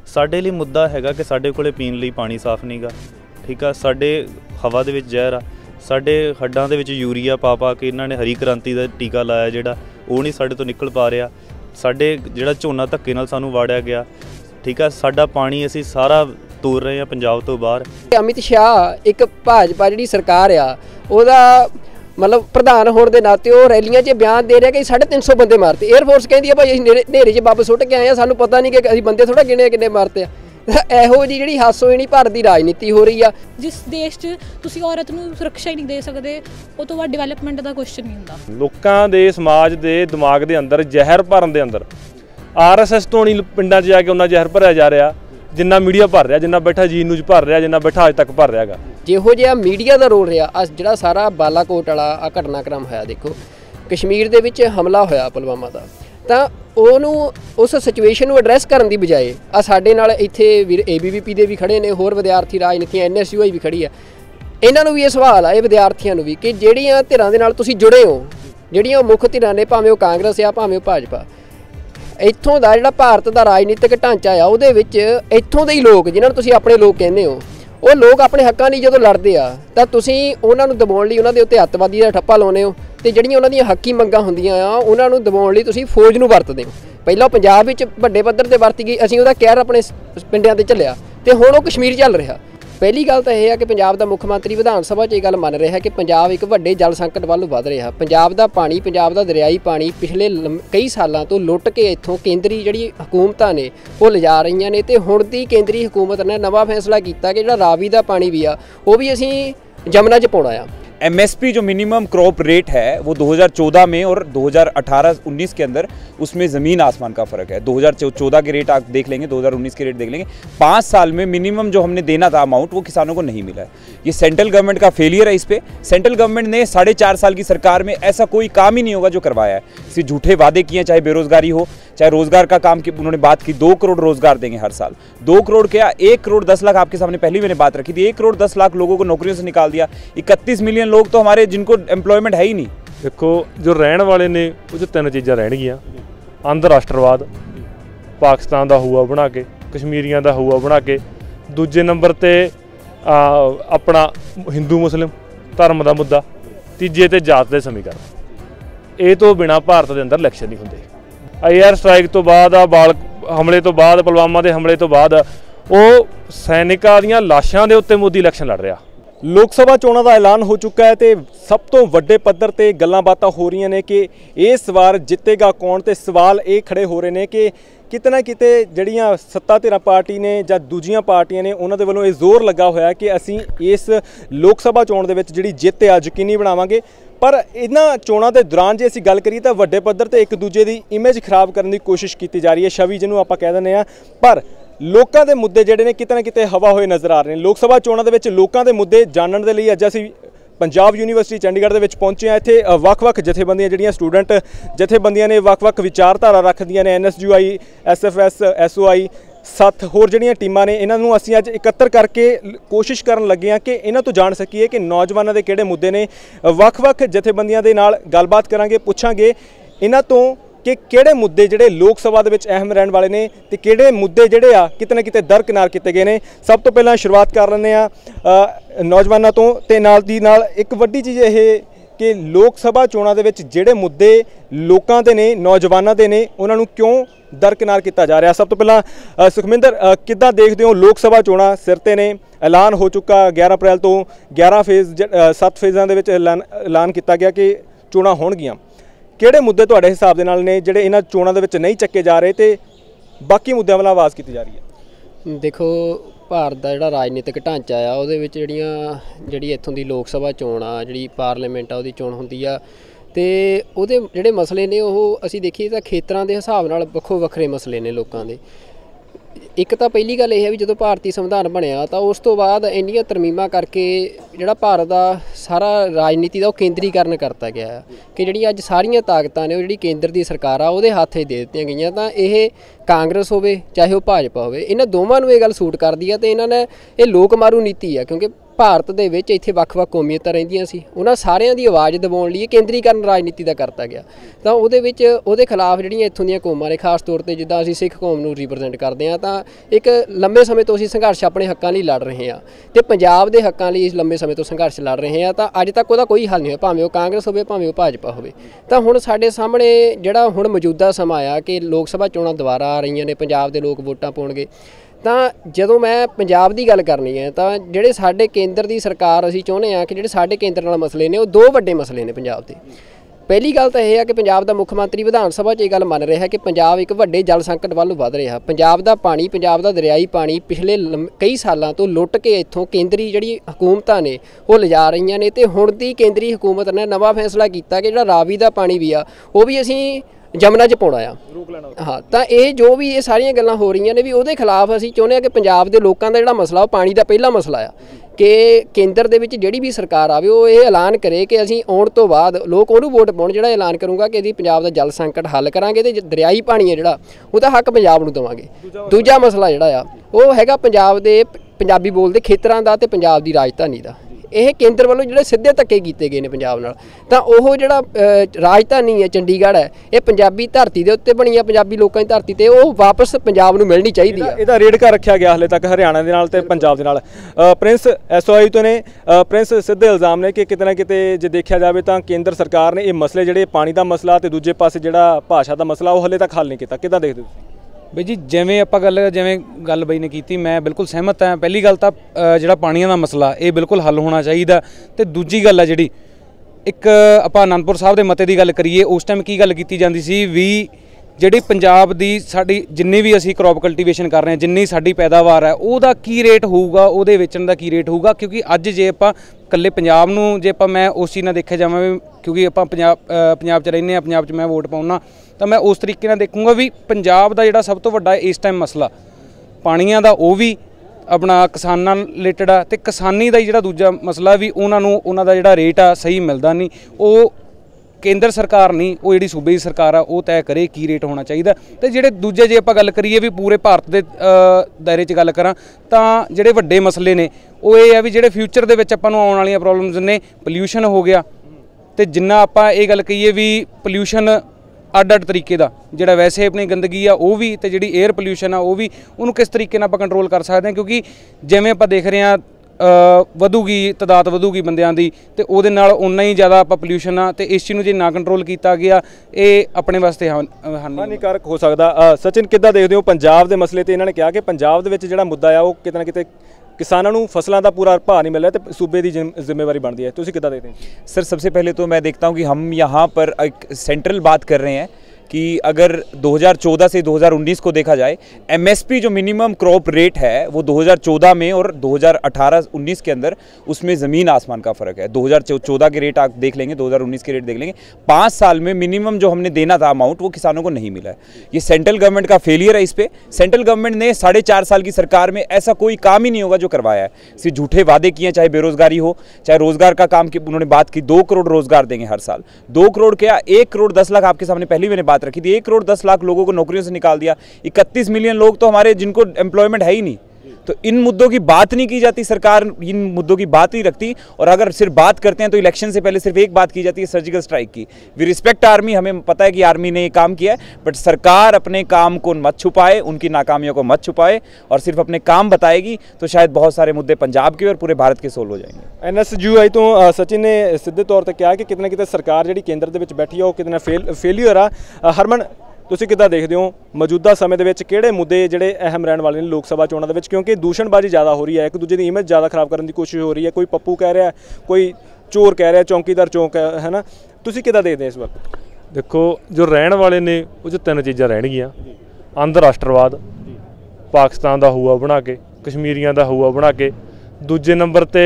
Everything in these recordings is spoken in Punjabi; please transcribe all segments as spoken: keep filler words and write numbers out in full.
ਸਾਡੇ ਲਈ ਮੁੱਦਾ ਹੈਗਾ ਕਿ ਸਾਡੇ ਕੋਲੇ ਪੀਣ ਲਈ ਪਾਣੀ ਸਾਫ਼ ਨਹੀਂਗਾ, ਠੀਕ ਆ। ਸਾਡੇ ਹਵਾ ਦੇ ਵਿੱਚ ਜ਼ਹਿਰ ਆ, ਸਾਡੇ ਹੱਡਾਂ ਦੇ ਵਿੱਚ ਯੂਰੀਆ ਪਾ ਪਾ ਕੇ ਇਹਨਾਂ ਨੇ ਹਰੀ ਕ੍ਰਾਂਤੀ ਦਾ ਟੀਕਾ ਲਾਇਆ ਜਿਹੜਾ ਉਹ ਨਹੀਂ ਸਾਡੇ ਤੋਂ ਨਿਕਲ ਪਾ ਰਿਹਾ। ਸਾਡੇ ਜਿਹੜਾ ਝੋਨਾ ਧੱਕੇ ਨਾਲ ਸਾਨੂੰ ਵਾੜਿਆ ਗਿਆ, ਠੀਕ ਆ। ਸਾਡਾ ਪਾਣੀ ਅਸੀਂ ਸਾਰਾ ਤੋਰ ਰਹੇ ਹਾਂ ਪੰਜਾਬ ਤੋਂ ਬਾਹਰ। ਅਮਿਤ ਸ਼ਾਹ ਇੱਕ ਭਾਜਪਾ ਜਿਹੜੀ ਸਰਕਾਰ ਆ ਉਹਦਾ मतलब प्रधान होने के नाते वो रैलियां च बयान दे रहे कि साढ़े तीन सौ बंदे मारते। एयरफोर्स कहती है भाई नेरे च बब सुट के आए हैं, सानू पता नहीं कि असीं बंदे थोड़ा गिने किन्ने मारते हैं। ਇਹੋ जी जी हासोहीणी भारत की राजनीति हो रही है। जिस देश च तुसीं औरत नूं सुरक्षा ही नहीं दे सकते, वो तो वह डिवेलपमेंट का क्वेश्चन नहीं हुंदा। लोकां दे समाज दे दिमाग दे अंदर जहर भरन दे अंदर आर एस एस तो नहीं पिंडां च जाके उन्ना जहर भरिया जा रहा जिन्ना मीडिया भर रहा, जिन्ना बैठा जी न्यूज़ भर रहा, जिन्ना बैठा अज तक भर रहा है। ਜਿਹੋ ਜਿਹਾ ਮੀਡੀਆ ਦਾ ਰੋਲ ਰਿਹਾ ਅੱਜ ਜਿਹੜਾ ਸਾਰਾ ਬਾਲਾਕੋਟ ਵਾਲਾ ਆ ਘਟਨਾਕ੍ਰਮ ਹੋਇਆ, ਦੇਖੋ ਕਸ਼ਮੀਰ ਦੇ ਵਿੱਚ ਹਮਲਾ ਹੋਇਆ ਪੁਲਵਾਮਾ ਦਾ, ਤਾਂ ਉਹਨੂੰ ਉਸ ਸਿਚੁਏਸ਼ਨ ਨੂੰ ਐਡਰੈਸ ਕਰਨ ਦੀ ਬਜਾਏ ਆ ਸਾਡੇ ਨਾਲ ਇੱਥੇ ਵੀਰ ਏ ਬੀ ਵੀ ਪੀ ਦੇ ਵੀ ਖੜੇ ਨੇ, ਹੋਰ ਵਿਦਿਆਰਥੀ ਰਾਜਨੀਤੀਆਂ ਐਨ ਐਸ ਯੂ ਆਈ ਵੀ ਖੜੀ ਆ। ਇਹਨਾਂ ਨੂੰ ਵੀ ਇਹ ਸਵਾਲ ਆ, ਇਹ ਵਿਦਿਆਰਥੀਆਂ ਨੂੰ ਵੀ, ਕਿ ਜਿਹੜੀਆਂ ਧਿਰਾਂ ਦੇ ਨਾਲ ਤੁਸੀਂ ਜੁੜੇ ਹੋ, ਜਿਹੜੀਆਂ ਮੁੱਖ ਧਿਰਾਂ ਨੇ, ਭਾਵੇਂ ਉਹ ਕਾਂਗਰਸ ਆ ਭਾਵੇਂ ਉਹ ਭਾਜਪਾ, ਇੱਥੋਂ ਦਾ ਜਿਹੜਾ ਭਾਰਤ ਦਾ ਰਾਜਨੀਤਿਕ ਢਾਂਚਾ ਆ ਉਹਦੇ ਵਿੱਚ ਇੱਥੋਂ ਦੇ ਹੀ ਲੋਕ ਜਿਨ੍ਹਾਂ ਨੂੰ ਤੁਸੀਂ ਆਪਣੇ ਲੋਕ ਕਹਿੰਦੇ ਹੋ, ਉਹ ਲੋਕ ਆਪਣੇ ਹੱਕਾਂ ਲਈ ਜਦੋਂ ਲੜਦੇ ਆ ਤਾਂ ਤੁਸੀਂ ਉਹਨਾਂ ਨੂੰ ਦਬਾਉਣ ਲਈ ਉਹਨਾਂ ਦੇ ਉੱਤੇ ਅੱਤਵਾਦੀ ਦਾ ਠੱਪਾ ਲਾਉਂਦੇ ਹੋ, ਤੇ ਜਿਹੜੀਆਂ ਉਹਨਾਂ ਦੀਆਂ ਹੱਕੀ ਮੰਗਾਂ ਹੁੰਦੀਆਂ ਆ ਉਹਨਾਂ ਨੂੰ ਦਬਾਉਣ ਲਈ ਤੁਸੀਂ ਫੌਜ ਨੂੰ ਵਰਤਦੇ ਹੋ। ਪਹਿਲਾਂ ਪੰਜਾਬ ਵਿੱਚ ਵੱਡੇ ਪੱਧਰ ਤੇ ਵਰਤੀ ਗਈ, ਅਸੀਂ ਉਹਦਾ ਕਹਿਰ ਆਪਣੇ ਪਿੰਡਾਂ ਤੇ ਝੱਲਿਆ, ਤੇ ਹੁਣ ਉਹ ਕਸ਼ਮੀਰ ਚੱਲ ਰਿਹਾ। ਪਹਿਲੀ ਗੱਲ ਤਾਂ ਇਹ ਹੈ ਕਿ ਪੰਜਾਬ ਦਾ ਮੁੱਖ ਮੰਤਰੀ ਵਿਧਾਨ ਸਭਾ 'ਚ ਇਹ ਗੱਲ ਮੰਨ ਰਿਹਾ ਕਿ ਪੰਜਾਬ ਇੱਕ ਵੱਡੇ ਜਲ ਸੰਕਟ ਵੱਲ ਵਧ ਰਿਹਾ। ਪੰਜਾਬ ਦਾ ਪਾਣੀ, ਪੰਜਾਬ ਦਾ ਦਰਿਆਈ ਪਾਣੀ ਪਿਛਲੇ ਕਈ ਸਾਲਾਂ ਤੋਂ ਲੁੱਟ ਕੇ ਇੱਥੋਂ ਕੇਂਦਰੀ ਜਿਹੜੀ ਹਕੂਮਤਾਂ ਨੇ ਉਹ ਲਿਜਾ ਰਹੀਆਂ ਨੇ, ਤੇ ਹੁਣ ਦੀ ਕੇਂਦਰੀ ਹਕੂਮਤ ਨੇ ਨਵਾਂ ਫੈਸਲਾ ਕੀਤਾ ਕਿ ਜਿਹੜਾ ਰਾਵੀ ਦਾ ਪਾਣੀ ਵੀ ਆ ਉਹ ਵੀ ਅਸੀਂ ਜਮਨਾ 'ਚ ਪਾਉਣਾ ਆ। एम एस पी जो मिनिमम क्रॉप रेट है वो दो हज़ार चौदह में और दो हज़ार अठारह उन्नीस के अंदर उसमें ज़मीन आसमान का फ़र्क है। दो हज़ार चौदह के रेट आप देख लेंगे, दो हज़ार उन्नीस के रेट देख लेंगे, पाँच साल में मिनिमम जो हमने देना था अमाउंट वो किसानों को नहीं मिला है। ये सेंट्रल गवर्नमेंट का फेलियर है। इस पर सेंट्रल गवर्नमेंट ने साढ़े चार साल की सरकार में ऐसा कोई काम ही नहीं होगा जो करवाया है। सिर्फ झूठे वादे किए, चाहे बेरोज़गारी हो, चाहे रोज़गार का काम की उन्होंने बात की, दो करोड़ रोज़गार देंगे हर साल। दो करोड़ क्या, एक करोड़ दस लाख आपके सामने पहले मैंने बात रखी थी, एक करोड़ दस लाख लोगों को नौकरियों से निकाल दिया। इकतीस मिलियन लोग तो हमारे जिनको एम्प्लॉयमेंट है ही नहीं। देखो जो रहने वाले ने वो तीन चीज़ां रहणगियां, अंध राष्ट्रवाद, पाकिस्तान का हुआ बना के, कश्मीरियां का हुआ बना के, दूजे नंबर ते अपना हिंदू मुस्लिम धर्म का मुद्दा, तीजे ते जात के समीकरण। ये तो बिना भारत के अंदर इलैक्शन नहीं होंगे। एयर स्ट्राइक तो बाद, बाल हमले तो बाद, पुलवामा के हमले तो बाद वो सैनिकां दीयां लाशां दे उत्ते मोदी इलैक्शन लड़ रहा। लोक सभा चोणां दा ऐलान हो चुका है, तो सब तो वड्डे पद्धर ते गल्लां बातां हो रही ने कि इस वार जितेगा कौन, तो सवाल ये खड़े हो रहे हैं कि किते ना किते जिहड़ियां सत्ता धिरां पार्टी ने जां दूजियां पार्टियां ने उन्हां दे वल्लों ये जोर लगा होया कि असीं इस लोक सभा चोण दे विच जिहड़ी जिੱਤ आ यकीनी बनावांगे। पर इन्हां चोणां दे दौरान जे असीं गल करिए तां वड्डे पद्धर ते एक दूजे दी इमेज खराब करन दी कोशिश कीती जा रही है, छवि जिहनूं आपां कह दिंदे आ। पर लोकां दे मुद्दे जिहड़े ने किते ना किते हवा होए नज़र आ रहे हैं। लोक सभा चोणां दे विच लोकां दे मुद्दे जानण दे लई अज असीं पंजाब यूनीवर्सिटी चंडीगढ़ दे विच पहुंचे हैं। इत्थे वक्-वक् जथेबंदियां जिहड़ियां स्टूडेंट जथेबंदियां ने वक्-वक् विचारधारा रखदियां ने, N S U I, S F S, S O I, सत्त होर जिहड़ियां टीमां ने, इन्हां नूं असीं अज इकत्तर करके कोशिश करन लगे हां कि इन्हां तो जाण सकीए कि नौजवानां दे किहड़े मुद्दे ने। वक्-वक् जथेबंदियां दे नाल गलबात करांगे, पुछांगे इन्हां तो कि किहड़े मुद्दे जिहड़े लोक सभा दे विच अहम रहण वाले ने, ते किहड़े मुद्दे जिहड़े आ किते ना किते दरकिनार कीते गए ने। सब तो पहलां शुरुआत कर लैंदे आ नौजवानां तो, ते नाल दी नाल एक वड्डी चीज़ इह कि लोक सभा चोणां दे विच जिहड़े मुद्दे लोकां दे ने, नौजवानां दे ने, उन्हां नूं क्यों दरकिनार किया जा रहा। सब तो पहला सुखमिंदर, किद्दां देखदे हो लोक सभा चोणां सिर ते ने, ऐलान हो चुका ग्यारह अप्रैल तो ग्यारह फेज़ सत्त फेज़ां दे विच ऐलान ऐलान किया गया कि चोणां होणगीਆਂ। किहड़े मुद्दे तुहाडे हिसाब दे नाल ने जिहड़े इन्हां चोणां दे विच नहीं चक्के जा रहे, ते बाकी मुद्दਿਆਂ ਵੱਲ आवाज़ की जा रही है? देखो ਭਾਰਤ ਦਾ ਜਿਹੜਾ ਰਾਜਨੀਤਿਕ ਢਾਂਚਾ ਆ ਉਹਦੇ ਵਿੱਚ ਜਿਹੜੀਆਂ ਜਿਹੜੀ ਇੱਥੋਂ ਦੀ ਲੋਕ ਸਭਾ ਚੋਣ ਆ, ਜਿਹੜੀ ਪਾਰਲੀਮੈਂਟ ਆ ਉਹਦੀ ਚੋਣ ਹੁੰਦੀ ਆ, ਤੇ ਉਹਦੇ ਜਿਹੜੇ ਮਸਲੇ ਨੇ ਉਹ ਅਸੀਂ ਦੇਖੀਏ ਤਾਂ ਖੇਤਰਾਂ ਦੇ ਹਿਸਾਬ ਨਾਲ ਵੱਖੋ ਵੱਖਰੇ ਮਸਲੇ ਨੇ ਲੋਕਾਂ ਦੇ। ਇੱਕ ਤਾਂ ਪਹਿਲੀ ਗੱਲ ਇਹ ਹੈ ਵੀ ਜਦੋਂ ਭਾਰਤੀ ਸੰਵਿਧਾਨ ਬਣਿਆ ਤਾਂ ਉਸ ਤੋਂ ਬਾਅਦ ਇੰਨੀਆਂ ਤਰਮੀਮਾਂ ਕਰਕੇ ਜਿਹੜਾ ਭਾਰਤ ਦਾ ਸਾਰਾ ਰਾਜਨੀਤੀ ਦਾ ਉਹ ਕੇਂਦਰੀਕਰਨ ਕਰਤਾ ਗਿਆ ਕਿ ਜਿਹੜੀਆਂ ਅੱਜ ਸਾਰੀਆਂ ਤਾਕਤਾਂ ਨੇ ਉਹ ਜਿਹੜੀ ਕੇਂਦਰ ਦੀ ਸਰਕਾਰ ਆ ਉਹਦੇ ਹੱਥ 'ਚ ਦੇ ਦਿੱਤੀਆਂ ਗਈਆਂ। ਤਾਂ ਇਹ ਕਾਂਗਰਸ ਹੋਵੇ ਚਾਹੇ ਉਹ ਭਾਜਪਾ ਹੋਵੇ, ਇਹਨਾਂ ਦੋਵਾਂ ਨੂੰ ਇਹ ਗੱਲ ਸੂਟ ਕਰਦੀ ਆ, ਅਤੇ ਇਹਨਾਂ ਨੇ ਇਹ ਲੋਕ ਮਾਰੂ ਨੀਤੀ ਆ, ਕਿਉਂਕਿ ਭਾਰਤ ਦੇ ਵਿੱਚ ਇੱਥੇ ਵੱਖ-ਵੱਖ ਕੌਮੀਅਤਾਂ ਰਹਿੰਦੀਆਂ ਸੀ, ਉਹਨਾਂ ਸਾਰਿਆਂ ਦੀ ਆਵਾਜ਼ ਦਬਾਉਣ ਲਈ ਕੇਂਦਰੀਕਰਨ ਰਾਜਨੀਤੀ ਦਾ ਕਰਤਾ ਗਿਆ। ਤਾਂ ਉਹਦੇ ਵਿੱਚ ਉਹਦੇ ਖਿਲਾਫ ਜਿਹੜੀਆਂ ਇੱਥੋਂ ਦੀਆਂ ਕੌਮਾਂ ਨੇ, ਖਾਸ ਤੌਰ ਤੇ ਜਿੱਦਾਂ ਅਸੀਂ ਸਿੱਖ ਕੌਮ ਨੂੰ ਰਿਪਰੈਜ਼ੈਂਟ ਕਰਦੇ ਹਾਂ, ਤਾਂ ਇੱਕ ਲੰਬੇ ਸਮੇਂ ਤੋਂ ਅਸੀਂ ਸੰਘਰਸ਼ ਆਪਣੇ ਹੱਕਾਂ ਲਈ ਲੜ ਰਹੇ ਹਾਂ ਤੇ ਪੰਜਾਬ ਦੇ ਹੱਕਾਂ ਲਈ ਇਸ ਲੰਬੇ ਸਮੇਂ ਤੋਂ ਸੰਘਰਸ਼ ਲੜ ਰਹੇ ਹਾਂ। ਤਾਂ ਅੱਜ ਤੱਕ ਉਹਦਾ ਕੋਈ ਹੱਲ ਨਹੀਂ ਹੋਇਆ, ਭਾਵੇਂ ਉਹ ਕਾਂਗਰਸ ਹੋਵੇ ਭਾਵੇਂ ਉਹ ਭਾਜਪਾ ਹੋਵੇ। ਤਾਂ ਹੁਣ ਸਾਡੇ ਸਾਹਮਣੇ ਜਿਹੜਾ ਹੁਣ ਮੌਜੂਦਾ ਸਮਾਂ ਆ ਕਿ ਲੋਕ ਸਭਾ ਚੋਣਾਂ ਦੁਬਾਰਾ ਆ ਰਹੀਆਂ ਨੇ, ਪੰਜਾਬ ਦੇ ਲੋਕ ਵੋਟਾਂ ਪਾਉਣਗੇ। ਤਾਂ ਜਦੋਂ ਮੈਂ ਪੰਜਾਬ ਦੀ ਗੱਲ ਕਰਨੀ ਹੈ ਤਾਂ ਜਿਹੜੇ ਸਾਡੇ ਕੇਂਦਰ ਦੀ ਸਰਕਾਰ ਅਸੀਂ ਚਾਹੁੰਦੇ ਹਾਂ ਕਿ ਜਿਹੜੇ ਸਾਡੇ ਕੇਂਦਰ ਨਾਲ ਮਸਲੇ ਨੇ ਉਹ ਦੋ ਵੱਡੇ ਮਸਲੇ ਨੇ ਪੰਜਾਬ ਦੇ। ਪਹਿਲੀ ਗੱਲ ਤਾਂ ਇਹ ਹੈ ਕਿ ਪੰਜਾਬ ਦਾ ਮੁੱਖ ਮੰਤਰੀ ਵਿਧਾਨ ਸਭਾ 'ਚ ਇਹ ਗੱਲ ਮੰਨ ਰਿਹਾ ਕਿ ਪੰਜਾਬ ਇੱਕ ਵੱਡੇ ਜਲ ਸੰਕਟ ਵੱਲ ਵੱਧ ਰਿਹਾ। ਪੰਜਾਬ ਦਾ ਪਾਣੀ, ਪੰਜਾਬ ਦਾ ਦਰਿਆਈ ਪਾਣੀ ਪਿਛਲੇ ਕਈ ਸਾਲਾਂ ਤੋਂ ਲੁੱਟ ਕੇ ਇੱਥੋਂ ਕੇਂਦਰੀ ਜਿਹੜੀ ਹਕੂਮਤਾਂ ਨੇ ਉਹ ਲਿਜਾ ਰਹੀਆਂ ਨੇ ਤੇ ਹੁਣ ਦੀ ਕੇਂਦਰੀ ਹਕੂਮਤ ਨੇ ਨਵਾਂ ਫੈਸਲਾ ਕੀਤਾ ਕਿ ਜਿਹੜਾ ਰਾਵੀ ਦਾ ਪਾਣੀ ਵੀ ਆ ਉਹ ਵੀ ਅਸੀਂ ਜਮਨਾ 'ਚ ਪਾਉਣਾ ਆ। ਹਾਂ, ਤਾਂ ਇਹ ਜੋ ਵੀ ਇਹ ਸਾਰੀਆਂ ਗੱਲਾਂ ਹੋ ਰਹੀਆਂ ਨੇ ਵੀ ਉਹਦੇ ਖਿਲਾਫ ਅਸੀਂ ਚਾਹੁੰਦੇ ਹਾਂ ਕਿ ਪੰਜਾਬ ਦੇ ਲੋਕਾਂ ਦਾ ਜਿਹੜਾ ਮਸਲਾ ਉਹ ਪਾਣੀ ਦਾ ਪਹਿਲਾ ਮਸਲਾ ਆ ਕਿ ਕੇਂਦਰ ਦੇ ਵਿੱਚ ਜਿਹੜੀ ਵੀ ਸਰਕਾਰ ਆਵੇ ਉਹ ਇਹ ਐਲਾਨ ਕਰੇ ਕਿ ਅਸੀਂ ਆਉਣ ਤੋਂ ਬਾਅਦ ਲੋਕ ਉਹਨੂੰ ਵੋਟ ਪਾਉਣ ਜਿਹੜਾ ਐਲਾਨ ਕਰੂੰਗਾ ਕਿ ਅਸੀਂ ਪੰਜਾਬ ਦਾ ਜਲ ਸੰਕਟ ਹੱਲ ਕਰਾਂਗੇ ਤੇ ਦਰਿਆਈ ਪਾਣੀ ਹੈ ਜਿਹੜਾ ਉਹਦਾ ਹੱਕ ਪੰਜਾਬ ਨੂੰ ਦੇਵਾਂਗੇ। ਦੂਜਾ ਮਸਲਾ ਜਿਹੜਾ ਆ ਉਹ ਹੈਗਾ ਪੰਜਾਬ ਦੇ ਪੰਜਾਬੀ ਬੋਲਦੇ ਖੇਤਰਾਂ ਦਾ ਤੇ ਪੰਜਾਬ ਦੀ ਰਾਜਧਾਨੀ ਦਾ। ਇਹ ਕੇਂਦਰ ਵੱਲੋਂ ਜਿਹੜੇ ਸਿੱਧੇ ਧੱਕੇ ਕੀਤੇ ਗਏ ਨੇ ਪੰਜਾਬ ਨਾਲ, ਤਾਂ ਉਹ ਜਿਹੜਾ ਰਾਜਧਾਨੀ ਹੈ ਚੰਡੀਗੜ੍ਹ ਹੈ ਇਹ ਪੰਜਾਬੀ ਧਰਤੀ ਦੇ ਉੱਤੇ ਬਣੀ ਆ, ਪੰਜਾਬੀ ਲੋਕਾਂ ਦੀ ਧਰਤੀ ਤੇ, ਉਹ ਵਾਪਸ ਪੰਜਾਬ ਨੂੰ ਮਿਲਣੀ ਚਾਹੀਦੀ ਆ। ਇਹਦਾ ਰੇੜਕਾ ਰੱਖਿਆ ਗਿਆ ਹਲੇ ਤੱਕ ਹਰਿਆਣਾ ਦੇ ਨਾਲ ਤੇ ਪੰਜਾਬ ਦੇ ਨਾਲ। ਪ੍ਰਿੰਸ ਐਸਓਆਈ ਤੋਂ ਨੇ ਪ੍ਰਿੰਸ ਸਿੱਧੇ ਇਲਜ਼ਾਮ ਨੇ ਕਿ ਕਿਤੇ ਨਾ ਕਿਤੇ ਜੇ ਦੇਖਿਆ ਜਾਵੇ ਤਾਂ ਕੇਂਦਰ ਸਰਕਾਰ ਨੇ ਇਹ ਮਸਲੇ ਜਿਹੜੇ ਪਾਣੀ ਦਾ ਮਸਲਾ ਤੇ ਦੂਜੇ ਪਾਸੇ ਜਿਹੜਾ ਭਾਸ਼ਾ ਦਾ ਮਸਲਾ ਉਹ ਹਲੇ ਤੱਕ ਹੱਲ ਨਹੀਂ ਕੀਤਾ। ਕਿੱਦਾਂ ਦੇਖਦੇ ਹੋ ਤੁਸੀਂ? ਬਈ ਜੀ ਜਿਵੇਂ ਆਪਾਂ ਗੱਲ ਜਿਵੇਂ ਗੱਲ ਬਈ ਨੇ ਕੀਤੀ, ਮੈਂ ਬਿਲਕੁਲ ਸਹਿਮਤ ਹਾਂ। ਪਹਿਲੀ ਗੱਲ ਤਾਂ ਜਿਹੜਾ ਪਾਣੀਆਂ ਦਾ ਮਸਲਾ ਇਹ ਬਿਲਕੁਲ ਹੱਲ ਹੋਣਾ ਚਾਹੀਦਾ। ਤੇ ਦੂਜੀ ਗੱਲ ਆ ਜਿਹੜੀ ਇੱਕ ਆਪਾਂ ਅਨੰਦਪੁਰ ਸਾਹਿਬ ਦੇ ਮਤੇ ਦੀ ਗੱਲ ਕਰੀਏ, ਉਸ ਟਾਈਮ ਕੀ ਗੱਲ ਕੀਤੀ ਜਾਂਦੀ ਸੀ ਵੀ ਜਿਹੜੀ ਪੰਜਾਬ ਦੀ ਸਾਡੀ ਜਿੰਨੀ ਵੀ ਅਸੀਂ ਕ੍ਰੌਪ ਕਲਟੀਵੇਸ਼ਨ ਕਰ ਰਹੇ ਹਾਂ, ਜਿੰਨੀ ਸਾਡੀ ਪੈਦਾਵਾਰ ਹੈ ਉਹਦਾ ਕੀ ਰੇਟ ਹੋਊਗਾ, ਉਹਦੇ ਵੇਚਣ ਦਾ ਕੀ ਰੇਟ ਹੋਊਗਾ। ਕਿਉਂਕਿ ਅੱਜ ਜੇ ਆਪਾਂ ਇਕੱਲੇ ਪੰਜਾਬ ਨੂੰ ਜੇ ਆਪਾਂ ਮੈਂ ਉਸ ਚੀਜ਼ ਨਾਲ ਦੇਖਿਆ ਜਾਵਾਂ, ਕਿਉਂਕਿ ਆਪਾਂ ਪੰਜਾਬ ਪੰਜਾਬ 'ਚ ਰਹਿੰਦੇ ਹਾਂ, ਪੰਜਾਬ 'ਚ ਮੈਂ ਵੋਟ ਪਾਉਣਾ, ਤਾਂ ਮੈਂ ਉਸ ਤਰੀਕੇ ਨਾਲ ਦੇਖੂੰਗਾ ਵੀ ਪੰਜਾਬ ਦਾ ਜਿਹੜਾ ਸਭ ਤੋਂ ਵੱਡਾ ਇਸ ਟਾਈਮ ਮਸਲਾ ਪਾਣੀਆਂ ਦਾ ਉਹ ਵੀ ਆਪਣਾ ਕਿਸਾਨਾਂ ਰਿਲੇਟਡ ਆ, ਤੇ ਕਿਸਾਨੀ ਦਾ ਜਿਹੜਾ ਦੂਜਾ ਮਸਲਾ ਵੀ ਉਹਨਾਂ ਨੂੰ ਉਹਨਾਂ ਦਾ ਜਿਹੜਾ ਰੇਟ ਆ ਸਹੀ ਮਿਲਦਾ ਨਹੀਂ। ਉਹ ਕੇਂਦਰ ਸਰਕਾਰ ਨਹੀਂ, ਉਹ ਜਿਹੜੀ ਸੂਬੇ ਦੀ ਸਰਕਾਰ ਆ ਉਹ ਤੈਅ ਕਰੇ ਕੀ ਰੇਟ ਹੋਣਾ ਚਾਹੀਦਾ। ਤੇ ਜਿਹੜੇ ਦੂਜੇ ਜੇ ਆਪਾਂ ਗੱਲ ਕਰੀਏ ਵੀ ਪੂਰੇ ਭਾਰਤ ਦੇ ਦਾਇਰੇ 'ਚ ਗੱਲ ਕਰਾਂ ਤਾਂ ਜਿਹੜੇ ਵੱਡੇ ਮਸਲੇ ਨੇ ਉਹ ਇਹ ਆ ਵੀ ਜਿਹੜੇ ਫਿਊਚਰ ਦੇ ਵਿੱਚ ਆਪਾਂ ਨੂੰ ਆਉਣ ਵਾਲੀਆਂ ਪ੍ਰੋਬਲਮਸ ਨੇ, ਪੋਲਿਊਸ਼ਨ ਹੋ ਗਿਆ। ਤੇ ਜਿੰਨਾ ਆਪਾਂ ਇਹ ਗੱਲ ਕਹੀਏ ਵੀ ਪੋਲਿਊਸ਼ਨ ਅੱਡ ਅੱਡ ਤਰੀਕੇ ਦਾ, ਜਿਹੜਾ ਵੈਸੇ ਆਪਣੀ ਗੰਦਗੀ ਆ ਉਹ ਵੀ, ਤੇ ਜਿਹੜੀ ਏਅਰ ਪੋਲਿਊਸ਼ਨ ਆ ਉਹ ਵੀ, ਉਹਨੂੰ ਕਿਸ ਤਰੀਕੇ ਨਾਲ ਆਪਾਂ ਕੰਟਰੋਲ ਕਰ ਸਕਦੇ ਹਾਂ। ਕਿਉਂਕਿ ਜਿਵੇਂ ਆਪਾਂ ਦੇਖ ਰਹੇ ਹਾਂ ਵਧੂਗੀ ਤਾਦਾਦ ਵਧੂਗੀ ਬੰਦਿਆਂ ਦੀ, ਤੇ ਉਹਦੇ ਨਾਲ ਉਨਾ ਹੀ ਜ਼ਿਆਦਾ ਆਪਾਂ ਪੋਲਿਊਸ਼ਨ ਆ, ਤੇ ਇਸ ਚੀਜ਼ ਨੂੰ ਜੇ ਨਾ ਕੰਟਰੋਲ ਕੀਤਾ ਗਿਆ ਇਹ ਆਪਣੇ ਵਾਸਤੇ ਹਾਨੀਕਾਰਕ ਹੋ ਸਕਦਾ। ਸਚਿਨ ਕਿੱਦਾਂ ਦੇਖਦੇ ਹੋ ਪੰਜਾਬ ਦੇ ਮਸਲੇ ਤੇ? ਇਹਨਾਂ ਨੇ ਕਿਹਾ ਕਿ ਪੰਜਾਬ ਦੇ ਵਿੱਚ ਜਿਹੜਾ ਮੁੱਦਾ ਆ ਉਹ ਕਿਤੇ ਨਾ ਕਿਤੇ किसानों को फसलों का पूरा भाव नहीं मिल रहा, तो सूबे की जिम्मेवारी बनती है। तुसीं किद्दां देखते हैं? सर सबसे पहले तो मैं देखता हूँ कि हम यहाँ पर एक सेंट्रल बात कर रहे हैं कि अगर दो हज़ार चौदह से दो हज़ार उन्नीस को देखा जाए, एमएसपी जो मिनिमम क्रॉप रेट है वो दो हज़ार चौदह में और दो हज़ार अठारह उन्नीस के अंदर उसमें ज़मीन आसमान का फ़र्क है। दो हज़ार चौदह के रेट आप देख लेंगे, दो हज़ार उन्नीस के रेट देख लेंगे, पाँच साल में मिनिमम जो हमने देना था अमाउंट वो किसानों को नहीं मिला है। ये सेंट्रल गवर्नमेंट का फेलियर है। इस पर सेंट्रल गवर्नमेंट ने साढ़े चार साल की सरकार में ऐसा कोई काम ही नहीं होगा जो करवाया है। सिर्फ झूठे वादे किए, चाहे बेरोजगारी हो, चाहे रोजगार का काम की उन्होंने बात की, दो करोड़ रोजगार देंगे हर साल। दो करोड़ क्या, एक करोड़ दस लाख आपके सामने पहले मैंने बात रखी थी, एक करोड़ दस लाख लोगों को नौकरियों से निकाल दिया। इकतीस मिलियन लोग तो हमारे जिनको एम्प्लॉयमेंट है ही नहीं। तो इन मुद्दों की बात नहीं की जाती, सरकार इन मुद्दों की बात नहीं रखती। और अगर सिर्फ बात करते हैं तो इलेक्शन से पहले सिर्फ एक बात की जाती है, सर्जिकल स्ट्राइक की। वी रिस्पेक्ट आर्मी, हमें पता है कि आर्मी ने ये काम किया है, बट सरकार अपने काम को मत छुपाए, उनकी नाकामियों को मत छुपाए और सिर्फ अपने काम बताएगी तो शायद बहुत सारे मुद्दे पंजाब के और पूरे भारत के सोल्व हो जाएंगे। एन एस यू आई तो सचिन ने सीधे तौर पर कहा कि कितना कितना सरकार जी केंद्र के बैठी है वो कितना फेल फेलियर आ। हरमन ਤੁਸੀਂ ਕਿੱਦਾਂ ਦੇਖਦੇ ਹੋ ਮੌਜੂਦਾ ਸਮੇਂ ਦੇ ਵਿੱਚ ਕਿਹੜੇ ਮੁੱਦੇ ਜਿਹੜੇ ਅਹਿਮ ਰਹਿਣ ਵਾਲੇ ਨੇ ਲੋਕ ਸਭਾ ਚੋਣਾਂ ਦੇ ਵਿੱਚ? ਕਿਉਂਕਿ ਦੂਸ਼ਣਬਾਜ਼ੀ ਜ਼ਿਆਦਾ ਹੋ ਰਹੀ ਹੈ, ਇੱਕ ਦੂਜੇ ਦੀ ਇਮੇਜ ਜ਼ਿਆਦਾ ਖਰਾਬ ਕਰਨ ਦੀ ਕੋਸ਼ਿਸ਼ ਹੋ ਰਹੀ ਹੈ। ਕੋਈ ਪੱਪੂ ਕਹਿ ਰਿਹਾ, ਕੋਈ ਚੋਰ ਕਹਿ ਰਿਹਾ, ਚੌਂਕੀਦਾਰ ਚੌਂਕ ਹੈ ਨਾ। ਤੁਸੀਂ ਕਿੱਦਾਂ ਦੇਖਦੇ ਇਸ ਵਕਤ? ਦੇਖੋ ਜੋ ਰਹਿਣ ਵਾਲੇ ਨੇ ਉਹ 'ਚ ਤਿੰਨ ਚੀਜ਼ਾਂ ਰਹਿਣਗੀਆਂ। ਅੰਧ ਰਾਸ਼ਟਰਵਾਦ, ਪਾਕਿਸਤਾਨ ਦਾ ਹੂਆ ਬਣਾ ਕੇ, ਕਸ਼ਮੀਰੀਆਂ ਦਾ ਹੂਆ ਬਣਾ ਕੇ, ਦੂਜੇ ਨੰਬਰ 'ਤੇ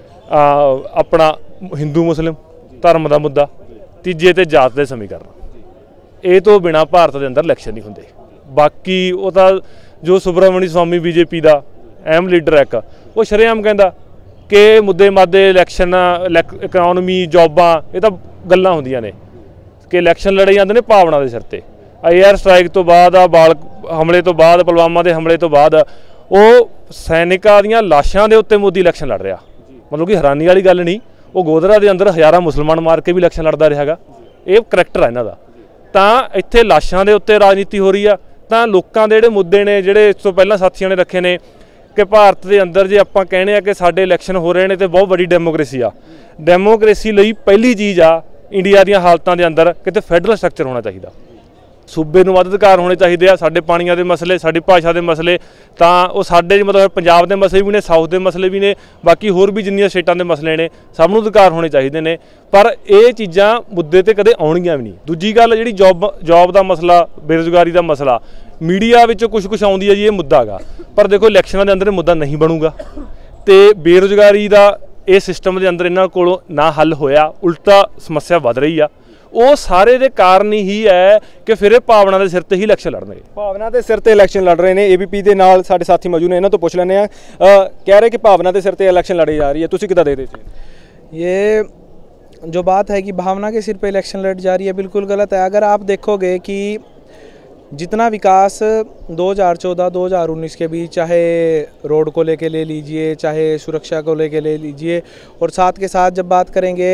ਆਪਣਾ ਹਿੰਦੂ ਮੁਸਲਿਮ ਧਰਮ ਦਾ ਮੁੱਦਾ, ਤੀਜੇ 'ਤੇ ਜਾਤ ਦੇ ਸਮੀਕਰਨ। ਇਹ ਤੋਂ ਬਿਨਾ ਭਾਰਤ ਦੇ ਅੰਦਰ ਇਲੈਕਸ਼ਨ ਨਹੀਂ ਹੁੰਦੇ। ਬਾਕੀ ਉਹ ਤਾਂ ਜੋ ਸੁਬਰਾਮਣੀ ਸਵਾਮੀ ਬੀਜੇਪੀ ਦਾ ਅਹਿਮ ਲੀਡਰ ਹੈ ਇੱਕ, ਉਹ ਸ਼ਰੇਆਮ ਕਹਿੰਦਾ ਕਿ ਮੁੱਦੇ ਮਾਦੇ ਇਲੈਕਸ਼ਨ, ਇਕਨੋਮੀ, ਜੋਬਾਂ, ਇਹ ਤਾਂ ਗੱਲਾਂ ਹੁੰਦੀਆਂ ਨੇ ਕਿ ਇਲੈਕਸ਼ਨ ਲੜੇ ਜਾਂਦੇ ਨੇ ਭਾਵਨਾ ਦੇ ਸਿਰ 'ਤੇ। ਏਅਰ ਸਟ੍ਰਾਈਕ ਤੋਂ ਬਾਅਦ, ਆ ਬਾਲ ਹਮਲੇ ਤੋਂ ਬਾਅਦ, ਪੁਲਵਾਮਾ ਦੇ ਹਮਲੇ ਤੋਂ ਬਾਅਦ ਉਹ ਸੈਨਿਕਾਂ ਦੀਆਂ ਲਾਸ਼ਾਂ ਦੇ ਉੱਤੇ ਮੋਦੀ ਇਲੈਕਸ਼ਨ ਲੜ ਰਿਹਾ। ਮਤਲਬ ਕਿ ਹੈਰਾਨੀ ਵਾਲੀ ਗੱਲ ਨਹੀਂ, ਉਹ ਗੋਧਰਾ ਦੇ ਅੰਦਰ ਹਜ਼ਾਰਾਂ ਮੁਸਲਮਾਨ ਮਾਰ ਕੇ ਵੀ ਇਲੈਕਸ਼ਨ ਲੜਦਾ ਰਿਹਾ ਹੈਗਾ। ਇਹ ਕਰੈਕਟਰ ਆ ਇਹਨਾਂ ਦਾ। ਤਾਂ ਇੱਥੇ ਲਾਸ਼ਾਂ ਦੇ ਉੱਤੇ ਰਾਜਨੀਤੀ ਹੋ ਰਹੀ ਆ। ਤਾਂ ਲੋਕਾਂ ਦੇ ਜਿਹੜੇ ਮੁੱਦੇ ਨੇ, ਜਿਹੜੇ ਇਸ ਤੋਂ ਪਹਿਲਾਂ ਸਾਥੀਆਂ ਨੇ ਰੱਖੇ ਨੇ ਕਿ ਭਾਰਤ ਦੇ ਅੰਦਰ ਜੇ ਆਪਾਂ ਕਹਿੰਦੇ ਆ ਕਿ ਸਾਡੇ ਇਲੈਕਸ਼ਨ ਹੋ ਰਹੇ ਨੇ ਤੇ ਬਹੁਤ ਵੱਡੀ ਡੈਮੋਕ੍ਰੇਸੀ ਆ। ਡੈਮੋਕ੍ਰੇਸੀ ਲਈ ਪਹਿਲੀ ਚੀਜ਼ ਆ ਇੰਡੀਆ ਦੀਆਂ ਹਾਲਤਾਂ ਦੇ ਅੰਦਰ ਕਿਤੇ ਫੈਡਰਲ ਸਟਰਕਚਰ ਹੋਣਾ ਚਾਹੀਦਾ। ਸੂਬੇ ਨੂੰ ਵੱਧ ਅਧਿਕਾਰ ਹੋਣੇ ਚਾਹੀਦੇ ਆ। ਸਾਡੇ ਪਾਣੀਆਂ ਦੇ ਮਸਲੇ, ਸਾਡੀ ਭਾਸ਼ਾ ਦੇ ਮਸਲੇ, ਤਾਂ ਉਹ ਸਾਡੇ ਮਤਲਬ ਪੰਜਾਬ ਦੇ ਮਸਲੇ ਵੀ ਨੇ, ਸਾਊਥ ਦੇ ਮਸਲੇ ਵੀ ਨੇ, ਬਾਕੀ ਹੋਰ ਵੀ ਜਿੰਨੀਆਂ ਸਟੇਟਾਂ ਦੇ ਮਸਲੇ ਨੇ ਸਭ ਨੂੰ ਅਧਿਕਾਰ ਹੋਣੇ ਚਾਹੀਦੇ ਨੇ। ਪਰ ਇਹ ਚੀਜ਼ਾਂ ਮੁੱਦੇ ਤੇ ਕਦੇ ਆਉਣਗੀਆਂ ਵੀ ਨਹੀਂ। ਦੂਜੀ ਗੱਲ ਜਿਹੜੀ ਜੋਬ ਜੋਬ ਦਾ ਮਸਲਾ, ਬੇਰੁਜ਼ਗਾਰੀ ਦਾ ਮਸਲਾ, ਮੀਡੀਆ ਵਿੱਚ ਕੁਛ ਕੁਛ ਆਉਂਦੀ ਹੈ ਜੀ, ਇਹ ਮੁੱਦਾ ਹੈਗਾ। ਪਰ ਦੇਖੋ ਇਲੈਕਸ਼ਨਾਂ ਦੇ ਅੰਦਰ ਇਹ ਮੁੱਦਾ ਨਹੀਂ ਬਣੂਗਾ ਤੇ ਬੇਰੁਜ਼ਗਾਰੀ ਦਾ ਇਹ ਸਿਸਟਮ ਦੇ ਅੰਦਰ ਇਹਨਾਂ ਕੋਲੋਂ ਨਾ ਹੱਲ ਹੋਇਆ, ਉਲਟਾ ਸਮੱਸਿਆ ਵੱਧ ਰਹੀ ਆ। ਉਹ ਸਾਰੇ ਦੇ ਕਾਰਨ ਹੀ ਹੈ ਕਿ ਫਿਰ ਇਹ ਭਾਵਨਾ ਦੇ ਸਿਰ ਤੇ ਹੀ ਇਲੈਕਸ਼ਨ ਲੜਨਗੇ। ਭਾਵਨਾ ਦੇ ਸਿਰ ਤੇ ਇਲੈਕਸ਼ਨ ਲੜ ਰਹੇ ਨੇ। ਏਬੀਪੀ ਦੇ ਨਾਲ ਸਾਡੇ ਸਾਥੀ ਮੌਜੂਦ ਨੇ, ਇਹਨਾਂ ਤੋਂ ਪੁੱਛ ਲੈਂਦੇ ਆ। ਕਹਿ ਰਹੇ ਕਿ ਭਾਵਨਾ ਦੇ ਸਿਰ ਤੇ ਇਲੈਕਸ਼ਨ ਲੜੀ ਜਾ ਰਹੀ ਹੈ, ਤੁਸੀਂ ਕਿੱਦਾਂ ਦੇਖਦੇ ਸੀ? ये जो बात है कि भावना के सिर पे इलेक्शन लड़ जा रही है, बिल्कुल गलत है। अगर आप देखोगे कि जितना विकास दो हज़ार चौदह दो हज़ार उन्नीस के बीच, चाहे रोड को लेके ले लीजिए, चाहे सुरक्षा को लेके ले लीजिए, और साथ के साथ जब बात करेंगे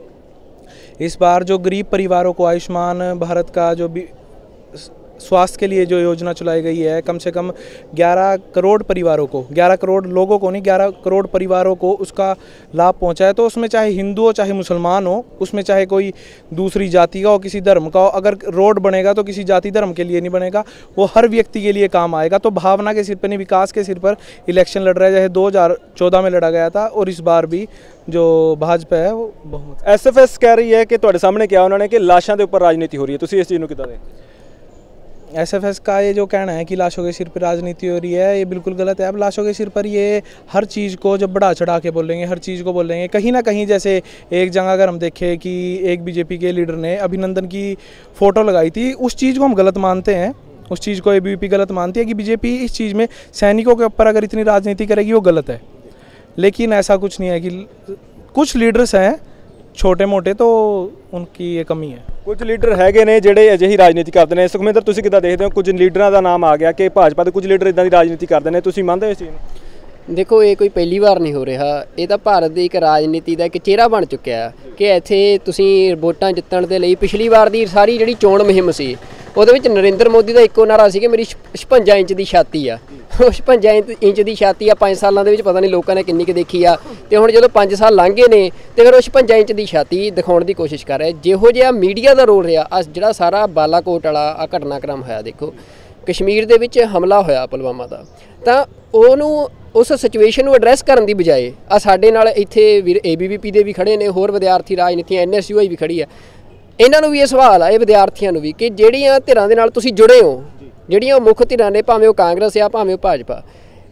इस बार जो गरीब परिवारों को आयुष्मान भारत का जो भी स्वास्थ्य के लिए जो योजना चलाई गई है, कम से कम ग्यारह करोड़ परिवारों को, ग्यारह करोड़ लोगों को नहीं, ग्यारह करोड़ परिवारों को उसका लाभ पहुंचा है। तो उसमें चाहे हिंदू हो चाहे मुसलमान हो, उसमें चाहे कोई दूसरी जाति का हो, किसी धर्म का हो, अगर रोड बनेगा तो किसी जाति धर्म के लिए नहीं बनेगा, वो हर व्यक्ति के लिए काम आएगा। तो भावना के सिर पर नहीं, विकास के सिर पर इलेक्शन लड़ रहा है। जैसे दो हज़ार चौदह में लड़ा गया था और इस बार भी जो भाजपा है वो बहुत। एस एफ एस कह रही है कि तुहाडे सामने क्या उन्होंने कि लाशों के उपर राजनीति हो रही है, तुसीं इस चीज़ नूं किद्दां देखदे? एस एफ एस का ये जो कहना है कि लाशों के सिर पर राजनीति हो रही है, ये बिल्कुल गलत है। अब लाशों के सिर पर ये हर चीज़ को जब बढ़ा चढ़ा के बोलेंगे, हर चीज़ को बोलेंगे, कहीं ना कहीं जैसे एक जगह अगर हम देखें कि एक बीजेपी के लीडर ने अभिनंदन की फ़ोटो लगाई थी, उस चीज़ को हम गलत मानते हैं। उस चीज़ को एबीवीपी गलत मानती है कि बीजेपी इस चीज़ में सैनिकों के ऊपर अगर इतनी राजनीति करेगी वो गलत है। लेकिन ऐसा कुछ नहीं है कि कुछ लीडर्स हैं छोटे मोटे, तो उनकी ये कमी है। कुछ लीडर हैगे ने ਜਿਹੜੇ ਅਜਿਹੀ ਰਾਜਨੀਤੀ ਕਰਦੇ ਨੇ। ਸੁਖਮਿੰਦਰ, ਤੁਸੀਂ ਕਿੱਦਾਂ ਦੇਖਦੇ ਹੋ? ਕੁਝ ਲੀਡਰਾਂ ਦਾ ਨਾਮ ਆ ਗਿਆ ਕਿ ਭਾਜਪਾ ਦੇ ਕੁਝ ਲੀਡਰ ਇਦਾਂ ਦੀ ਰਾਜਨੀਤੀ ਕਰਦੇ ਨੇ, ਤੁਸੀਂ ਮੰਨਦੇ ਹੋ ਇਸ ਚੀਜ਼ ਨੂੰ? ਦੇਖੋ, ਇਹ ਕੋਈ ਪਹਿਲੀ ਵਾਰ ਨਹੀਂ ਹੋ ਰਿਹਾ। ਇਹ ਤਾਂ ਭਾਰਤ ਦੀ ਇੱਕ ਰਾਜਨੀਤੀ ਦਾ ਇੱਕ ਚਿਹਰਾ ਬਣ ਚੁੱਕਿਆ ਕਿ ਇੱਥੇ ਤੁਸੀਂ ਵੋਟਾਂ ਜਿੱਤਣ ਦੇ ਲਈ ਪਿਛਲੀ ਵਾਰ ਦੀ ਸਾਰੀ ਜਿਹੜੀ ਚੋਣ ਮੁਹਿੰਮ ਸੀ ਉਹਦੇ ਵਿੱਚ ਨਰਿੰਦਰ ਮੋਦੀ ਦਾ ਇੱਕੋ ਨਾਰਾ ਸੀ ਕਿ ਮੇਰੀ ਛਪੰਜਾ ਇੰਚ ਦੀ ਛਾਤੀ ਆ। ਉਹ ਛਪੰਜਾ ਇੰਚ ਦੀ ਛਾਤੀ ਆ ਪੰਜ ਸਾਲਾਂ ਦੇ ਵਿੱਚ ਪਤਾ ਨਹੀਂ ਲੋਕਾਂ ਨੇ ਕਿੰਨੀ ਕੁ ਦੇਖੀ ਆ। ਤੇ ਹੁਣ ਜਦੋਂ ਪੰਜ ਸਾਲ ਲੰਘ ਗਏ ਨੇ ਤੇ ਫਿਰ ਉਹ ਛਪੰਜਾ ਇੰਚ ਦੀ ਛਾਤੀ ਦਿਖਾਉਣ ਦੀ ਕੋਸ਼ਿਸ਼ ਕਰ ਰਿਹਾ। ਜਿਹੋ ਜਿਹਾ ਮੀਡੀਆ ਦਾ ਰੋਲ ਰਿਹਾ, ਆ ਜਿਹੜਾ ਸਾਰਾ ਬਾਲਾਕੋਟ ਵਾਲਾ ਆ ਘਟਨਾਕ੍ਰਮ ਹੋਇਆ, ਦੇਖੋ ਕਸ਼ਮੀਰ ਦੇ ਵਿੱਚ ਹਮਲਾ ਹੋਇਆ ਪੁਲਵਾਮਾ ਦਾ, ਤਾਂ ਉਹਨੂੰ ਉਸ ਸਿਚੁਏਸ਼ਨ ਨੂੰ ਐਡਰੈਸ ਕਰਨ ਦੀ ਬਜਾਏ ਆ ਸਾਡੇ ਨਾਲ ਇੱਥੇ ਵੀਰ ਏਬੀਵੀਪੀ ਦੇ ਵੀ ਖੜੇ ਨੇ, ਹੋਰ ਵਿਦਿਆਰਥੀ ਰਾਜਨੀਤੀਆਂ ਐਨ ਐਸ ਯੂ ਆਈ ਵੀ ਖੜੀ ਆ। ਇਹਨਾਂ ਨੂੰ ਵੀ ਇਹ ਸਵਾਲ ਆ, ਇਹ ਵਿਦਿਆਰਥੀਆਂ ਨੂੰ ਵੀ, ਕਿ ਜਿਹੜੀਆਂ ਧਿਰਾਂ ਦੇ ਨਾਲ ਤੁਸੀਂ ਜੁੜੇ ਹੋ, ਜਿਹੜੀਆਂ ਮੁੱਖ ਧਿਰਾਂ ਨੇ, ਭਾਵੇਂ ਉਹ ਕਾਂਗਰਸ ਆ ਭਾਵੇਂ ਉਹ ਭਾਜਪਾ,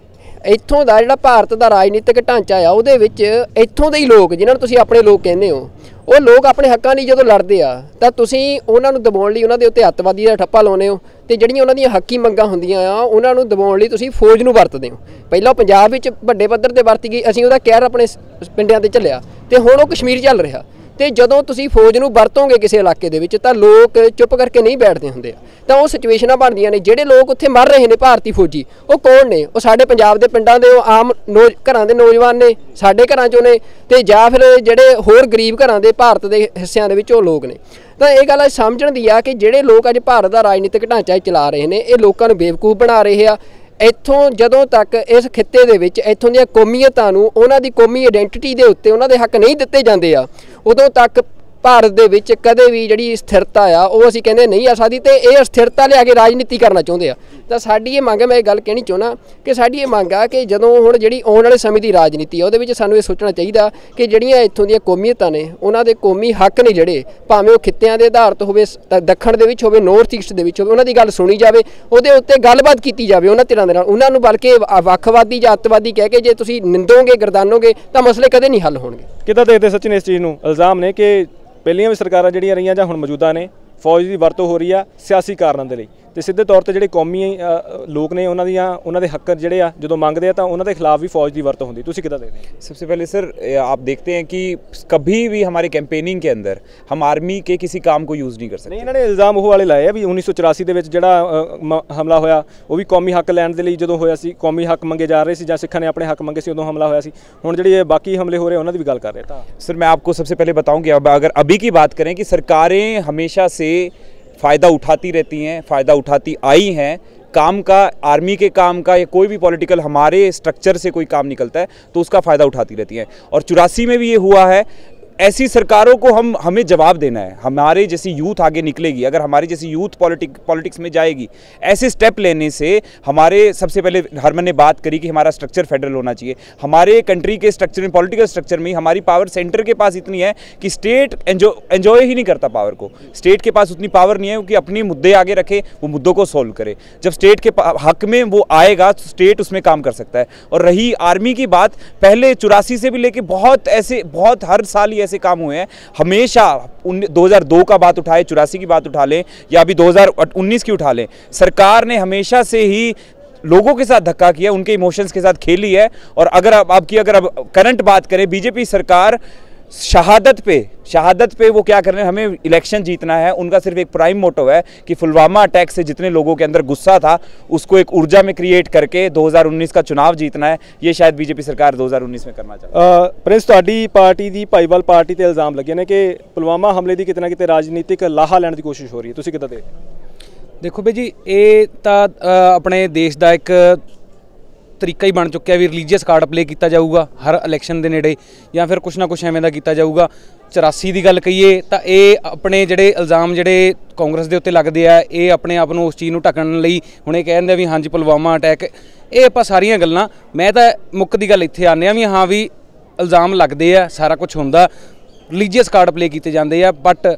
ਇੱਥੋਂ ਦਾ ਜਿਹੜਾ ਭਾਰਤ ਦਾ ਰਾਜਨੀਤਿਕ ਢਾਂਚਾ ਆ ਉਹਦੇ ਵਿੱਚ ਇੱਥੋਂ ਦੇ ਹੀ ਲੋਕ, ਜਿਨ੍ਹਾਂ ਨੂੰ ਤੁਸੀਂ ਆਪਣੇ ਲੋਕ ਕਹਿੰਦੇ ਹੋ, ਉਹ ਲੋਕ ਆਪਣੇ ਹੱਕਾਂ ਲਈ ਜਦੋਂ ਲੜਦੇ ਆ ਤਾਂ ਤੁਸੀਂ ਉਹਨਾਂ ਨੂੰ ਦਬਾਉਣ ਲਈ ਉਹਨਾਂ ਦੇ ਉੱਤੇ ਅੱਤਵਾਦੀ ਦਾ ਠੱਪਾ ਲਾਉਂਦੇ ਹੋ, ਤੇ ਜਿਹੜੀਆਂ ਉਹਨਾਂ ਦੀਆਂ ਹੱਕੀ ਮੰਗਾਂ ਹੁੰਦੀਆਂ ਆ ਉਹਨਾਂ ਨੂੰ ਦਬਾਉਣ ਲਈ ਤੁਸੀਂ ਫੌਜ ਨੂੰ ਵਰਤਦੇ ਹੋ। ਪਹਿਲਾਂ ਪੰਜਾਬ ਵਿੱਚ ਵੱਡੇ ਪੱਧਰ ਤੇ ਵਰਤੀ ਗਈ, ਅਸੀਂ ਉਹਦਾ ਕਹਿਰ ਆਪਣੇ ਪਿੰਡਾਂ ਤੇ ਝੱਲਿਆ, ਤੇ ਹੁਣ ਉਹ ਕਸ਼ਮੀਰ ਚੱਲ ਰਿਹਾ। ਤੇ ਜਦੋਂ ਤੁਸੀਂ ਫੌਜ ਨੂੰ ਵਰਤੋਗੇ ਕਿਸੇ ਇਲਾਕੇ ਦੇ ਵਿੱਚ ਤਾਂ ਲੋਕ ਚੁੱਪ ਕਰਕੇ ਨਹੀਂ ਬੈਠਦੇ ਹੁੰਦੇ, ਤਾਂ ਉਹ ਸਿਚੁਏਸ਼ਨਾਂ ਬਣਦੀਆਂ ਨੇ। ਜਿਹੜੇ ਲੋਕ ਉੱਥੇ ਮਰ ਰਹੇ ਨੇ ਭਾਰਤੀ ਫੌਜੀ, ਉਹ ਕੌਣ ਨੇ? ਉਹ ਸਾਡੇ ਪੰਜਾਬ ਦੇ ਪਿੰਡਾਂ ਦੇ ਉਹ ਆਮ ਨੌ ਘਰਾਂ ਦੇ ਨੌਜਵਾਨ ਨੇ, ਸਾਡੇ ਘਰਾਂ 'ਚੋਂ ਨੇ, ਤੇ ਜਾਂ ਫਿਰ ਜਿਹੜੇ ਹੋਰ ਗਰੀਬ ਘਰਾਂ ਦੇ ਭਾਰਤ ਦੇ ਹਿੱਸਿਆਂ ਦੇ ਵਿੱਚ ਉਹ ਲੋਕ ਨੇ। ਤਾਂ ਇਹ ਗੱਲ ਸਮਝਣ ਦੀ ਆ ਕਿ ਜਿਹੜੇ ਲੋਕ ਅੱਜ ਭਾਰਤ ਦਾ ਰਾਜਨੀਤਿਕ ਢਾਂਚਾ ਚਲਾ ਰਹੇ ਨੇ, ਇਹ ਲੋਕਾਂ ਨੂੰ ਬੇਵਕੂਫ ਬਣਾ ਰਹੇ ਆ। ਇੱਥੋਂ ਜਦੋਂ ਤੱਕ ਇਸ ਖਿੱਤੇ ਦੇ ਵਿੱਚ ਇੱਥੋਂ ਦੀਆਂ ਕੌਮੀਅਤਾਂ ਨੂੰ ਉਹਨਾਂ ਦੀ ਕੌਮੀ ਆਇਡੈਂਟੀਟੀ ਦੇ ਉੱਤੇ ਉਹਨਾਂ ਦੇ ਹੱਕ ਨਹੀਂ ਦਿੱਤੇ ਜਾਂਦੇ ਆ, ਉਦੋਂ ਤੱਕ ਭਾਰਤ ਦੇ ਵਿੱਚ ਕਦੇ ਵੀ ਜਿਹੜੀ ਸਥਿਰਤਾ ਆ ਉਹ ਅਸੀਂ ਕਹਿੰਦੇ ਨਹੀਂ ਆ ਸਕਦੀ। ਤੇ ਇਹ ਸਥਿਰਤਾ ਲਿਆ ਕੇ ਰਾਜਨੀਤੀ ਕਰਨਾ ਚਾਹੁੰਦੇ ਆ। ਤਾਂ ਸਾਡੀ ਇਹ ਮੰਗ ਹੈ, ਮੈਂ ਇਹ ਗੱਲ ਕਹਿਣੀ ਚਾਹੁੰਦਾ ਕਿ ਸਾਡੀ ਇਹ ਮੰਗ ਆ ਕਿ ਜਦੋਂ ਹੁਣ ਜਿਹੜੀ ਆਉਣ ਵਾਲੇ ਸਮੇਂ ਦੀ ਰਾਜਨੀਤੀ ਆ ਉਹਦੇ ਵਿੱਚ ਸਾਨੂੰ ਇਹ ਸੋਚਣਾ ਚਾਹੀਦਾ ਕਿ ਜਿਹੜੀਆਂ ਇੱਥੋਂ ਦੀਆਂ ਕੌਮੀਅਤਾਂ ਨੇ ਉਹਨਾਂ ਦੇ ਕੌਮੀ ਹੱਕ ਨੇ ਜਿਹੜੇ, ਭਾਵੇਂ ਉਹ ਖਿੱਤਿਆਂ ਦੇ ਆਧਾਰਿਤ ਹੋਵੇ, ਦੱਖਣ ਦੇ ਵਿੱਚ ਹੋਵੇ, ਨਾਰਥ ਈਸਟ ਦੇ ਵਿੱਚ ਹੋਵੇ, ਉਹਨਾਂ ਦੀ ਗੱਲ ਸੁਣੀ ਜਾਵੇ, ਉਹਦੇ ਉੱਤੇ ਗੱਲਬਾਤ ਕੀਤੀ ਜਾਵੇ ਉਹਨਾਂ ਧਿਰਾਂ ਦੇ ਨਾਲ। ਉਹਨਾਂ ਨੂੰ ਬਲਕਿ ਵੱਖਵਾਦੀ ਜਾਂ ਅੱਤਵਾਦੀ ਕਹਿ ਕੇ ਜੇ ਤੁਸੀਂ ਨਿੰਦੋਗੇ, ਗਰਦਾਨੋਗੇ ਤਾਂ ਮਸਲੇ ਕਦੇ ਨਹੀਂ ਹੱਲ ਹੋਣਗੇ। ਕਿੱਦਾਂ ਦੇਖਦੇ ਸਚਿਨ ਇਸ ਚੀਜ਼ ਨੂੰ? ਇਲਜ਼ਾਮ ਨੇ ਕਿ ਪਹਿਲੀਆਂ ਵੀ ਸਰਕਾਰਾਂ ਜਿਹੜੀਆਂ ਰਹੀਆਂ ਜਾਂ ਹੁਣ ਮੌਜੂਦਾ ਨੇ, ਫੌਜ ਦੀ ਵਰਤੋਂ ਹੋ ਰਹੀ ਆ ਸਿਆਸੀ ਕਾਰਨਾਂ ਦੇ ਲਈ, ਤੇ ਸਿੱਧੇ ਤੌਰ ਤੇ ਜਿਹੜੇ ਕੌਮੀ ਅ, ਲੋਕ ਨੇ ਉਹਨਾਂ ਦੀਆਂ ਉਹਨਾਂ ਦੇ ਹੱਕ ਜਿਹੜੇ ਆ ਜਦੋਂ ਮੰਗਦੇ ਆ ਤਾਂ ਉਹਨਾਂ ਦੇ ਖਿਲਾਫ ਵੀ ਫੌਜ ਦੀ ਵਰਤੋਂ ਹੁੰਦੀ। ਤੁਸੀਂ ਕਿੱਦਾਂ देखते हैं? सबसे पहले सर आप देखते हैं कि कभी भी हमारे कैंपेनिंग के अंदर हम आर्मी के किसी काम को यूज़ नहीं कर सकते। ਨਹੀਂ ਇਹਨਾਂ ਨੇ ਇਲਜ਼ਾਮ ਉਹ ਵਾਲੇ ਲਾਏ ਆ ਵੀ ਉੱਨੀ ਸੌ ਚੁਰਾਸੀ ਦੇ ਵਿੱਚ ਜਿਹੜਾ ਅ, ਮ- ਹਮਲਾ ਹੋਇਆ ਉਹ ਵੀ ਕੌਮੀ ਹੱਕ ਲੈਣ ਦੇ ਲਈ ਜਦੋਂ ਹੋਇਆ ਸੀ, ਕੌਮੀ ਹੱਕ ਮੰਗੇ ਜਾ ਰਹੇ ਸੀ ਜਾਂ ਸਿੱਖਾਂ ਨੇ ਆਪਣੇ ਹੱਕ ਮੰਗੇ ਸੀ ਉਦੋਂ ਹਮਲਾ ਹੋਇਆ ਸੀ। ਹੁਣ ਜਿਹੜੀ ਇਹ ਬਾਕੀ ਹਮਲੇ ਹੋ ਰਹੇ ਉਹਨਾਂ ਦੀ ਵੀ ਗੱਲ ਕਰ ਰਹੇ ਤਾਂ सर मैं आपको सबसे पहले बताऊं कि अब अगर अभी की बात करें कि सरकारें हमेशा से फ़ायदा उठाती रहती हैं, फ़ायदा उठाती आई हैं काम का, आर्मी के काम का या कोई भी पॉलिटिकल हमारे स्ट्रक्चर से कोई काम निकलता है तो उसका फ़ायदा उठाती रहती हैं। और चौरासी में भी ये हुआ है। ऐसी सरकारों को हम हमें जवाब देना है। हमारे जैसी यूथ आगे निकलेगी, अगर हमारी जैसी यूथ पॉलिटिक पॉलिटिक्स में जाएगी, ऐसे स्टेप लेने से हमारे सबसे पहले हरमन ने बात करी कि हमारा स्ट्रक्चर फेडरल होना चाहिए। हमारे कंट्री के स्ट्रक्चर में, पॉलिटिकल स्ट्रक्चर में हमारी पावर सेंटर के पास इतनी है कि स्टेट एंजॉय ही नहीं करता पावर को। स्टेट के पास उतनी पावर नहीं है कि अपनी मुद्दे आगे रखे, वो मुद्दों को सोल्व करे। जब स्टेट के हक में वो आएगा तो स्टेट उसमें काम कर सकता है। और रही आर्मी की बात, पहले चौरासी से भी लेके बहुत ऐसे बहुत हर साल ही ऐसे काम हुए हैं। हमेशा दो हज़ार दो का बात उठाए, चौरासी की बात उठा लें या अभी दो हज़ार उन्नीस की उठा लें, सरकार ने हमेशा से ही लोगों के साथ धक्का किया, उनके इमोशंस के साथ खेली है। और अगर अब आपकी अगर अब करंट बात करें, बीजेपी सरकार शहादत पे शहादत पे वो क्या कर रहे हैं, हमें इलेक्शन जीतना है। उनका सिर्फ एक प्राइम मोटो है कि पुलवामा अटैक से जितने लोगों के अंदर गुस्सा था उसको एक ऊर्जा में क्रिएट करके दो हज़ार उन्नीस का चुनाव जीतना है। ये शायद बीजेपी सरकार दो हज़ार उन्नीस में करना चाहती है। ਅ, ਪ੍ਰਿੰਸ ਤੁਹਾਡੀ ਪਾਰਟੀ ਦੀ ਭਾਈਵਾਲ ਪਾਰਟੀ ਤੇ ਇਲਜ਼ਾਮ ਲੱਗੇ ਨੇ ਕਿ ਪੁਲਵਾਮਾ ਹਮਲੇ ਦੀ ਕਿਤੇ ਨਾ ਕਿਤੇ ਰਾਜਨੀਤਿਕ ਲਾਹਾ ਲੈਣ ਦੀ ਕੋਸ਼ਿਸ਼ ਹੋ ਰਹੀ ਹੈ। ਤੁਸੀਂ ਕਿੱਦਾਂ ਦੇਖਦੇ ਹੋ? ਦੇਖੋ ਬਈ ਜੀ, ਇਹ ਤਾਂ ਅ, ਆਪਣੇ ਦੇਸ਼ ਦਾ ਇੱਕ ਤਰੀਕਾ ਹੀ ਬਣ ਚੁੱਕਿਆ ਵੀ ਰਿਲੀਜੀਅਸ ਕਾਰਡ ਪਲੇ ਕੀਤਾ ਜਾਊਗਾ ਹਰ ਇਲੈਕਸ਼ਨ ਦੇ ਨੇੜੇ, ਜਾਂ ਫਿਰ ਕੁਛ ਨਾ ਕੁਛ ਐਵੇਂ ਦਾ ਕੀਤਾ ਜਾਊਗਾ। ਚੁਰਾਸੀ ਦੀ ਗੱਲ ਕਹੀਏ ਤਾਂ ਇਹ ਆਪਣੇ ਜਿਹੜੇ ਇਲਜ਼ਾਮ ਜਿਹੜੇ ਕਾਂਗਰਸ ਦੇ ਉੱਤੇ ਲੱਗਦੇ ਆ, ਇਹ ਆਪਣੇ ਆਪ ਨੂੰ ਉਸ ਚੀਜ਼ ਨੂੰ ਢੱਕਣ ਲਈ ਹੁਣ ਇਹ ਕਹਿੰਦੇ ਆ ਵੀ ਹਾਂਜੀ ਪੁਲਵਾਮਾ ਅਟੈਕ, ਇਹ ਆਪਾਂ ਸਾਰੀਆਂ ਗੱਲਾਂ, ਮੈਂ ਤਾਂ ਮੁੱਖ ਦੀ ਗੱਲ ਇੱਥੇ ਆਉਂਦੇ ਆ ਵੀ ਹਾਂ ਵੀ ਇਲਜ਼ਾਮ ਲੱਗਦੇ ਆ, ਸਾਰਾ ਕੁਝ ਹੁੰਦਾ, ਰਿਲੀਜੀਅਸ ਕਾਰਡ ਪਲੇ ਕੀਤੇ ਜਾਂਦੇ ਆ, ਬਟ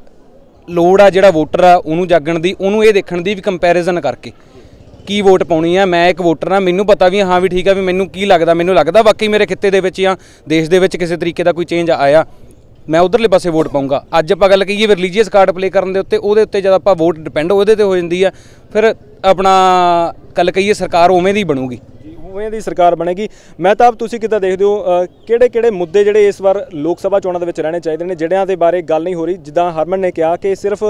ਲੋੜ ਆ ਜਿਹੜਾ ਵੋਟਰ ਆ ਉਹਨੂੰ ਜਾਗਣ ਦੀ, ਉਹਨੂੰ ਇਹ ਦੇਖਣ ਦੀ ਵੀ ਕੰਪੈਰੀਜ਼ਨ ਕਰਕੇ ਕੀ ਵੋਟ ਪਾਉਣੀ ਆ। ਮੈਂ ਇੱਕ ਵੋਟਰ ਆ, ਮੈਨੂੰ ਪਤਾ ਵੀ ਹਾਂ ਵੀ ਠੀਕ ਆ ਵੀ ਮੈਨੂੰ ਕੀ ਲੱਗਦਾ, ਮੈਨੂੰ ਲੱਗਦਾ ਵਾਕਈ ਮੇਰੇ ਖਿੱਤੇ ਦੇ ਵਿੱਚ ਜਾਂ ਦੇਸ਼ ਦੇ ਵਿੱਚ ਕਿਸੇ ਤਰੀਕੇ ਦਾ ਕੋਈ ਚੇਂਜ ਆਇਆ, ਮੈਂ ਉਧਰਲੇ ਪਾਸੇ ਵੋਟ ਪਾਊਂਗਾ। ਅੱਜ ਆਪਾਂ ਗੱਲ ਕਹੀਏ ਵੀ ਰਿਲੀਜੀਅਸ ਕਾਰਡ ਪਲੇ ਕਰਨ ਦੇ ਉੱਤੇ, ਉਹਦੇ ਉੱਤੇ ਜਦ ਆਪਾਂ ਵੋਟ ਡਿਪੈਂਡ ਉਹਦੇ ਤੇ ਹੋ ਜਾਂਦੀ ਆ, ਫਿਰ ਆਪਣਾ ਗੱਲ ਕਹੀਏ ਸਰਕਾਰ ਉਵੇਂ ਦੀ ਬਣੂਗੀ, ਉਵੇਂ ਦੀ ਸਰਕਾਰ ਬਣੇਗੀ। ਮਹਿਤਾਬ ਤੁਸੀਂ ਕਿੱਦਾਂ ਦੇਖਦੇ ਹੋ, ਕਿਹੜੇ ਕਿਹੜੇ ਮੁੱਦੇ ਜਿਹੜੇ ਇਸ ਵਾਰ ਲੋਕ ਸਭਾ ਚੋਣਾਂ ਦੇ ਵਿੱਚ ਰਹਿਣੇ ਚਾਹੀਦੇ ਨੇ ਜਿਹੜਿਆਂ ਦੇ ਬਾਰੇ ਗੱਲ ਨਹੀਂ ਹੋ ਰਹੀ? ਜਿੱਦਾਂ ਹਰਮਨ ਨੇ ਕਿਹਾ ਕਿ ਸਿਰਫ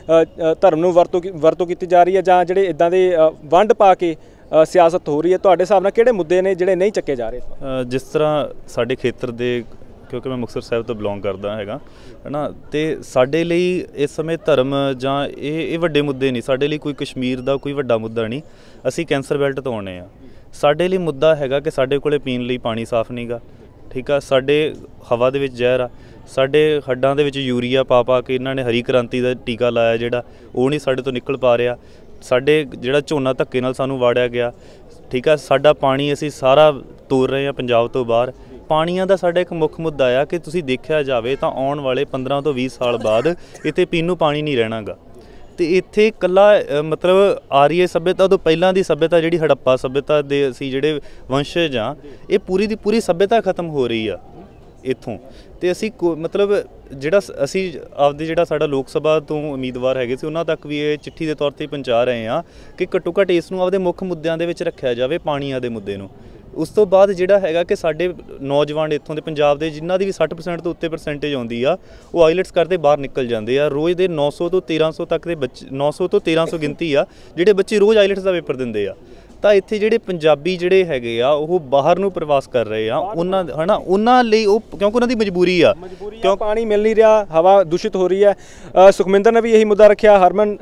ਧਰਮ ਨੂੰ ਵਰਤੋਂ ਵਰਤੋਂ ਕੀਤੀ ਜਾ ਰਹੀ ਹੈ ਜਾਂ ਜਿਹੜੇ ਇਦਾਂ ਦੇ ਵੰਡ ਪਾ ਕੇ ਸਿਆਸਤ ਹੋ ਰਹੀ ਹੈ, ਤੁਹਾਡੇ ਹਿਸਾਬ ਨਾਲ ਕਿਹੜੇ ਮੁੱਦੇ ਨੇ ਜਿਹੜੇ ਨਹੀਂ ਚੱਕੇ ਜਾ ਰਹੇ? ਅ, ਜਿਸ ਤਰ੍ਹਾਂ ਸਾਡੇ ਖੇਤਰ ਦੇ, ਕਿਉਂਕਿ ਮੈਂ ਮੁਕਤਸਰ ਸਾਹਿਬ ਤੋਂ ਬਿਲੋਂਗ ਕਰਦਾ ਹੈਗਾ ਹੈ ਨਾ, ਅਤੇ ਸਾਡੇ ਲਈ ਇਸ ਸਮੇਂ ਧਰਮ ਜਾਂ ਇਹ ਇਹ ਵੱਡੇ ਮੁੱਦੇ ਨਹੀਂ। ਸਾਡੇ ਲਈ ਕੋਈ ਕਸ਼ਮੀਰ ਦਾ ਕੋਈ ਵੱਡਾ ਮੁੱਦਾ ਨਹੀਂ। ਅਸੀਂ ਕੈਂਸਰ ਬੈਲਟ ਤੋਂ ਆਉਣੇ ਆ। ਸਾਡੇ ਲਈ ਮੁੱਦਾ ਹੈਗਾ ਕਿ ਸਾਡੇ ਕੋਲੇ ਪੀਣ ਲਈ ਪਾਣੀ ਸਾਫ਼ ਨਹੀਂ ਗਾ, ਠੀਕ ਆ। ਸਾਡੇ ਹਵਾ ਦੇ ਵਿੱਚ ਜ਼ਹਿਰ ਆ, ਸਾਡੇ ਹੱਡਾਂ ਦੇ ਵਿੱਚ ਯੂਰੀਆ ਪਾ ਪਾ ਕੇ ਇਹਨਾਂ ਨੇ ਹਰੀ ਕ੍ਰਾਂਤੀ ਦਾ ਟੀਕਾ ਲਾਇਆ ਜਿਹੜਾ ਉਹ ਨਹੀਂ ਸਾਡੇ ਤੋਂ ਨਿਕਲ ਪਾ ਰਿਹਾ। ਸਾਡੇ ਜਿਹੜਾ ਝੋਨਾ ਧੱਕੇ ਨਾਲ ਸਾਨੂੰ ਵਾੜਿਆ ਗਿਆ, ਠੀਕ ਆ। ਸਾਡਾ ਪਾਣੀ ਅਸੀਂ ਸਾਰਾ ਤੋਰ ਰਹੇ ਹਾਂ ਪੰਜਾਬ ਤੋਂ ਬਾਹਰ। ਪਾਣੀਆਂ ਦਾ ਸਾਡਾ ਇੱਕ ਮੁੱਖ ਮੁੱਦਾ ਆ ਕਿ ਤੁਸੀਂ ਦੇਖਿਆ ਜਾਵੇ ਤਾਂ ਆਉਣ ਵਾਲੇ ਪੰਦਰਾਂ ਤੋਂ ਵੀਹ ਸਾਲ ਬਾਅਦ ਇੱਥੇ ਪੀਣ ਨੂੰ ਪਾਣੀ ਨਹੀਂ ਰਹਿਣਾ ਗਾ। ਅਤੇ ਇੱਥੇ ਇਕੱਲਾ ਮਤਲਬ ਆਰੀਏ ਸੱਭਿਅਤਾ ਤੋਂ ਪਹਿਲਾਂ ਦੀ ਸੱਭਿਅਤਾ ਜਿਹੜੀ ਹੜੱਪਾ ਸੱਭਿਅਤਾ ਦੇ ਅਸੀਂ ਜਿਹੜੇ ਵੰਸ਼ਜ ਹਾਂ, ਇਹ ਪੂਰੀ ਦੀ ਪੂਰੀ ਸੱਭਿਅਤਾ ਖਤਮ ਹੋ ਰਹੀ ਆ ਇੱਥੋਂ। ਅਤੇ ਅਸੀਂ ਕੋ ਮਤਲਬ ਜਿਹੜਾ ਅਸੀਂ ਆਪਦੇ ਜਿਹੜਾ ਸਾਡਾ ਲੋਕ ਸਭਾ ਤੋਂ ਉਮੀਦਵਾਰ ਹੈਗੇ ਸੀ ਉਹਨਾਂ ਤੱਕ ਵੀ ਇਹ ਚਿੱਠੀ ਦੇ ਤੌਰ 'ਤੇ ਪਹੁੰਚਾ ਰਹੇ ਹਾਂ ਕਿ ਘੱਟੋ ਘੱਟ ਇਸ ਨੂੰ ਆਪਦੇ ਮੁੱਖ ਮੁੱਦਿਆਂ ਦੇ ਵਿੱਚ ਰੱਖਿਆ ਜਾਵੇ, ਪਾਣੀਆਂ ਦੇ ਮੁੱਦੇ ਨੂੰ। ਉਸ ਤੋਂ ਬਾਅਦ ਜਿਹੜਾ ਹੈਗਾ ਕਿ ਸਾਡੇ ਨੌਜਵਾਨ ਇੱਥੋਂ ਦੇ ਪੰਜਾਬ ਦੇ ਜਿਨ੍ਹਾਂ ਦੀ ਵੀ ਸੱਠ ਪਰਸੈਂਟ ਤੋਂ ਉੱਤੇ ਪਰਸੈਂਟੇਜ ਆਉਂਦੀ ਆ, ਉਹ ਆਈਲੈਟਸ ਕਰਦੇ ਬਾਹਰ ਨਿਕਲ ਜਾਂਦੇ ਆ। ਰੋਜ਼ ਦੇ ਨੌ ਸੌ ਤੋਂ ਤੇਰ੍ਹਾਂ ਸੌ ਤੱਕ ਦੇ ਬੱਚੇ, ਨੌ ਸੌ ਤੋਂ ਤੇਰ੍ਹਾਂ ਸੌ ਗਿਣਤੀ ਆ ਜਿਹੜੇ ਬੱਚੇ ਰੋਜ਼ ਆਈਲੈਟਸ ਦਾ ਪੇਪਰ ਦਿੰਦੇ ਆ। ਤਾਂ ਇੱਥੇ ਜਿਹੜੇ ਪੰਜਾਬੀ ਜਿਹੜੇ ਹੈਗੇ ਆ ਉਹ ਬਾਹਰ ਨੂੰ ਪ੍ਰਵਾਸ ਕਰ ਰਹੇ ਆ, ਉਹਨਾਂ ਹੈ ਨਾ, ਉਹਨਾਂ ਲਈ ਉਹ ਕਿਉਂਕਿ ਉਹਨਾਂ ਦੀ ਮਜਬੂਰੀ ਆ, ਕਿਉਂ ਪਾਣੀ ਮਿਲ ਨਹੀਂ ਰਿਹਾ, ਹਵਾ ਦੂਸ਼ਿਤ ਹੋ ਰਹੀ ਹੈ। ਸੁਖਮਿੰਦਰ ਨੇ ਵੀ ਇਹੀ ਮੁੱਦਾ ਰੱਖਿਆ, ਹਰਮਨ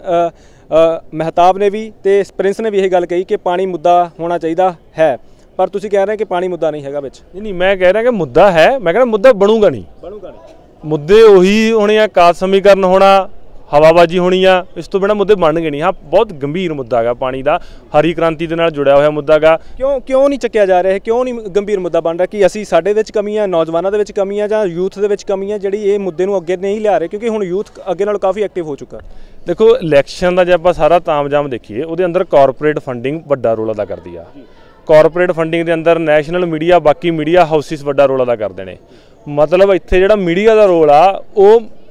ਮਹਿਤਾਬ ਨੇ ਵੀ ਤੇ ਪ੍ਰਿੰਸ ਨੇ ਵੀ ਇਹ ਗੱਲ ਕਹੀ ਕਿ ਪਾਣੀ ਮੁੱਦਾ ਹੋਣਾ ਚਾਹੀਦਾ ਹੈ, ਪਰ ਤੁਸੀਂ ਕਹਿ ਰਹੇ ਕਿ ਪਾਣੀ ਮੁੱਦਾ ਨਹੀਂ ਹੈਗਾ ਵਿੱਚ। ਨਹੀਂ ਨਹੀਂ ਮੈਂ ਕਹਿ ਰਿਹਾ ਕਿ ਮੁੱਦਾ ਹੈ, ਮੈਂ ਕਹਿੰਦਾ ਮੁੱਦਾ ਬਣੂਗਾ ਨਹੀਂ ਬਣੂਗਾ ਨਹੀਂ ਮੁੱਦੇ ਉਹੀ ਹੋਣੇ ਆ, ਕਾਸ ਸਮੀਕਰਨ ਹੋਣਾ, ਹਵਾਬਾਜੀ ਹੋਣੀ ਆ, ਇਸ ਤੋਂ ਬਿਨਾਂ ਮੁੱਦੇ ਬਣਨਗੇ ਨਹੀਂ। ਹਾਂ, ਬਹੁਤ ਗੰਭੀਰ ਮੁੱਦਾ ਹੈਗਾ ਪਾਣੀ ਦਾ, ਹਰੀ ਕ੍ਰਾਂਤੀ ਦੇ ਨਾਲ ਜੁੜਿਆ ਹੋਇਆ ਮੁੱਦਾ ਹੈਗਾ। ਕਿਉਂ ਕਿਉਂ ਨਹੀਂ ਚੱਕਿਆ ਜਾ ਰਿਹਾ, ਕਿਉਂ ਨਹੀਂ ਗੰਭੀਰ ਮੁੱਦਾ ਬਣ ਰਿਹਾ? ਕਿ ਅਸੀਂ ਸਾਡੇ ਵਿੱਚ ਕਮੀ ਆ, ਨੌਜਵਾਨਾਂ ਦੇ ਵਿੱਚ ਕਮੀ ਆ, ਜਾਂ ਯੂਥ ਦੇ ਵਿੱਚ ਕਮੀ ਆ ਜਿਹੜੀ ਇਹ ਮੁੱਦੇ ਨੂੰ ਅੱਗੇ ਨਹੀਂ ਲਿਆ ਰਹੇ? ਕਿਉਂਕਿ ਹੁਣ ਯੂਥ ਅੱਗੇ ਨਾਲੋਂ ਕਾਫੀ ਐਕਟਿਵ ਹੋ ਚੁੱਕਾ। ਦੇਖੋ, ਇਲੈਕਸ਼ਨ ਦਾ ਜੇ ਆਪਾਂ ਸਾਰਾ ਤਾਮਝਾਮ ਦੇਖੀਏ, ਉਹਦੇ ਅੰਦਰ ਕਾਰਪੋਰੇਟ ਫੰਡਿੰਗ ਵੱਡਾ ਰੋਲ ਅਦਾ ਕਰਦੀ ਆ। ਕਾਰਪੋਰੇਟ ਫੰਡਿੰਗ ਦੇ ਅੰਦਰ ਨੈਸ਼ਨਲ ਮੀਡੀਆ, ਬਾਕੀ ਮੀਡੀਆ ਹਾਊਸਿਸ ਵੱਡਾ ਰੋਲ ਅਦਾ ਕਰਦੇ ਨੇ। ਮਤਲਬ ਇੱਥੇ ਜਿਹੜਾ ਮੀਡੀਆ ਦਾ ਰੋਲ ਆ ਉਹ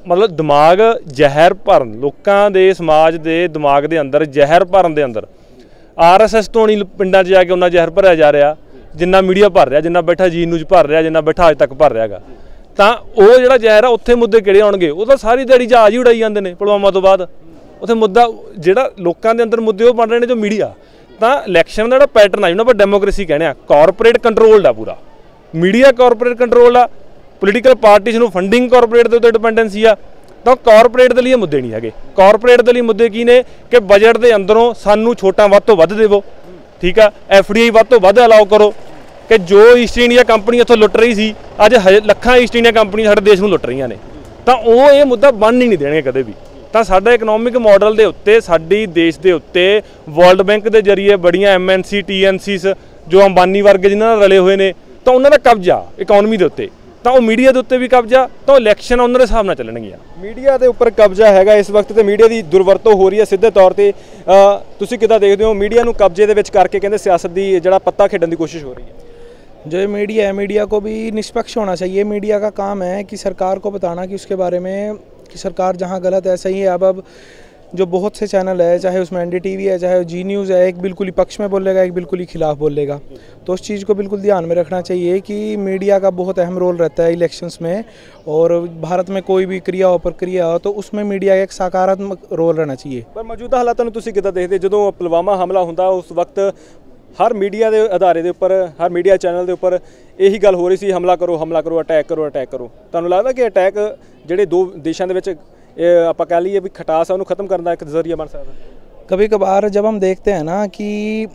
ਮਤਲਬ ਦਿਮਾਗ ਜ਼ਹਿਰ ਭਰਨ, ਲੋਕਾਂ ਦੇ ਸਮਾਜ ਦੇ ਦਿਮਾਗ ਦੇ ਅੰਦਰ ਜ਼ਹਿਰ ਭਰਨ ਦੇ ਅੰਦਰ ਆਰ ਐਸ ਐਸ ਤੋਂ ਨਹੀਂ ਪਿੰਡਾਂ 'ਚ ਜਾ ਕੇ ਉਹਨਾਂ ਜ਼ਹਿਰ ਭਰਿਆ ਜਾ ਰਿਹਾ ਜਿੰਨਾ ਮੀਡੀਆ ਭਰ ਰਿਹਾ, ਜਿੰਨਾ ਬੈਠਾ ਜੀ ਨਿਊਜ਼ ਭਰ ਰਿਹਾ, ਜਿੰਨਾ ਬੈਠਾ ਅੱਜ ਤੱਕ ਭਰ ਰਿਹਾ ਗਾ। ਤਾਂ ਉਹ ਜਿਹੜਾ ਜ਼ਹਿਰ ਆ ਉੱਥੇ ਮੁੱਦੇ ਕਿਹੜੇ ਆਉਣਗੇ? ਉਹ ਤਾਂ ਸਾਰੀ ਦਿਹਾੜੀ ਜਹਾਜ਼ ਹੀ ਉਡਾਈ ਜਾਂਦੇ ਨੇ ਪੁਲਵਾਮਾ ਤੋਂ ਬਾਅਦ। ਉੱਥੇ ਮੁੱਦਾ ਜਿਹੜਾ ਲੋਕਾਂ ਦੇ ਅੰਦਰ ਮੁੱਦੇ ਉਹ ਬਣ ਰਹੇ ਨੇ ਜੋ ਮੀਡੀਆ। ਤਾਂ ਇਲੈਕਸ਼ਨ ਦਾ ਜਿਹੜਾ ਪੈਟਰਨ ਆ ਜਿਹਨੂੰ ਆਪਾਂ ਡੈਮੋਕ੍ਰੇਸੀ ਕਹਿੰਦੇ ਆ, ਕਾਰਪੋਰੇਟ ਕੰਟਰੋਲਡ ਆ ਪੂਰਾ, ਮੀਡੀਆ ਕਾਰਪੋਰੇਟ ਕੰਟਰੋਲ ਆ, ਪੋਲੀਟੀਕਲ ਪਾਰਟੀਜ਼ ਨੂੰ ਫੰਡਿੰਗ ਕਾਰਪੋਰੇਟ ਦੇ ਉੱਤੇ ਡਿਪੈਂਡੈਂਸੀ ਆ। ਤਾਂ ਕਾਰਪੋਰੇਟ ਦੇ ਲਈ ਮੁੱਦੇ ਨਹੀਂ ਹੈਗੇ। ਕਾਰਪੋਰੇਟ ਦੇ ਲਈ ਮੁੱਦੇ ਕੀ ਨੇ ਕਿ ਬਜਟ ਦੇ ਅੰਦਰੋਂ ਸਾਨੂੰ ਛੋਟਾਂ ਵੱਧ ਤੋਂ ਵੱਧ ਦੇਵੋ, ਠੀਕ ਆ, ਐਫ ਡੀ ਆਈ ਵੱਧ ਤੋਂ ਵੱਧ ਅਲਾਓ ਕਰੋ, ਕਿ ਜੋ ਈਸਟ ਇੰਡੀਆ ਕੰਪਨੀ ਇੱਥੋਂ ਲੁੱਟ ਰਹੀ ਸੀ ਅੱਜ ਲੱਖਾਂ ਈਸਟ ਇੰਡੀਆ ਕੰਪਨੀ ਸਾਡੇ ਦੇਸ਼ ਨੂੰ ਲੁੱਟ ਰਹੀਆਂ ਨੇ। ਤਾਂ ਉਹ ਇਹ ਮੁੱਦਾ ਬਣਨ ਹੀ ਨਹੀਂ ਦੇਣਗੇ ਕਦੇ ਵੀ। ਤਾਂ ਸਾਡਾ ਇਕਨੋਮਿਕ ਮਾਡਲ ਦੇ ਉੱਤੇ, ਸਾਡੀ ਦੇਸ਼ ਦੇ ਉੱਤੇ ਵਰਲਡ ਬੈਂਕ ਦੇ ਜ਼ਰੀਏ ਬੜੀਆਂ ਐਮ ਐਨ ਸੀ, ਟੀ ਐਨ ਸੀਸ ਜੋ ਅੰਬਾਨੀ ਵਰਗੇ ਜਿਨ੍ਹਾਂ ਨਾਲ ਰਲੇ ਹੋਏ ਨੇ, ਤਾਂ ਉਹਨਾਂ ਦਾ ਕਬਜ਼ਾ ਇਕਨੋਮੀ ਦੇ ਉੱਤੇ, ਤਾਂ ਉਹ ਮੀਡੀਆ ਦੇ ਉੱਤੇ ਵੀ ਕਬਜ਼ਾ, ਤਾਂ ਇਲੈਕਸ਼ਨ ਉਹਨਾਂ ਦੇ ਹਿਸਾਬ ਨਾਲ ਚੱਲਣਗੀਆਂ। ਮੀਡੀਆ ਦੇ ਉੱਪਰ ਕਬਜ਼ਾ ਹੈਗਾ ਇਸ ਵਕਤ ਤੇ ਮੀਡੀਆ ਦੀ ਦੁਰਵਰਤੋਂ ਹੋ ਰਹੀ ਹੈ ਸਿੱਧੇ ਤੌਰ ਤੇ। ਤੁਸੀਂ ਕਿੱਦਾਂ ਦੇਖਦੇ ਹੋ ਮੀਡੀਆ ਨੂੰ ਕਬਜ਼ੇ ਦੇ ਵਿੱਚ ਕਰਕੇ ਕਹਿੰਦੇ ਸਿਆਸਤ ਦੀ ਜਿਹੜਾ ਪੱਤਾ ਖੇਡਣ ਦੀ ਕੋਸ਼ਿਸ਼ ਹੋ ਰਹੀ ਹੈ? जो मीडिया है, मीडिया को भी निष्पक्ष होना चाहिए। मीडिया का काम है कि सरकार को बताना कि उसके बारे में कि सरकार जहाँ गलत है सही है। अब अब जो बहुत से चैनल है, चाहे उसमें एन डी टी वी है, चाहे जी न्यूज़ है, एक बिल्कुल ही पक्ष में बोलेगा, एक बिल्कुल ही खिलाफ बोलेगा। तो उस चीज़ को बिल्कुल ध्यान में रखना चाहिए कि मीडिया का बहुत अहम रोल रहता है इलेक्शंस में। और भारत में कोई भी क्रिया हो, प्रक्रिया हो, तो उसमें मीडिया का एक सकारात्मक रोल रहना चाहिए। पर मौजूदा हालातों ਨੂੰ ਤੁਸੀਂ ਕਿੱਦਾਂ ਦੇਖਦੇ? ਜਦੋਂ ਪੁਲਵਾਮਾ ਹਮਲਾ ਹੁੰਦਾ ਉਸ ਵਕਤ हर मीडिया के आधारे के उपर, हर मीडिया चैनल के उपर यही गल हो रही सी, हमला करो, हमला करो, अटैक करो, अटैक करो। तुहानूं लगदा कि अटैक जिहड़े दो देशों के विच आपां कह लईए भी खटास है उन्होंने खत्म करने का एक जरिया बन सकता? कभी कभार जब हम देखते हैं ना कि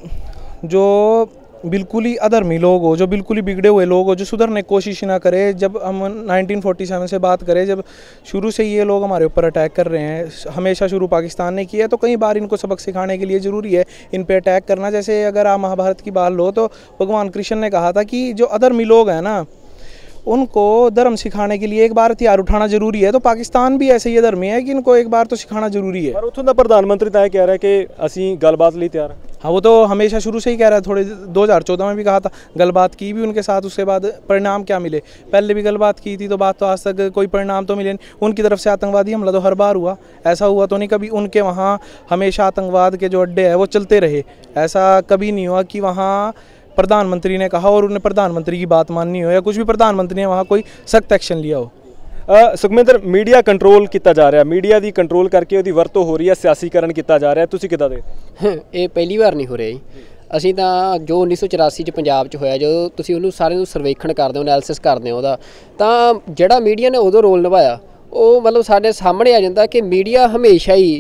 जो बिल्कुल ही अधर्मी लोग हो, जो बिल्कुल ही बिगड़े हुए लोग हो, जो सुधरने की कोशिश ना करे। जब हम नाइनटीन फोर्टी सेवन से बात करें, जब शुरू से ये लोग हमारे ऊपर अटैक कर रहे हैं, हमेशा शुरू पाकिस्तान ने किया है, तो कई बार इनको सबक सिखाने के लिए ज़रूरी है इन पे अटैक करना। जैसे अगर आप महाभारत की बात लो तो भगवान कृष्ण ने कहा था कि जो अधर्मी लोग हैं ना उनको धर्म सिखाने के लिए एक बार हथियार उठाना जरूरी है। तो पाकिस्तान भी ऐसे ही धर्मी है कि इनको एक बार तो सिखाना जरूरी है। पर उत्थों का प्रधानमंत्री तो यह कह रहा है कि असी गलबात लिए तैयार हैं। हाँ, वो तो हमेशा शुरू से ही कह रहा है। थोड़े दो हज़ार चौदह में भी कहा था, गलबात की भी उनके साथ, उसके बाद परिणाम क्या मिले? पहले भी गलबात की थी तो बात तो आज तक कोई परिणाम तो मिले नहीं। उनकी तरफ से आतंकवादी हमला तो हर बार हुआ, ऐसा हुआ तो नहीं कभी उनके वहाँ हमेशा आतंकवाद के जो अड्डे हैं वो चलते रहे। ऐसा कभी नहीं हुआ कि वहाँ प्रधानमंत्री ने कहा और उन्हें प्रधानमंत्री की बात माननी हो या कुछ भी प्रधानमंत्री ने वहाँ कोई सख्त एक्शन लिया हो। सुखमिंदर, मीडिया कंट्रोल किया जा रहा है, मीडिया की कंट्रोल करके उसकी वरतों हो रही है, सियासीकरण किया जा रहा है, तुसीं किद्दां देखदे? ਇਹ ਪਹਿਲੀ ਵਾਰ ਨਹੀਂ ਹੋ ਰਿਹਾ ਜੀ। ਅਸੀਂ ਤਾਂ ਜੋ ਉੱਨੀ ਸੌ ਚੁਰਾਸੀ 'ਚ ਪੰਜਾਬ 'ਚ ਹੋਇਆ, ਜਦੋਂ ਤੁਸੀਂ ਉਹਨੂੰ ਸਾਰੇ ਨੂੰ ਸਰਵੇਖਣ ਕਰਦੇ ਹੋ, ਐਨਾਲਿਸਿਸ ਕਰਦੇ ਹੋ ਉਹਦਾ, ਤਾਂ ਜਿਹੜਾ ਮੀਡੀਆ ਨੇ ਉਦੋਂ ਰੋਲ ਨਿਭਾਇਆ ਉਹ ਮਤਲਬ ਸਾਡੇ ਸਾਹਮਣੇ ਆ ਜਾਂਦਾ ਕਿ ਮੀਡੀਆ ਹਮੇਸ਼ਾ ਹੀ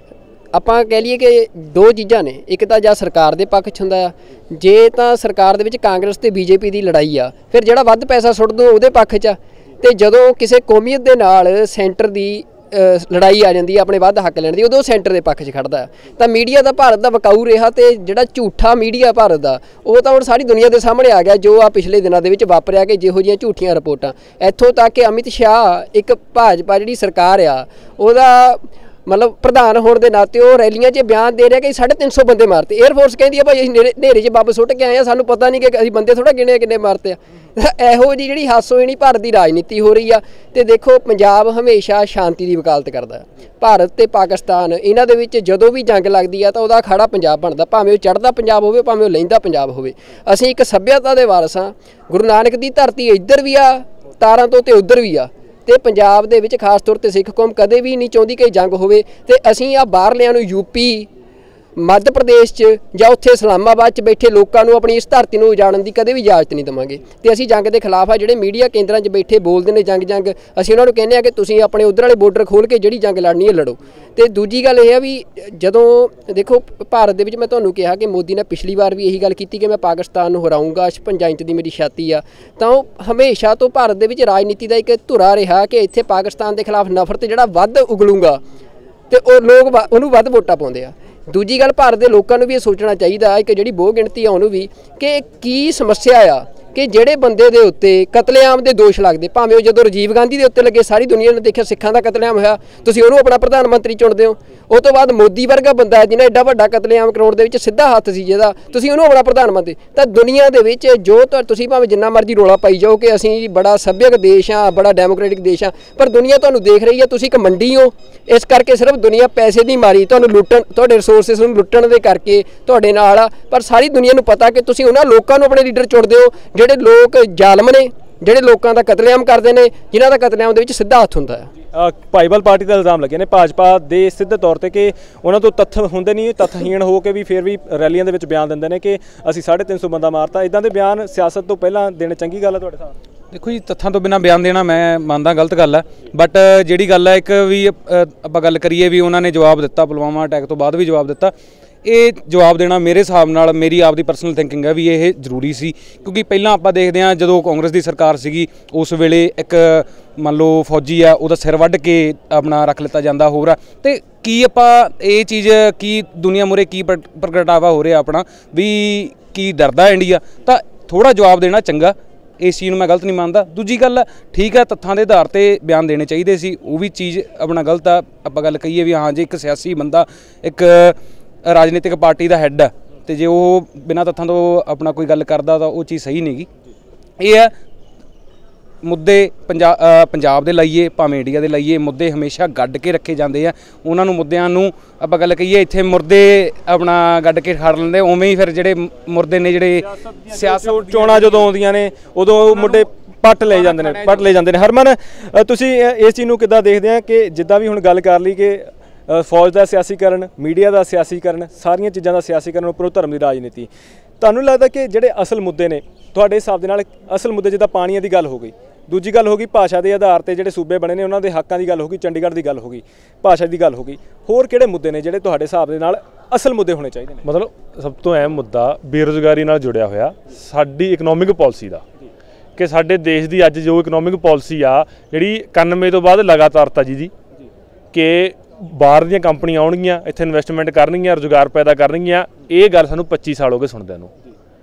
ਆਪਾਂ ਕਹਿ ਲਈਏ ਕਿ ਦੋ ਚੀਜ਼ਾਂ ਨੇ। ਇੱਕ ਤਾਂ ਜਾਂ ਸਰਕਾਰ ਦੇ ਪੱਖ 'ਚ ਹੁੰਦਾ ਆ, ਜੇ ਤਾਂ ਸਰਕਾਰ ਦੇ ਵਿੱਚ ਕਾਂਗਰਸ ਤੇ ਬੀਜੇਪੀ ਦੀ ਲੜਾਈ ਆ, ਫਿਰ ਜਿਹੜਾ ਵੱਧ ਪੈਸਾ ਸੁੱਟ ਦੋ ਉਹਦੇ ਪੱਖ 'ਚ ਆ। ਤੇ ਜਦੋਂ ਕਿਸੇ ਕੌਮੀਅਤ ਦੇ ਨਾਲ ਸੈਂਟਰ ਦੀ ਲੜਾਈ ਆ ਜਾਂਦੀ ਹੈ ਆਪਣੇ ਵੱਧ ਹੱਕ ਲੈਣ ਦੀ, ਉਦੋਂ ਸੈਂਟਰ ਦੇ ਪੱਖ 'ਚ ਖੜਦਾ ਹੈ। ਤਾਂ ਮੀਡੀਆ ਦਾ ਭਾਰਤ ਦਾ ਵਿਕਾਊ ਰਿਹਾ, ਤੇ ਜਿਹੜਾ ਝੂਠਾ ਮੀਡੀਆ ਭਾਰਤ ਦਾ ਉਹ ਤਾਂ ਹੁਣ ਸਾਰੀ ਦੁਨੀਆ ਦੇ ਸਾਹਮਣੇ ਆ ਗਿਆ, ਜੋ ਆ ਪਿਛਲੇ ਦਿਨਾਂ ਦੇ ਵਿੱਚ ਵਾਪਰਿਆ ਕਿ ਜਿਹੋ ਜਿਹੀਆਂ ਝੂਠੀਆਂ ਰਿਪੋਰਟਾਂ। ਇੱਥੋਂ ਤੱਕ ਕਿ ਅਮਿਤ ਸ਼ਾਹ ਇੱਕ ਭਾਜਪਾ ਜਿਹੜੀ ਸਰਕਾਰ ਆ ਉਹਦਾ ਮਤਲਬ ਪ੍ਰਧਾਨ ਹੋਣ ਦੇ ਨਾਤੇ ਉਹ ਰੈਲੀਆਂ 'ਚ ਬਿਆਨ ਦੇ ਰਿਹਾ ਕਿ ਸਾਢੇ ਤਿੰਨ ਸੌ ਬੰਦੇ ਮਾਰਤੇ। ਏਅਰਫੋਰਸ ਕਹਿੰਦੀ ਆ ਭਾਈ ਅਸੀਂ ਹਨੇਰੇ 'ਚ ਬੰਬ ਸੁੱਟ ਕੇ ਆਏ ਆ, ਸਾਨੂੰ ਪਤਾ ਨਹੀਂ ਕਿ ਅਸੀਂ ਬੰਦੇ ਥੋੜ੍ਹਾ ਗਿਣੇ ਕਿੰਨੇ ਮਾਰਤੇ ਆ। ਇਹੋ ਜਿਹੀ ਜਿਹੜੀ ਹਾਸੋਹੀਣੀ ਭਾਰਤ ਦੀ ਰਾਜਨੀਤੀ ਹੋ ਰਹੀ ਆ। ਤੇ ਦੇਖੋ, ਪੰਜਾਬ ਹਮੇਸ਼ਾ ਸ਼ਾਂਤੀ ਦੀ ਵਕਾਲਤ ਕਰਦਾ। ਭਾਰਤ ਤੇ ਪਾਕਿਸਤਾਨ ਇਹਨਾਂ ਦੇ ਵਿੱਚ ਜਦੋਂ ਵੀ ਜੰਗ ਲੱਗਦੀ ਆ ਤਾਂ ਉਹਦਾ ਅਖਾੜਾ ਪੰਜਾਬ ਬਣਦਾ, ਭਾਵੇਂ ਉਹ ਚੜ੍ਹਦਾ ਪੰਜਾਬ ਹੋਵੇ, ਭਾਵੇਂ ਉਹ ਲਹਿੰਦਾ ਪੰਜਾਬ ਹੋਵੇ। ਅਸੀਂ ਇੱਕ ਸੱਭਿਅਤਾ ਦੇ ਵਾਰਸ ਹਾਂ। ਗੁਰੂ ਨਾਨਕ ਦੀ ਧਰਤੀ ਇੱਧਰ ਵੀ ਆ ਤਾਰਾਂ ਤੋਂ ਤੇ ਉੱਧਰ ਵੀ ਆ। ਤੇ ਪੰਜਾਬ ਦੇ ਵਿੱਚ ਖਾਸ ਤੌਰ ਤੇ ਸਿੱਖ ਕੌਮ ਕਦੇ ਵੀ ਨਹੀਂ ਚਾਹੁੰਦੀ ਕਿ ਜੰਗ ਹੋਵੇ। ਤੇ ਅਸੀਂ ਆ ਬਾਹਰਲਿਆਂ ਨੂੰ ਯੂਪੀ, ਮੱਧ ਪ੍ਰਦੇਸ਼ 'ਚ ਜਾਂ ਉੱਥੇ ਇਸਲਾਮਾਬਾਦ 'ਚ ਬੈਠੇ ਲੋਕਾਂ ਨੂੰ ਆਪਣੀ ਇਸ ਧਰਤੀ ਨੂੰ ਉਜਾੜਨ ਦੀ ਕਦੇ ਵੀ ਇਜਾਜ਼ਤ ਨਹੀਂ ਦੇਵਾਂਗੇ। ਤੇ ਅਸੀਂ ਜੰਗ ਦੇ ਖਿਲਾਫ ਆ। ਜਿਹੜੇ ਮੀਡੀਆ ਕੇਂਦਰਾਂ 'ਚ ਬੈਠੇ ਬੋਲਦੇ ਨੇ ਜੰਗ ਜੰਗ, ਅਸੀਂ ਉਹਨਾਂ ਨੂੰ ਕਹਿੰਦੇ ਆ ਕਿ ਤੁਸੀਂ ਆਪਣੇ ਉੱਧਰ ਵਾਲੇ ਬਾਰਡਰ ਖੋਲ੍ਹ ਕੇ ਜਿਹੜੀ ਜੰਗ ਲੜਨੀ ਹੈ ਲੜੋ। ਤੇ ਦੂਜੀ ਗੱਲ ਇਹ ਆ ਵੀ ਜਦੋਂ ਦੇਖੋ ਭਾਰਤ ਦੇ ਵਿੱਚ, ਮੈਂ ਤੁਹਾਨੂੰ ਕਿਹਾ ਕਿ ਮੋਦੀ ਨੇ ਪਿਛਲੀ ਵਾਰ ਵੀ ਇਹੀ ਗੱਲ ਕੀਤੀ ਕਿ ਮੈਂ ਪਾਕਿਸਤਾਨ ਨੂੰ ਹਰਾਊਂਗਾ, ਛਪੰਜਾ ਇੰਚ ਦੀ ਮੇਰੀ ਛਾਤੀ ਆ। ਤਾਂ ਉਹ ਹਮੇਸ਼ਾ ਤੋਂ ਭਾਰਤ ਦੇ ਵਿੱਚ ਰਾਜਨੀਤੀ ਦਾ ਇੱਕ ਧੁਰਾ ਰਿਹਾ ਕਿ ਇੱਥੇ ਪਾਕਿਸਤਾਨ ਦੇ ਖਿਲਾਫ ਨਫ਼ਰਤ ਜਿਹੜਾ ਵੱਧ ਉਗਲੂਗਾ ਤੇ ਉਹ ਲੋਕ ਉਹਨੂੰ ਵੱਧ ਵੋਟਾਂ ਪਾਉਂਦੇ ਆ। ਦੂਜੀ ਗੱਲ, ਭਾਰਤ ਦੇ ਲੋਕਾਂ ਨੂੰ ਵੀ ਇਹ ਸੋਚਣਾ ਚਾਹੀਦਾ, ਇੱਕ ਜਿਹੜੀ ਬਹੁ ਗਿਣਤੀ ਆ ਉਹਨੂੰ ਵੀ, ਕਿ ਕੀ ਸਮੱਸਿਆ ਆ, ਕਿ ਜਿਹੜੇ ਬੰਦੇ ਦੇ ਉੱਤੇ ਕਤਲੇਆਮ ਦੇ ਦੋਸ਼ ਲੱਗਦੇ, ਭਾਵੇਂ ਉਹ ਜਦੋਂ ਰਾਜੀਵ ਗਾਂਧੀ ਦੇ ਉੱਤੇ ਲੱਗੇ ਸਾਰੀ ਦੁਨੀਆ ਨੇ ਦੇਖਿਆ ਸਿੱਖਾਂ ਦਾ ਕਤਲੇਆਮ ਹੋਇਆ, ਤੁਸੀਂ ਉਹਨੂੰ ਆਪਣਾ ਪ੍ਰਧਾਨ ਮੰਤਰੀ ਚੁਣਦੇ ਹੋ। ਉਹ ਤੋਂ ਬਾਅਦ ਮੋਦੀ ਵਰਗਾ ਬੰਦਾ ਜਿਹਨੇ ਐਡਾ ਵੱਡਾ ਕਤਲੇਆਮ ਕਰਾਉਣ ਦੇ ਵਿੱਚ ਸਿੱਧਾ ਹੱਥ ਸੀ ਜਿਹਦਾ, ਤੁਸੀਂ ਉਹਨੂੰ ਆਪਣਾ ਪ੍ਰਧਾਨ ਮੰਤਰੀ। ਤਾਂ ਦੁਨੀਆ ਦੇ ਵਿੱਚ ਜੋ ਤੁਸੀਂ ਭਾਵੇਂ ਜਿੰਨਾ ਮਰਜ਼ੀ ਰੌਲਾ ਪਾਈ ਜਾਓ ਕਿ ਅਸੀਂ ਬੜਾ ਸੱਭਿਅਕ ਦੇਸ਼ ਹਾਂ, ਬੜਾ ਡੈਮੋਕ੍ਰੈਟਿਕ ਦੇਸ਼ ਹਾਂ, ਪਰ ਦੁਨੀਆ ਤੁਹਾਨੂੰ ਦੇਖ ਰਹੀ ਹੈ, ਤੁਸੀਂ ਇੱਕ ਮੰਡੀ ਹੋ। ਇਸ ਕਰਕੇ ਸਿਰਫ ਦੁਨੀਆ ਪੈਸੇ ਦੀ ਮਾਰੀ ਤੁਹਾਨੂੰ ਲੁੱਟਣ, ਤੁਹਾਡੇ ਰਿਸੋਰਸਿਸ ਨੂੰ ਲੁੱਟਣ ਦੇ ਕਰਕੇ ਤੁਹਾਡੇ ਨਾਲ ਆ, ਪਰ ਸਾਰੀ ਦੁਨੀਆ ਨੂੰ ਪਤਾ ਕਿ ਤੁਸੀਂ ਉਹਨਾਂ ਲੋਕਾਂ ਨੂੰ ਆਪਣੇ ਲੀਡਰ ਚੁਣਦੇ ਹੋ ਜਿਹੜੇ ਲੋਕ ਜ਼ਾਲਮ ਨੇ, ਜਿਹੜੇ ਲੋਕਾਂ ਦਾ ਕਤਲੇਆਮ ਕਰਦੇ ਨੇ, ਜਿਨ੍ਹਾਂ ਦਾ ਕਤਲੇਆਮ ਦੇ ਵਿੱਚ ਸਿੱਧਾ ਹੱਥ ਹੁੰਦਾ ਹੈ। ਭਾਈਵਾਲ ਪਾਰਟੀ ਦਾ ਇਲਜ਼ਾਮ ਲੱਗੇ ਨੇ ਭਾਜਪਾ ਦੇ ਸਿੱਧੇ ਤੌਰ ਤੇ ਕਿ ਉਹਨਾਂ ਤੋਂ ਤੱਥ ਹੁੰਦੇ ਨਹੀਂ, ਤੱਥਹੀਣ ਹੋ ਕੇ ਵੀ ਫਿਰ ਵੀ ਰੈਲੀਆਂ ਦੇ ਵਿੱਚ ਬਿਆਨ ਦਿੰਦੇ ਨੇ ਕਿ ਅਸੀਂ ਸਾਢੇ ਤਿੰਨ ਸੌ ਬੰਦਾ ਮਾਰਤਾ। ਇਦਾਂ ਦੇ ਬਿਆਨ ਸਿਆਸਤ ਤੋਂ ਪਹਿਲਾਂ ਦੇਣੇ ਚੰਗੀ ਗੱਲ ਹੈ ਤੁਹਾਡੇ ਹਿਸਾਬ? ਦੇਖੋ ਜੀ, ਤੱਥਾਂ ਤੋਂ ਬਿਨਾਂ ਬਿਆਨ ਦੇਣਾ ਮੈਂ ਮੰਨਦਾ ਗਲਤ ਗੱਲ ਹੈ, ਬਟ ਜਿਹੜੀ ਗੱਲ ਹੈ ਇੱਕ ਵੀ ਆਪਾਂ ਗੱਲ ਕਰੀਏ ਵੀ ਉਹਨਾਂ ਨੇ ਜਵਾਬ ਦਿੱਤਾ, ਪੁਲਵਾਮਾ ਅਟੈਕ ਤੋਂ ਬਾਅਦ ਵੀ ਜਵਾਬ ਦਿੱਤਾ। ਇਹ ਜਵਾਬ ਦੇਣਾ ਮੇਰੇ ਹਿਸਾਬ ਨਾਲ, ਮੇਰੀ ਆਪਦੀ ਪਰਸਨਲ ਥਿੰਕਿੰਗ ਹੈ ਵੀ ਇਹ ਜ਼ਰੂਰੀ ਸੀ, ਕਿਉਂਕਿ ਪਹਿਲਾਂ ਆਪਾਂ ਦੇਖਦੇ ਹਾਂ ਜਦੋਂ ਕਾਂਗਰਸ ਦੀ ਸਰਕਾਰ ਸੀਗੀ ਉਸ ਵੇਲੇ ਇੱਕ ਮੰਨ ਲਓ ਫੌਜੀ ਆ ਉਹਦਾ ਸਿਰ ਵੱਢ ਕੇ ਆਪਣਾ ਰੱਖ ਲਿੱਤਾ ਜਾਂਦਾ ਹੋਰ ਆ, ਅਤੇ ਕੀ ਆਪਾਂ ਇਹ ਚੀਜ਼ ਕੀ ਦੁਨੀਆ ਮੂਹਰੇ ਕੀ ਪ੍ਰਗਟਾਵਾ ਹੋ ਰਿਹਾ ਆਪਣਾ ਵੀ ਕੀ ਡਰਦਾ ਇੰਡੀਆ, ਤਾਂ ਥੋੜ੍ਹਾ ਜਵਾਬ ਦੇਣਾ ਚੰਗਾ। ਇਸ ਚੀਜ਼ ਨੂੰ ਮੈਂ ਗਲਤ ਨਹੀਂ ਮੰਨਦਾ। ਦੂਜੀ ਗੱਲ ਠੀਕ ਹੈ, ਤੱਥਾਂ ਦੇ ਆਧਾਰ ਤੇ ਬਿਆਨ ਦੇਣੇ ਚਾਹੀਦੇ ਸੀ, ਉਹ ਵੀ ਚੀਜ਼ ਆਪਣਾ ਗਲਤ ਆ। ਆਪਾਂ ਗੱਲ ਕਹੀਏ ਵੀ ਹਾਂ ਜੇ ਇੱਕ ਸਿਆਸੀ ਬੰਦਾ ਇੱਕ ਰਾਜਨੀਤਿਕ ਪਾਰਟੀ ਦਾ ਹੈੱਡ ਹੈ ਅਤੇ ਜੇ ਉਹ ਬਿਨਾਂ ਤੱਥਾਂ ਤੋਂ ਆਪਣਾ ਕੋਈ ਗੱਲ ਕਰਦਾ ਤਾਂ ਉਹ ਚੀਜ਼ ਸਹੀ ਨਹੀਂ ਗੀ। ਇਹ ਹੈ ਮੁੱਦੇ ਪੰਜਾਬ ਪੰਜਾਬ ਦੇ ਲਾਈਏ ਭਾਵੇਂ ਇੰਡੀਆ ਦੇ ਲਾਈਏ, ਮੁੱਦੇ ਹਮੇਸ਼ਾ ਗੱਡ ਕੇ ਰੱਖੇ ਜਾਂਦੇ ਆ। ਉਹਨਾਂ ਨੂੰ ਮੁੱਦਿਆਂ ਨੂੰ ਆਪਾਂ ਗੱਲ ਕਹੀਏ ਇੱਥੇ ਮੁਰਦੇ ਆਪਣਾ ਗੱਡ ਕੇ ਖੜ ਲੈਂਦੇ, ਉਵੇਂ ਹੀ ਫਿਰ ਜਿਹੜੇ ਮੁਰਦੇ ਨੇ ਜਿਹੜੇ ਸਿਆਸਤ ਚੋਣਾਂ ਜਦੋਂ ਆਉਂਦੀਆਂ ਨੇ ਉਦੋਂ ਉਹ ਮੁੱਦੇ ਪੱਟ ਲੈ ਜਾਂਦੇ ਨੇ ਪੱਟ ਲੈ ਜਾਂਦੇ ਨੇ। ਹਰਮਨ, ਤੁਸੀਂ ਇਸ ਚੀਜ਼ ਨੂੰ ਕਿੱਦਾਂ ਦੇਖਦੇ ਆ ਕਿ ਜਿੱਦਾਂ ਵੀ ਹੁਣ ਗੱਲ ਕਰ ਲਈ ਕਿ ਫੌਜ ਦਾ ਸਿਆਸੀਕਰਨ, ਮੀਡੀਆ ਦਾ ਸਿਆਸੀਕਰਨ, ਸਾਰੀਆਂ ਚੀਜ਼ਾਂ ਦਾ ਸਿਆਸੀਕਰਨ, ਉੱਪਰੋਂ ਧਰਮ ਦੀ ਰਾਜਨੀਤੀ, ਤੁਹਾਨੂੰ ਲੱਗਦਾ ਕਿ ਜਿਹੜੇ ਅਸਲ ਮੁੱਦੇ ਨੇ ਤੁਹਾਡੇ ਹਿਸਾਬ ਦੇ ਨਾਲ ਅਸਲ ਮੁੱਦੇ ਜਿੱਦਾਂ ਪਾਣੀਆਂ ਦੀ ਗੱਲ ਹੋ ਗਈ, ਦੂਜੀ ਗੱਲ ਹੋ ਗਈ ਭਾਸ਼ਾ ਦੇ ਆਧਾਰ ਤੇ ਜਿਹੜੇ ਸੂਬੇ ਬਣੇ ਨੇ ਉਹਨਾਂ ਦੇ ਹੱਕਾਂ ਦੀ ਗੱਲ ਹੋ ਗਈ, ਚੰਡੀਗੜ੍ਹ ਦੀ ਗੱਲ ਹੋ ਗਈ, ਭਾਸ਼ਾ ਦੀ ਗੱਲ ਹੋ ਗਈ, ਹੋਰ ਕਿਹੜੇ ਮੁੱਦੇ ਨੇ ਜਿਹੜੇ ਤੁਹਾਡੇ ਹਿਸਾਬ ਦੇ ਨਾਲ ਅਸਲ ਮੁੱਦੇ ਹੋਣੇ ਚਾਹੀਦੇ ਨੇ? ਮਤਲਬ ਸਭ ਤੋਂ ਅਹਿਮ ਮੁੱਦਾ ਬੇਰੁਜ਼ਗਾਰੀ ਨਾਲ ਜੁੜਿਆ ਹੋਇਆ ਸਾਡੀ ਇਕਨੋਮਿਕ ਪਾਲਿਸੀ ਦਾ, ਕਿ ਸਾਡੇ ਦੇਸ਼ ਦੀ ਅੱਜ ਜੋ ਇਕਨੋਮਿਕ ਪਾਲਿਸੀ ਆ ਜਿਹੜੀ ਇਕਾਨਵੇਂ ਤੋਂ ਬਾਅਦ ਲਗਾਤਾਰਤਾ ਜੀ ਦੀ ਕਿ ਬਾਹਰ ਦੀਆਂ ਕੰਪਨੀਆਂ ਆਉਣਗੀਆਂ, ਇੱਥੇ ਇਨਵੈਸਟਮੈਂਟ ਕਰਨਗੀਆਂ, ਰੁਜ਼ਗਾਰ ਪੈਦਾ ਕਰਨਗੀਆਂ। ਇਹ ਗੱਲ ਸਾਨੂੰ ਪੱਚੀ ਸਾਲ ਹੋ ਗਏ ਸੁਣਦਿਆਂ ਨੂੰ।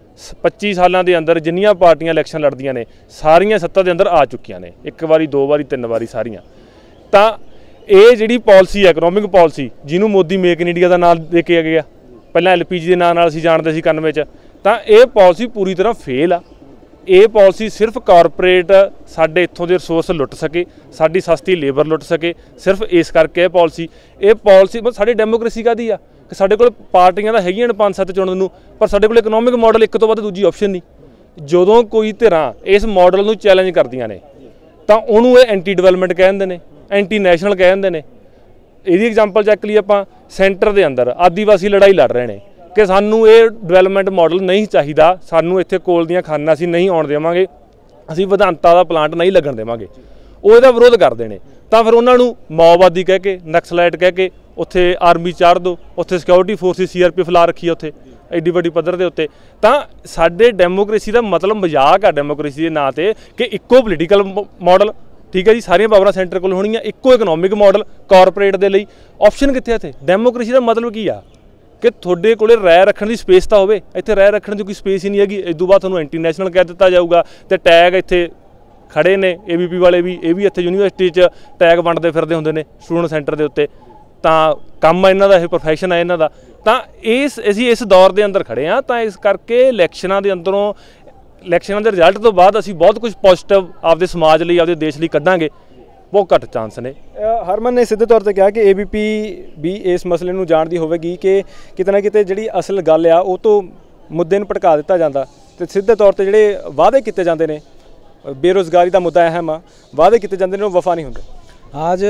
ਪੱਚੀ ਸਾਲਾਂ ਦੇ ਅੰਦਰ ਜਿੰਨੀਆਂ ਪਾਰਟੀਆਂ ਇਲੈਕਸ਼ਨ ਲੜਦੀਆਂ ਨੇ ਸਾਰੀਆਂ ਸੱਤਾ ਦੇ ਅੰਦਰ ਆ ਚੁੱਕੀਆਂ ਨੇ, ਇੱਕ ਵਾਰੀ, ਦੋ ਵਾਰੀ, ਤਿੰਨ ਵਾਰੀ ਸਾਰੀਆਂ। ਤਾਂ ਇਹ ਜਿਹੜੀ ਪਾਲਿਸੀ ਹੈ ਇਕਨੋਮਿਕ ਪਾਲਿਸੀ, ਜਿਹਨੂੰ ਮੋਦੀ ਮੇਕ ਇਨ ਇੰਡੀਆ ਦਾ ਨਾਮ ਦੇ ਕੇ ਗਿਆ, ਪਹਿਲਾਂ ਐਲ ਪੀ ਜੀ ਦੇ ਨਾਂ ਨਾਲ ਅਸੀਂ ਜਾਣਦੇ ਸੀ ਇਕਾਨਵੇਂ 'ਚ, ਤਾਂ ਇਹ ਪਾਲਿਸੀ ਪੂਰੀ ਤਰ੍ਹਾਂ ਫੇਲ ਆ। ਇਹ ਪਾਲਿਸੀ ਸਿਰਫ ਕਾਰਪੋਰੇਟ ਸਾਡੇ ਇੱਥੋਂ ਦੇ ਰਿਸੋਰਸ ਲੁੱਟ ਸਕੇ, ਸਾਡੀ ਸਸਤੀ ਲੇਬਰ ਲੁੱਟ ਸਕੇ, ਸਿਰਫ ਇਸ ਕਰਕੇ ਇਹ ਪਾਲਿਸੀ ਇਹ ਪਾਲਿਸੀ ਸਾਡੀ ਡੈਮੋਕ੍ਰੇਸੀ ਕਾਹਦੀ ਆ ਕਿ ਸਾਡੇ ਕੋਲ ਪਾਰਟੀਆਂ ਤਾਂ ਹੈਗੀਆਂ ਨੇ ਪੰਜ ਸੱਤ ਚੁਣਨ ਨੂੰ, ਪਰ ਸਾਡੇ ਕੋਲ ਇਕਨੋਮਿਕ ਮਾਡਲ ਇੱਕ ਤੋਂ ਵੱਧ ਦੂਜੀ ਆਪਸ਼ਨ ਨਹੀਂ। ਜਦੋਂ ਕੋਈ ਧਿਰਾਂ ਇਸ ਮਾਡਲ ਨੂੰ ਚੈਲੰਜ ਕਰਦੀਆਂ ਨੇ ਤਾਂ ਉਹਨੂੰ ਇਹ ਐਂਟੀ ਡਿਵੈਲਪਮੈਂਟ ਕਹਿ ਦਿੰਦੇ ਨੇ, ਐਂਟੀ ਨੈਸ਼ਨਲ ਕਹਿ ਦਿੰਦੇ ਨੇ। ਇਹਦੀ ਐਗਜ਼ਾਮਪਲ ਚੱਕ ਲਈ ਆਪਾਂ, ਸੈਂਟਰ ਦੇ ਅੰਦਰ ਆਦੀਵਾਸੀ ਲੜਾਈ ਲੜ ਰਹੇ ਨੇ ਕਿ ਸਾਨੂੰ ਇਹ ਡਿਵੈਲਪਮੈਂਟ ਮਾਡਲ ਨਹੀਂ ਚਾਹੀਦਾ, ਸਾਨੂੰ ਇੱਥੇ ਕੋਲ ਦੀਆਂ ਖਾਨਾਂ ਅਸੀਂ ਨਹੀਂ ਆਉਣ ਦੇਵਾਂਗੇ, ਅਸੀਂ ਵਿਧਾਨਤਾ ਦਾ ਪਲਾਂਟ ਨਹੀਂ ਲੱਗਣ ਦੇਵਾਂਗੇ। ਉਹ ਇਹਦਾ ਵਿਰੋਧ ਕਰਦੇ ਨੇ, ਤਾਂ ਫਿਰ ਉਹਨਾਂ ਨੂੰ ਮਾਓਵਾਦੀ ਕਹਿ ਕੇ, ਨਕਸਲਾਈਟ ਕਹਿ ਕੇ ਉੱਥੇ ਆਰਮੀ ਚਾੜ ਦਿਓ, ਉੱਥੇ security forces C R P F ਲਾ ਰੱਖੀ ਆ ਉੱਥੇ ਐਡੀ ਵੱਡੀ ਪੱਧਰ ਦੇ ਉੱਤੇ। ਤਾਂ ਸਾਡੇ ਡੈਮੋਕ੍ਰੇਸੀ ਦਾ ਮਤਲਬ ਮਜ਼ਾਕ ਆ ਡੈਮੋਕ੍ਰੇਸੀ ਦੇ ਨਾਂ 'ਤੇ ਕਿ ਇੱਕੋ ਪੋਲੀਟੀਕਲ ਮਾਡਲ, ਠੀਕ ਹੈ ਜੀ, ਸਾਰੀਆਂ ਪਾਵਰਾਂ ਸੈਂਟਰ ਕੋਲ ਹੋਣਗੀਆਂ, ਇੱਕੋ ਇਕਨੋਮਿਕ ਮਾਡਲ ਕਾਰਪੋਰੇਟ ਦੇ ਲਈ। ਆਪਸ਼ਨ ਕਿੱਥੇ ਇੱਥੇ? ਡੈਮੋਕ੍ਰੇਸੀ ਦਾ ਮਤਲਬ ਕੀ ਆ ਕਿ ਤੁਹਾਡੇ ਕੋਲੇ ਰਾਏ ਰੱਖਣ ਦੀ ਸਪੇਸ ਤਾਂ ਹੋਵੇ, ਇੱਥੇ ਰਾਏ ਰੱਖਣ ਦੀ ਕੋਈ ਸਪੇਸ ਹੀ ਨਹੀਂ ਹੈਗੀ। ਇਸ ਤੋਂ ਬਾਅਦ ਤੁਹਾਨੂੰ ਐਂਟੀ ਨੈਸ਼ਨਲ ਕਹਿ ਦਿੱਤਾ ਜਾਊਗਾ, ਅਤੇ ਟੈਗ ਇੱਥੇ ਖੜੇ ਨੇ ਏ ਬੀ ਪੀ ਵਾਲੇ ਵੀ, ਇਹ ਵੀ ਇੱਥੇ ਯੂਨੀਵਰਸਿਟੀ 'ਚ ਟੈਗ ਵੰਡਦੇ ਫਿਰਦੇ ਹੁੰਦੇ ਨੇ ਸਟੂਡੈਂਟ ਸੈਂਟਰ ਦੇ ਉੱਤੇ। ਤਾਂ ਕੰਮ ਆ ਇਹਨਾਂ ਦਾ, ਇਹ ਪ੍ਰੋਫੈਸ਼ਨ ਆ ਇਹਨਾਂ ਦਾ। ਤਾਂ ਇਸ ਅਸੀਂ ਇਸ ਦੌਰ ਦੇ ਅੰਦਰ ਖੜੇ ਹਾਂ, ਤਾਂ ਇਸ ਕਰਕੇ ਇਲੈਕਸ਼ਨਾਂ ਦੇ ਅੰਦਰੋਂ, ਇਲੈਕਸ਼ਨਾਂ ਦੇ ਰਿਜ਼ਲਟ ਤੋਂ ਬਾਅਦ ਅਸੀਂ ਬਹੁਤ ਕੁਝ ਪੋਜ਼ਿਟਿਵ ਆਪਦੇ ਸਮਾਜ ਲਈ, ਆਪਦੇ ਦੇਸ਼ ਲਈ ਕੱਢਾਂਗੇ, ਬਹੁਤ ਘੱਟ ਚਾਂਸ ਨੇ। ਹਰਮਨ ਨੇ ਸਿੱਧੇ ਤੌਰ ਤੇ ਕਿਹਾ ਕਿ ਏ ਬੀ ਪੀ ਵੀ ਇਸ ਮਸਲੇ ਨੂੰ ਜਾਣਦੀ ਹੋਵੇਗੀ ਕਿ ਕਿਤੇ ਨਾ ਕਿਤੇ ਜਿਹੜੀ ਅਸਲ ਗੱਲ ਆ ਉਹ ਤੋਂ ਮੁੱਦੇ ਨੂੰ ਭਟਕਾ ਦਿੱਤਾ ਜਾਂਦਾ, ਅਤੇ ਸਿੱਧੇ ਤੌਰ ਤੇ ਜਿਹੜੇ ਵਾਅਦੇ ਕੀਤੇ ਜਾਂਦੇ ਨੇ, ਬੇਰੁਜ਼ਗਾਰੀ ਦਾ ਮੁੱਦਾ ਅਹਿਮ ਆ, ਵਾਅਦੇ ਕੀਤੇ ਜਾਂਦੇ ਨੇ ਉਹ ਵਫਾ ਨਹੀਂ ਹੁੰਦੇ। आज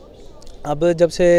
अब जब से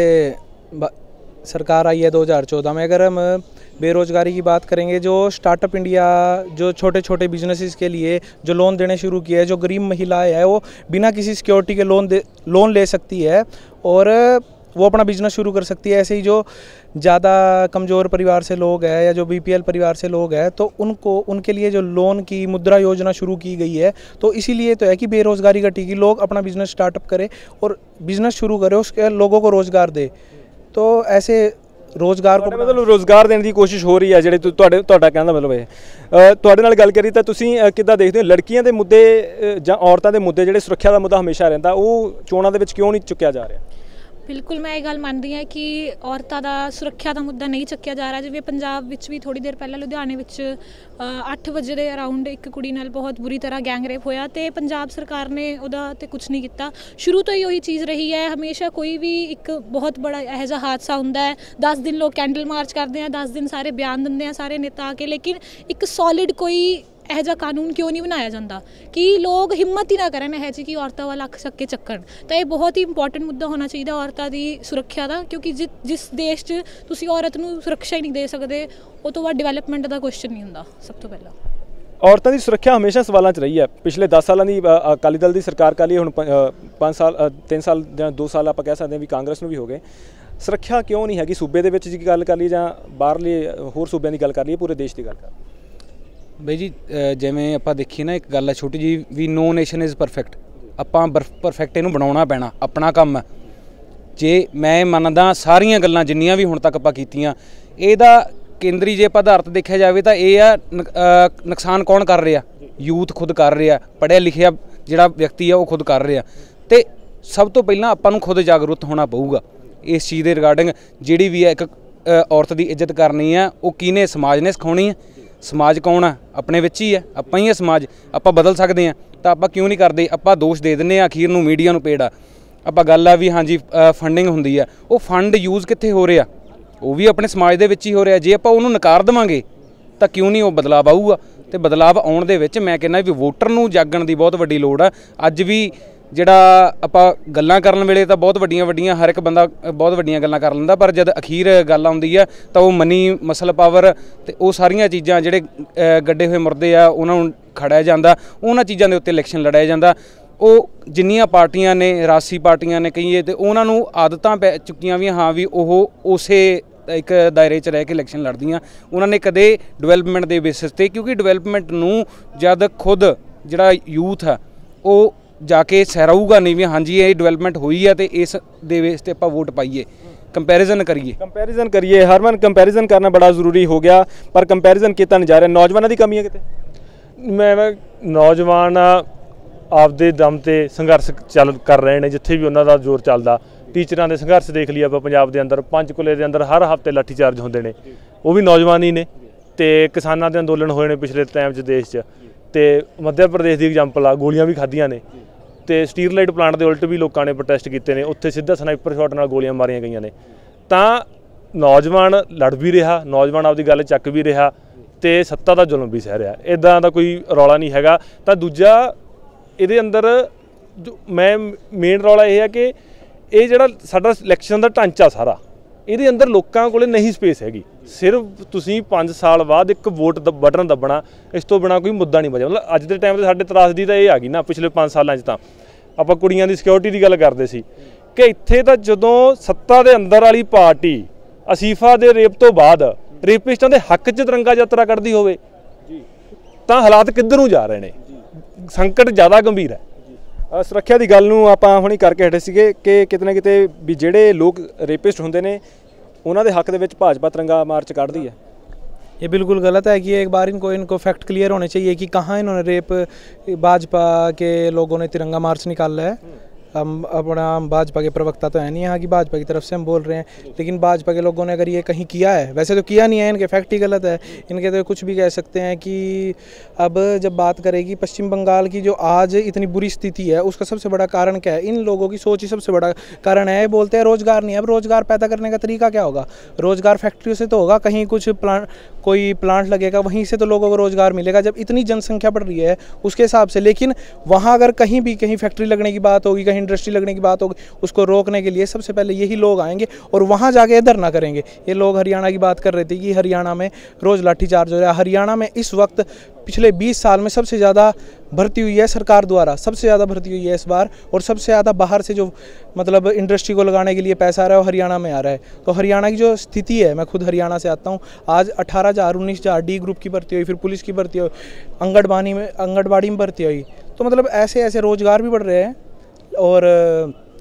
सरकार आई है दो हज़ार चौदह में, अगर हम बेरोज़गारी की बात करेंगे, जो स्टार्टअप इंडिया, जो छोटे छोटे बिजनेसेस के लिए जो लोन देने शुरू किए हैं, जो गरीब महिलाएं हैं वो बिना किसी सिक्योरिटी के लोन दे लोन ले सकती है और वो अपना बिजनेस शुरू कर सकती है। ऐसे ही जो ज़्यादा कमज़ोर परिवार से लोग हैं या जो बी पी एल परिवार से लोग हैं, तो उनको उनके लिए जो लोन की मुद्रा योजना शुरू की गई है, तो इसीलिए तो है कि बेरोज़गारी घटेगी, लोग अपना बिजनेस स्टार्टअप करें और बिजनेस शुरू करें, उसके लोगों को रोज़गार दे। तो ऐसे रोज़गार को मतलब रोज़गार देने की कोशिश हो रही है ਜਿਹੜੇ ਤੁਹਾਡੇ ਤੁਹਾਡਾ ਕਹਿਣ ਦਾ ਮਤਲਬ ਇਹ ਅ, ਤੁਹਾਡੇ ਨਾਲ ਗੱਲ ਕਰੀ ਤਾਂ ਤੁਸੀਂ ਅ, ਕਿੱਦਾਂ ਦੇਖਦੇ ਹੋ ਲੜਕੀਆਂ ਦੇ ਮੁੱਦੇ ਅ, ਜਾਂ ਔਰਤਾਂ ਦੇ ਮੁੱਦੇ ਜਿਹੜੇ ਸੁਰੱਖਿਆ ਦਾ ਮੁੱਦਾ ਹਮੇਸ਼ਾ ਰਹਿੰਦਾ ਉਹ ਚੋਣਾਂ ਦੇ ਵਿੱਚ ਕਿਉਂ ਨਹੀਂ ਚੁੱਕਿਆ ਜਾ ਰਿਹਾ? ਬਿਲਕੁਲ ਮੈਂ ਇਹ ਗੱਲ ਮੰਨਦੀ ਹਾਂ ਕਿ ਔਰਤਾਂ ਦਾ ਸੁਰੱਖਿਆ ਦਾ ਮੁੱਦਾ ਨਹੀਂ ਚੱਕਿਆ ਜਾ ਰਿਹਾ। ਜਿਵੇਂ ਪੰਜਾਬ ਵਿੱਚ ਵੀ ਥੋੜੀ ਦੇਰ ਪਹਿਲਾਂ ਲੁਧਿਆਣੇ ਵਿੱਚ ਅੱਠ ਵਜੇ ਦੇ ਅਰਾਊਂਡ ਇੱਕ ਕੁੜੀ ਨਾਲ ਬਹੁਤ ਬੁਰੀ ਤਰ੍ਹਾਂ ਗੈਂਗ ਰੇਪ ਹੋਇਆ ਤੇ ਪੰਜਾਬ ਸਰਕਾਰ ਨੇ ਉਹਦਾ ਤੇ ਕੁਝ ਨਹੀਂ ਕੀਤਾ। ਸ਼ੁਰੂ ਤੋਂ ਹੀ ਉਹੀ ਚੀਜ਼ ਰਹੀ ਹੈ, ਹਮੇਸ਼ਾ ਕੋਈ ਵੀ ਇੱਕ ਬਹੁਤ ਬੜਾ ਇਹੋ ਜਿਹਾ ਹਾਦਸਾ ਹੁੰਦਾ ਹੈ, ਦਸ ਦਿਨ ਲੋਕ ਕੈਂਡਲ ਮਾਰਚ ਕਰਦੇ ਆ, ਦਸ ਦਿਨ ਸਾਰੇ ਬਿਆਨ ਦਿੰਦੇ ਆ ਸਾਰੇ ਨੇਤਾ ਆ ਕੇ, ਲੇਕਿਨ ਇੱਕ ਸੋਲਿਡ ਕੋਈ ਇਹੋ ਜਿਹਾ ਕਾਨੂੰਨ ਕਿਉਂ ਨਹੀਂ ਬਣਾਇਆ ਜਾਂਦਾ ਕਿ ਲੋਕ ਹਿੰਮਤ ਹੀ ਨਾ ਕਰਨ ਇਹੋ ਜਿਹੀ ਕਿ ਔਰਤਾਂ ਵੱਲ ਅੱਖ ਚੱਕ ਕੇ ਚੱਕਣ। ਤਾਂ ਇਹ ਬਹੁਤ ਹੀ ਇੰਪੋਰਟੈਂਟ ਮੁੱਦਾ ਹੋਣਾ ਚਾਹੀਦਾ ਔਰਤਾਂ ਦੀ ਸੁਰੱਖਿਆ ਦਾ, ਕਿਉਂਕਿ ਜਿ ਜਿਸ ਦੇਸ਼ 'ਚ ਤੁਸੀਂ ਔਰਤ ਨੂੰ ਸੁਰੱਖਿਆ ਹੀ ਨਹੀਂ ਦੇ ਸਕਦੇ ਉਹ ਤੋਂ ਬਾਅਦ ਡਿਵੈਲਪਮੈਂਟ ਦਾ ਕੁਐਸਚਨ ਨਹੀਂ ਹੁੰਦਾ। ਸਭ ਤੋਂ ਪਹਿਲਾਂ ਔਰਤਾਂ ਦੀ ਸੁਰੱਖਿਆ ਹਮੇਸ਼ਾ ਸਵਾਲਾਂ 'ਚ ਰਹੀ ਹੈ। ਪਿਛਲੇ ਦਸ ਸਾਲਾਂ ਦੀ ਅ, ਅਕਾਲੀ ਦਲ ਦੀ ਸਰਕਾਰ ਕਾਲੀ ਹੁਣ ਪੰਜ ਸਾਲ ਅ, ਤਿੰਨ ਸਾਲ ਜਾਂ ਦੋ ਸਾਲ ਆਪਾਂ ਕਹਿ ਸਕਦੇ ਹਾਂ ਵੀ ਕਾਂਗਰਸ ਨੂੰ ਵੀ ਹੋ ਗਏ। ਸੁਰੱਖਿਆ ਕਿਉਂ ਨਹੀਂ ਹੈਗੀ ਸੂਬੇ ਦੇ ਵਿੱਚ ਜੀ ਗੱਲ ਕਰ ਲਈ ਜਾਂ ਬਾਹਰਲੇ ਹੋਰ ਸੂਬਿਆਂ ਦੀ ਗੱਲ ਕਰ ਲਈਏ, ਪੂਰੇ ਦੇਸ਼ ਦੀ ਗੱਲ ਕਰ ਲਈਏ? ਬਈ ਜੀ ਜਿਵੇਂ ਆਪਾਂ ਦੇਖੀਏ ਨਾ ਇੱਕ ਗੱਲ ਹੈ ਛੋਟੀ ਜੀ ਵੀ ਨੋ ਨੇਸ਼ਨ ਇਜ਼ ਪਰਫੈਕਟ। ਆਪਾਂ ਪਰਫੈਕਟ ਇਹਨੂੰ ਬਣਾਉਣਾ ਪੈਣਾ, ਆਪਣਾ ਕੰਮ ਹੈ। ਜੇ ਮੈਂ ਮੰਨਦਾ ਸਾਰੀਆਂ ਗੱਲਾਂ ਜਿੰਨੀਆਂ ਵੀ ਹੁਣ ਤੱਕ ਆਪਾਂ ਕੀਤੀਆਂ ਇਹਦਾ ਕੇਂਦਰੀ ਜੇ ਪਦਾਰਥ ਦੇਖਿਆ ਜਾਵੇ ਤਾਂ ਇਹ ਆ ਨੁਕਸਾਨ ਕੌਣ ਕਰ ਰਿਹਾ? ਯੂਥ ਖੁਦ ਕਰ ਰਿਹਾ, ਪੜ੍ਹਿਆ ਲਿਖਿਆ ਜਿਹੜਾ ਵਿਅਕਤੀ ਆ ਉਹ ਖੁਦ ਕਰ ਰਿਹਾ। ਤੇ ਸਭ ਤੋਂ ਪਹਿਲਾਂ ਆਪਾਂ ਨੂੰ ਖੁਦ ਜਾਗਰੂਕ ਹੋਣਾ ਪਊਗਾ ਇਸ ਚੀਜ਼ ਦੇ ਰਿਗਾਰਡਿੰਗ। ਜਿਹੜੀ ਵੀ ਹੈ ਇੱਕ ਔਰਤ ਦੀ ਇੱਜ਼ਤ ਕਰਨੀ ਆ ਉਹ ਕਿਹਨੇ? ਸਮਾਜ ਨੇ ਸਿਖਾਉਣੀ ਹੈ। ਸਮਾਜ ਕੌਣ ਆ? ਆਪਣੇ ਵਿੱਚ ਹੀ ਹੈ, ਆਪਾਂ ਹੀ ਹੈ ਸਮਾਜ। ਆਪਾਂ ਬਦਲ ਸਕਦੇ ਹਾਂ ਤਾਂ ਆਪਾਂ ਕਿਉਂ ਨਹੀਂ ਕਰਦੇ? ਆਪਾਂ ਦੋਸ਼ ਦੇ ਦਿੰਦੇ ਹਾਂ ਅਖੀਰ ਨੂੰ ਮੀਡੀਆ ਨੂੰ ਪੇੜ ਆ। ਆਪਾਂ ਗੱਲ ਆ ਵੀ ਹਾਂਜੀ ਫੰਡਿੰਗ ਹੁੰਦੀ ਆ, ਉਹ ਫੰਡ ਯੂਜ਼ ਕਿੱਥੇ ਹੋ ਰਿਹਾ? ਉਹ ਵੀ ਆਪਣੇ ਸਮਾਜ ਦੇ ਵਿੱਚ ਹੀ ਹੋ ਰਿਹਾ। ਜੇ ਆਪਾਂ ਉਹਨੂੰ ਨਕਾਰ ਦੇਵਾਂਗੇ ਤਾਂ ਕਿਉਂ ਨਹੀਂ ਉਹ ਬਦਲਾਅ ਆਊਗਾ? ਤੇ ਬਦਲਾਅ ਆਉਣ ਦੇ ਵਿੱਚ ਮੈਂ ਕਹਿੰਦਾ ਵੀ ਵੋਟਰ ਨੂੰ ਜਾਗਣ ਦੀ ਬਹੁਤ ਵੱਡੀ ਲੋੜ ਆ। ਅੱਜ ਵੀ ਜਿਹੜਾ ਆਪਾਂ ਗੱਲਾਂ ਕਰਨ ਵੇਲੇ ਤਾਂ ਬਹੁਤ ਵੱਡੀਆਂ ਵੱਡੀਆਂ ਹਰ ਇੱਕ ਬੰਦਾ ਬਹੁਤ ਵੱਡੀਆਂ ਗੱਲਾਂ ਕਰ ਲੈਂਦਾ, ਪਰ ਜਦ ਅਖੀਰ ਗੱਲ ਆਉਂਦੀ ਆ ਤਾਂ ਉਹ ਮਨੀ ਮਸਲ ਪਾਵਰ ਤੇ ਉਹ ਸਾਰੀਆਂ ਚੀਜ਼ਾਂ ਜਿਹੜੇ ਗੱਡੇ ਹੋਏ ਮੁਰਦੇ ਆ ਉਹਨਾਂ ਨੂੰ ਖੜਿਆ ਜਾਂਦਾ, ਉਹਨਾਂ ਚੀਜ਼ਾਂ ਦੇ ਉੱਤੇ ਇਲੈਕਸ਼ਨ ਲੜਿਆ ਜਾਂਦਾ। ਉਹ ਜਿੰਨੀਆਂ ਪਾਰਟੀਆਂ ਨੇ ਰਾਸ਼ਟਰੀ ਪਾਰਟੀਆਂ ਨੇ ਕਹੀਏ ਤੇ ਉਹਨਾਂ ਨੂੰ ਆਦਤਾਂ ਪੈ ਚੁੱਕੀਆਂ ਵੀ ਹਾਂ ਵੀ ਉਹ ਉਸੇ ਇੱਕ ਦਾਇਰੇ 'ਚ ਰਹਿ ਕੇ ਇਲੈਕਸ਼ਨ ਲੜਦੀਆਂ। ਉਹਨਾਂ ਨੇ ਕਦੇ ਡਿਵੈਲਪਮੈਂਟ ਦੇ ਬੇਸਿਸ 'ਤੇ, ਕਿਉਂਕਿ ਡਿਵੈਲਪਮੈਂਟ ਨੂੰ ਜਦ ਖੁਦ ਜਿਹੜਾ ਯੂਥ ਆ ਉਹ ਜਾ ਕੇ ਸਹਿਰਾਊਗਾ ਨਹੀਂ ਵੀ ਹਾਂਜੀ ਇਹ ਡਿਵੈਲਪਮੈਂਟ ਹੋਈ ਹੈ ਤੇ ਇਸ ਦੇ ਬੇਸ 'ਤੇ ਆਪਾਂ ਵੋਟ ਪਾਈਏ, ਕੰਪੈਰੀਜ਼ਨ ਕਰੀਏ ਕੰਪੈਰੀਜ਼ਨ ਕਰੀਏ ਹਰਮਨ ਕੰਪੈਰੀਜ਼ਨ ਕਰਨਾ ਬੜਾ ਜ਼ਰੂਰੀ ਹੋ ਗਿਆ, ਪਰ ਕੰਪੈਰੀਜ਼ਨ ਕੀਤਾ ਨਹੀਂ ਜਾ ਰਿਹਾ। ਨੌਜਵਾਨਾਂ ਦੀ ਕਮੀ ਹੈ ਕਿਤੇ? ਮੈਂ ਨੌਜਵਾਨ ਆਪਦੇ ਦਮ ਤੇ ਸੰਘਰਸ਼ ਚੱਲ ਕਰ ਰਹੇ ਨੇ ਜਿੱਥੇ ਵੀ ਉਹਨਾਂ ਦਾ ਜ਼ੋਰ ਚੱਲਦਾ। ਟੀਚਰਾਂ ਦੇ ਸੰਘਰਸ਼ ਦੇਖ ਲਈ ਆਪਾਂ ਪੰਜਾਬ ਦੇ ਅੰਦਰ, ਪੰਚਕੂਲੇ ਦੇ ਅੰਦਰ ਹਰ ਹਫ਼ਤੇ ਲਾਠੀ ਚਾਰਜ ਹੁੰਦੇ ਨੇ, ਉਹ ਵੀ ਨੌਜਵਾਨ ਹੀ ਨੇ। ਤੇ ਕਿਸਾਨਾਂ ਦੇ ਅੰਦੋਲਨ ਹੋਏ ਨੇ ਪਿਛਲੇ ਟਾਈਮ 'ਚ ਦੇਸ਼ 'ਚ। ਤੇ ਮੱਧ ਪ੍ਰਦੇਸ਼ ਦੀ ਐਗਜ਼ਾਮਪਲ ਆ, ਗੋਲੀਆਂ ਵੀ ਖਾਧੀਆਂ ਨੇ ਤੇ ਸਟੀਰਲਾਈਟ ਪਲਾਂਟ ਦੇ ਉਲਟ ਵੀ ਲੋਕਾਂ ਨੇ ਪ੍ਰੋਟੈਸਟ ਕੀਤੇ ਨੇ, ਉੱਥੇ ਸਿੱਧਾ ਸਨਾਈਪਰ ਸ਼ਾਟ ਨਾਲ ਗੋਲੀਆਂ ਮਾਰੀਆਂ ਗਈਆਂ ਨੇ। ਤਾਂ ਨੌਜਵਾਨ ਲੜ ਵੀ ਰਿਹਾ, ਨੌਜਵਾਨ ਆਪਦੀ ਗੱਲ ਚੱਕ ਵੀ ਰਿਹਾ ਤੇ ਸੱਤਾ ਦਾ ਜ਼ੁਲਮ ਵੀ ਸਹਿ ਰਿਹਾ। ਇੱਦਾਂ ਦਾ ਕੋਈ ਰੌਲਾ ਨਹੀਂ ਹੈਗਾ। ਤਾਂ ਦੂਜਾ ਇਹਦੇ ਅੰਦਰ ਜੋ ਮੈਂ ਮੇਨ ਰੌਲਾ ਇਹ ਹੈ ਕਿ ਇਹ ਜਿਹੜਾ ਸਾਡਾ ਇਲੈਕਸ਼ਨ ਦਾ ਢਾਂਚਾ ਸਾਰਾ ਇਹਦੇ ਅੰਦਰ ਲੋਕਾਂ ਕੋਲ ਨਹੀਂ ਸਪੇਸ ਹੈਗੀ। ਸਿਰਫ ਤੁਸੀਂ ਪੰਜ ਸਾਲ ਬਾਅਦ ਇੱਕ ਵੋਟ ਦ ਬਟਨ ਦੱਬਣਾ, ਇਸ ਤੋਂ ਬਿਨਾਂ ਕੋਈ ਮੁੱਦਾ ਨਹੀਂ ਬਚਿਆ। ਮਤਲਬ ਅੱਜ ਦੇ ਟਾਈਮ 'ਤੇ ਸਾਡੇ ਤਰਾਸਦੀ ਤਾਂ ਇਹ ਆ ਗਈ ਨਾ, ਪਿਛਲੇ ਪੰਜ ਸਾਲਾਂ 'ਚ ਤਾਂ ਆਪਾਂ ਕੁੜੀਆਂ ਦੀ ਸਿਕਿਉਰਿਟੀ ਦੀ ਗੱਲ ਕਰਦੇ ਸੀ ਕਿ ਇੱਥੇ ਤਾਂ ਜਦੋਂ ਸੱਤਾ ਦੇ ਅੰਦਰ ਵਾਲੀ ਪਾਰਟੀ ਅਸੀਫਾ ਦੇ ਰੇਪ ਤੋਂ ਬਾਅਦ ਰੇਪਿਸਟਾਂ ਦੇ ਹੱਕ 'ਚ ਤਿਰੰਗਾ ਯਾਤਰਾ ਕੱਢਦੀ ਹੋਵੇ ਤਾਂ ਹਾਲਾਤ ਕਿੱਧਰ ਨੂੰ ਜਾ ਰਹੇ ਨੇ? ਸੰਕਟ ਜ਼ਿਆਦਾ ਗੰਭੀਰ ਹੈ। ਸੁਰੱਖਿਆ ਦੀ ਗੱਲ ਨੂੰ ਆਪਾਂ ਹੁਣੀ ਕਰਕੇ ਹਟੇ ਸੀਗੇ ਕਿ ਕਿਤੇ ਨਾ ਕਿਤੇ ਵੀ ਜਿਹੜੇ ਲੋਕ ਰੇਪਿਸਟ ਹੁੰਦੇ ਨੇ ਉਹਨਾਂ ਦੇ ਹੱਕ ਦੇ ਵਿੱਚ ਭਾਜਪਾ ਤਿਰੰਗਾ ਮਾਰਚ ਕੱਢਦੀ ਹੈ। ये बिल्कुल गलत है कि एक बार इनको इनको फैक्ट क्लियर होने चाहिए कि कहाँ इन्होंने रेप भाजपा के लोगों ने तिरंगा मार्च निकाला है। हम अपना भाजपा के प्रवक्ता तो है नहीं यहाँ की, भाजपा की तरफ से हम बोल रहे हैं, लेकिन भाजपा के लोगों ने अगर ये कहीं किया है, वैसे तो किया नहीं है, इनके फैक्ट ही गलत है। इनके तो कुछ भी कह सकते हैं कि अब जब बात करेगी पश्चिम बंगाल की जो आज इतनी बुरी स्थिति है उसका सबसे बड़ा कारण क्या है? इन लोगों की सोच ही सबसे बड़ा कारण है। बोलते हैं रोज़गार नहीं है। अब रोज़गार पैदा करने का तरीका क्या होगा? रोज़गार फैक्ट्रियों से तो होगा, कहीं कुछ प्लांट कोई प्लांट लगेगा वहीं से तो लोगों को रोज़गार मिलेगा जब इतनी जनसंख्या बढ़ रही है उसके हिसाब से। लेकिन वहाँ अगर कहीं भी कहीं फैक्ट्री लगने की बात होगी, कहीं इंडस्ट्री लगने की बात होगी, उसको रोकने के लिए सबसे पहले यही लोग आएंगे और वहाँ जाके धरना करेंगे। ये लोग हरियाणा की बात कर रहे थे कि हरियाणा में रोज़ लाठीचार्ज हो रहा है। हरियाणा में इस वक्त पिछले बीस साल में सबसे ज़्यादा भर्ती हुई है सरकार द्वारा, सबसे ज़्यादा भर्ती हुई है इस बार, और सबसे ज़्यादा बाहर से जो मतलब इंडस्ट्री को लगाने के लिए पैसा आ रहा है वो हरियाणा में आ रहा है। तो हरियाणा की जो स्थिति है, मैं खुद हरियाणा से आता हूँ, आज अठारह हज़ार उन्नीस हज़ार डी ग्रुप की भर्ती हुई, फिर पुलिस की भर्ती हुई, आंगनबाड़ी में आंगनबाड़ी में भर्ती हुई। तो मतलब ऐसे ऐसे रोज़गार भी बढ़ रहे हैं। और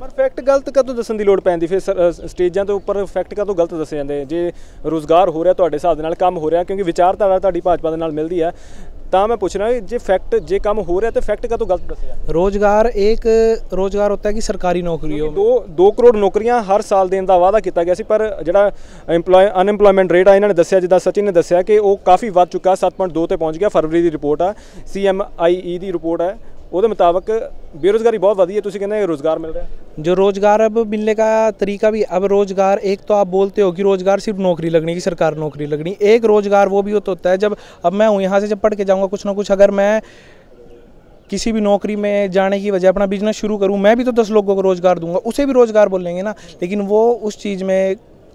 ਪਰ ਫੈਕਟ ਗਲਤ ਕਦੋਂ ਦੱਸਣ ਦੀ ਲੋੜ ਪੈਂਦੀ ਫਿਰ ਸਟੇਜਾਂ ਤੋਂ ਉੱਪਰ ਫੈਕਟ ਕਦੋਂ ਗਲਤ ਦੱਸੇ ਜਾਂਦੇ ਜੇ ਰੋਜ਼ਗਾਰ ਹੋ ਰਿਹਾ ਤੁਹਾਡੇ ਹਿਸਾਬ ਦੇ ਨਾਲ ਕੰਮ ਹੋ ਰਿਹਾ ਕਿਉਂਕਿ ਵਿਚਾਰਧਾਰਾ ਤੁਹਾਡੀ ਭਾਜਪਾ ਦੇ ਨਾਲ ਮਿਲਦੀ ਹੈ ਤਾਂ मैं पूछ रहा हूँ जे फैक्ट जे काम हो रहा है तो फैक्ट का तो गलत दसिया। रोजगार एक रोजगार होता है कि सरकारी नौकरी हो दो दो करोड़ नौकरियां हर साल देने का वादा किया गया सी पर जिहड़ा एम्पलॉय अनएम्पलॉयमेंट रेट आ इन्होंने दसिया जिद्दां सचिन ने दसिया कि वो काफ़ी वध चुका सत्त पॉइंट दो ते पहुँच गया फरवरी की रिपोर्ट आ सी एम आई ई की रिपोर्ट है ਉਹਦੇ मुताबिक बेरोजगारी बहुत वधी है तुसीं कहंदे रोजगार मिल रहा है जो रोजगार अब मिलने का तरीका भी अब रोजगार एक तो आप बोलते हो कि रोजगार सिर्फ नौकरी लगनी की सरकार नौकरी लगनी एक रोजगार वो भी होता है जब अब मैं हूँ यहाँ से जब पढ़ के जाऊँगा कुछ ना कुछ अगर मैं किसी भी नौकरी में जाने की वजह अपना बिजनेस शुरू करूँ मैं भी तो दस लोगों को रोज़गार दूंगा उसे भी रोज़गार बोल लेंगे ना लेकिन वो उस चीज़ में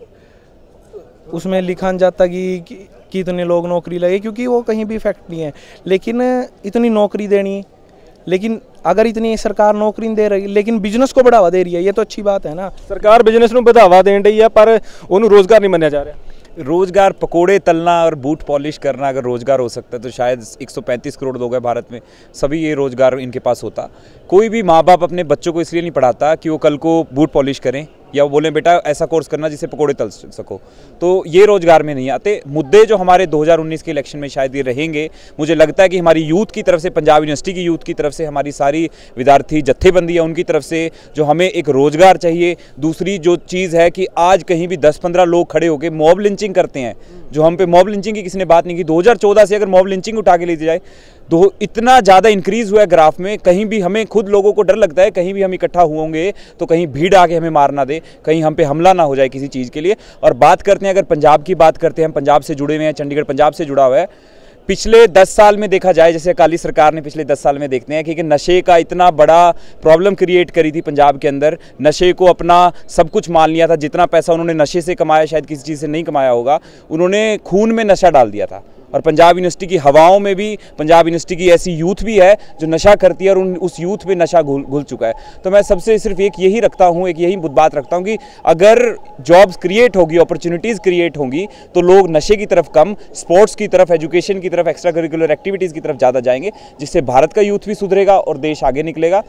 उसमें लिखा जाता कि कि इतने लोग नौकरी लगे क्योंकि वो कहीं भी इफेक्ट नहीं है लेकिन इतनी नौकरी देनी लेकिन अगर इतनी सरकार नौकरी नहीं दे रही लेकिन बिजनेस को बढ़ावा दे रही है ये तो अच्छी बात है ना। सरकार बिजनेस को बढ़ावा देन रही है पर उन्होंने रोजगार नहीं माना जा रहा। रोजगार पकोड़े तलना और बूट पॉलिश करना अगर रोजगार हो सकता है तो शायद एक सौ पैंतीस करोड़ लोग हैं भारत में सभी ये रोजगार इनके पास होता। कोई भी माँ बाप अपने बच्चों को इसलिए नहीं पढ़ाता कि वो कल को बूट पॉलिश करें या वो बोलें बेटा ऐसा कोर्स करना जिससे पकोड़े तल सको तो ये रोजगार में नहीं आते। मुद्दे जो हमारे दो हज़ार उन्नीस के इलेक्शन में शायद ये रहेंगे मुझे लगता है कि हमारी यूथ की तरफ से पंजाब यूनिवर्सिटी की यूथ की तरफ से हमारी सारी विद्यार्थी जत्थेबंदी है उनकी तरफ से जो हमें एक रोज़गार चाहिए। दूसरी जो चीज़ है कि आज कहीं भी दस पंद्रह लोग खड़े होकर मॉब लिंचिंग करते हैं जो हम पे मॉब लिंचिंग की किसी ने बात नहीं की दो हज़ार चौदह से अगर मॉब लिंचिंग उठा के ले जाए तो इतना ज़्यादा इंक्रीज़ हुआ है ग्राफ में कहीं भी हमें खुद लोगों को डर लगता है कहीं भी हम इकट्ठा होंगे तो कहीं भीड़ आके हमें मार ना दे कहीं हम पे हमला ना हो जाए किसी चीज़ के लिए। और बात करते हैं अगर पंजाब की बात करते हैं हम पंजाब से जुड़े हुए हैं चंडीगढ़ पंजाब से जुड़ा हुआ है पिछले दस साल में देखा जाए जैसे अकाली सरकार ने पिछले दस साल में देखते हैं कि नशे का इतना बड़ा प्रॉब्लम क्रिएट करी थी पंजाब के अंदर नशे को अपना सब कुछ मान लिया था जितना पैसा उन्होंने नशे से कमाया शायद किसी चीज़ से नहीं कमाया होगा उन्होंने खून में नशा डाल दिया था। और पंजाब यूनिवर्सिटी की हवाओं में भी पंजाब यूनिवर्सिटी की ऐसी यूथ भी है जो नशा करती है और उन उस यूथ में नशा घुल घुल चुका है। तो मैं सबसे सिर्फ एक यही रखता हूँ एक यही बात रखता हूँ कि अगर जॉब्स क्रिएट होगी अपॉर्चुनिटीज़ क्रिएट होंगी तो लोग नशे की तरफ कम स्पोर्ट्स की तरफ एजुकेशन की तरफ एक्स्ट्रा करिकुलर एक्टिविटीज़ की तरफ ज़्यादा जाएंगे जिससे भारत का यूथ भी सुधरेगा और देश आगे निकलेगा।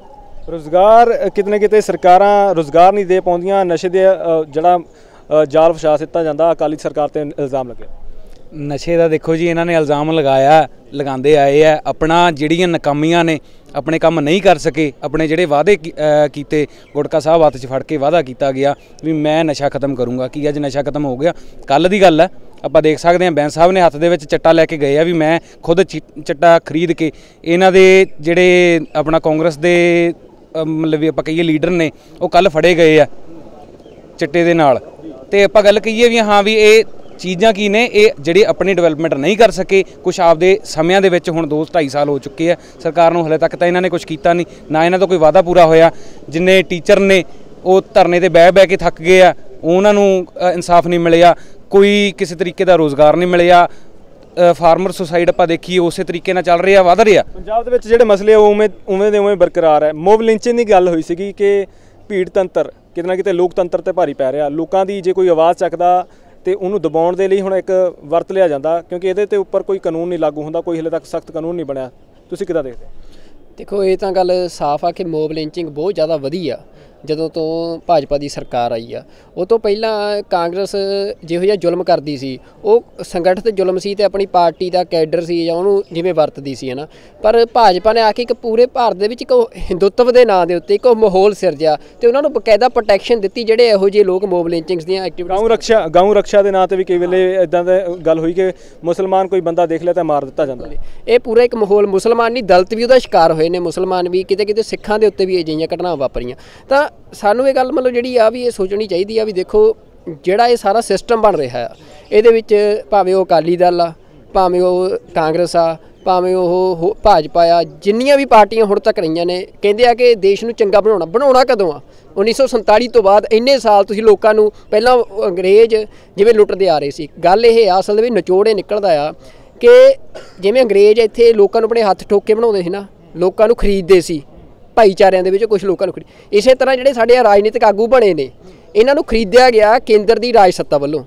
रोज़गार कितने कितने सरकारां रोज़गार नहीं दे पाउंदियां नशे दे जिहड़ा जाल फसा दित्ता जांदा अकाली सरकार ते इल्ज़ाम लगे। नशे का देखो जी इन्होंने इल्ज़ाम लगाया लगाते आए है अपना ਜਿਹੜੀਆਂ ਨਕਾਮੀਆਂ ਨੇ अपने काम नहीं कर सके अपने ਜਿਹੜੇ वादे किए गुटका साहब हत्थ 'ਚ फड़ के वादा किया गया भी मैं नशा खत्म करूँगा कि अज नशा खत्म हो गया कल की गल है ਆਪਾਂ देख सकते हैं बैंस साहब ने हत्थ ਦੇ ਵਿੱਚ ਚੱਟਾ ਲੈ ਕੇ ਗਏ ਆ ਵੀ मैं खुद ਚੱਟਾ खरीद के ਇਹਨਾਂ ਦੇ ਜਿਹੜੇ अपना कांग्रेस ਦੇ मतलब भी ਆਪਾਂ ਕਹੀਏ ਲੀਡਰ ਨੇ ਉਹ ਕੱਲ ਫੜੇ ਗਏ ਆ ਚੱਟੇ ਦੇ ਨਾਲ ਤੇ ਆਪਾਂ ਗੱਲ ਕਹੀਏ ਵੀ ਹਾਂ ਵੀ ਇਹ चीज़ां की ने ये जिहड़ी अपनी डिवेलपमेंट नहीं कर सके कुछ आपदे समयां दे विच हुण दो ढाई साल हो चुके हैं सरकार नूं हले तक तो इन्होंने कुछ किया नहीं ना इन्हां दा कोई वादा पूरा होया जिन्ने टीचर ने वो धरने ते बह बह के थक गए आ उन्हां नूं इंसाफ नहीं मिलिया कोई किसी तरीके का रोज़गार नहीं मिलिया फार्मर सुसाइड आपां देखीए उस तरीके नाल चल रहा वध रहा पंजाब दे विच जिहड़े मसले उवें उवें दे उवें बरकरार है। मॉब लिंचिंग दी गल होई सीगी कि भीड़ तंत्र किते ना किते लोकतंत्र ते भारी पै रिहा लोकां दी जे कोई आवाज़ चकदा तो उन्होंने दबाने के लिए हुण एक वरत लिया जाता क्योंकि ये उपर कोई कानून नहीं लागू होंदा कोई हले तक सख्त कानून नहीं बनया तुसीं किदां देखदे? देखो ये तो गल साफ आ कि मॉब लिंचिंग बहुत ज़्यादा वधी आ ਜਦੋਂ ਤੋਂ ਭਾਜਪਾ ਦੀ ਸਰਕਾਰ ਆਈ ਆ ਉਹ ਤੋਂ ਪਹਿਲਾਂ ਕਾਂਗਰਸ ਜਿਹੋ ਜਿਹਾ ਜ਼ੁਲਮ ਕਰਦੀ ਸੀ ਉਹ ਸੰਗਠਿਤ ਜ਼ੁਲਮ ਸੀ ਤੇ ਆਪਣੀ ਪਾਰਟੀ ਦਾ ਕੈਡਰ ਸੀ ਜਾਂ ਉਹਨੂੰ ਜਿਵੇਂ ਵਰਤਦੀ ਸੀ ਹੈ ਨਾ ਪਰ ਭਾਜਪਾ ਨੇ ਆ ਕੇ ਇੱਕ ਪੂਰੇ ਭਾਰਤ ਦੇ ਵਿੱਚ ਇੱਕ ਹਿੰਦੂਤਵ ਦੇ ਨਾਂ ਦੇ ਉੱਤੇ ਇੱਕ ਮਾਹੌਲ ਸਿਰਜਿਆ ਤੇ ਉਹਨਾਂ ਨੂੰ ਬਕਾਇਦਾ ਪ੍ਰੋਟੈਕਸ਼ਨ ਦਿੱਤੀ ਜਿਹੜੇ ਇਹੋ ਜਿਹੇ ਲੋਕ ਮੋਬ ਲਿੰਚਿੰਗਸ ਦੀਆਂ ਐਕਟੀਵਿਟੀਜ਼ ਗਊ ਰੱਖਿਆ ਗਊ ਰੱਖਿਆ ਦੇ ਨਾਂ ਤੇ ਵੀ ਕਈ ਵੇਲੇ ਇਦਾਂ ਦਾ ਗੱਲ ਹੋਈ ਕਿ ਮੁਸਲਮਾਨ ਕੋਈ ਬੰਦਾ ਦੇਖ ਲਿਆ ਤਾਂ ਮਾਰ ਦਿੱਤਾ ਜਾਂਦਾ। ਇਹ ਪੂਰਾ ਇੱਕ ਮਾਹੌਲ ਮੁਸਲਮਾਨ ਨਹੀਂ ਦਲਿਤ ਵੀ ਉਹਦਾ ਸ਼ਿਕਾਰ ਹੋਏ ਨੇ ਮੁਸਲਮਾਨ ਵੀ ਕਿਤੇ ਕਿਤੇ ਸਿੱਖਾਂ ਦੇ ਉੱਤੇ ਵੀ ਅਜਿਹੀਆਂ ਘਟਨਾਵਾਂ ਵਾਪਰੀਆਂ ਤਾਂ ਸਾਨੂੰ ਇਹ ਗੱਲ ਮਤਲਬ ਜਿਹੜੀ ਆ ਵੀ ਇਹ ਸੋਚਣੀ ਚਾਹੀਦੀ ਆ ਵੀ ਦੇਖੋ ਜਿਹੜਾ ਇਹ ਸਾਰਾ ਸਿਸਟਮ ਬਣ ਰਿਹਾ ਆ ਇਹਦੇ ਵਿੱਚ ਭਾਵੇਂ ਉਹ ਅਕਾਲੀ ਦਲ ਆ ਭਾਵੇਂ ਉਹ ਕਾਂਗਰਸ ਆ ਭਾਵੇਂ ਉਹ ਭਾਜਪਾ ਆ ਜਿੰਨੀਆਂ ਵੀ ਪਾਰਟੀਆਂ ਹੁਣ ਤੱਕ ਰਹੀਆਂ ਨੇ ਕਹਿੰਦੇ ਆ ਕਿ ਦੇਸ਼ ਨੂੰ ਚੰਗਾ ਬਣਾਉਣਾ ਬਣਾਉਣਾ ਕਦੋਂ ਆ ਉੱਨੀ ਸੌ ਸੰਤਾਲੀ ਤੋਂ ਬਾਅਦ ਇੰਨੇ ਸਾਲ ਤੁਸੀਂ ਲੋਕਾਂ ਨੂੰ ਪਹਿਲਾਂ ਅੰਗਰੇਜ਼ ਜਿਵੇਂ ਲੁੱਟਦੇ ਆ ਰਹੇ ਸੀ ਗੱਲ ਇਹ ਆ ਅਸਲ ਦੇ ਵਿੱਚ ਨਿਚੋੜ ਇਹ ਨਿਕਲਦਾ ਆ ਕਿ ਜਿਵੇਂ ਅੰਗਰੇਜ਼ ਇੱਥੇ ਲੋਕਾਂ ਨੂੰ ਆਪਣੇ ਹੱਥ ਠੋਕ ਕੇ ਬਣਾਉਂਦੇ ਸੀ ਨਾ ਲੋਕਾਂ ਨੂੰ ਖਰੀਦਦੇ ਸੀ ਭਾਈਚਾਰਿਆਂ ਦੇ ਵਿੱਚ ਕੁਝ ਲੋਕਾਂ ਨੂੰ ਇਸੇ ਤਰ੍ਹਾਂ ਜਿਹੜੇ ਸਾਡੇ ਰਾਜਨੀਤਿਕ ਆਗੂ ਬਣੇ ਨੇ ਇਹਨਾਂ ਨੂੰ ਖਰੀਦਿਆ ਗਿਆ ਕੇਂਦਰ ਦੀ ਰਾਜ ਸੱਤਾ ਵੱਲੋਂ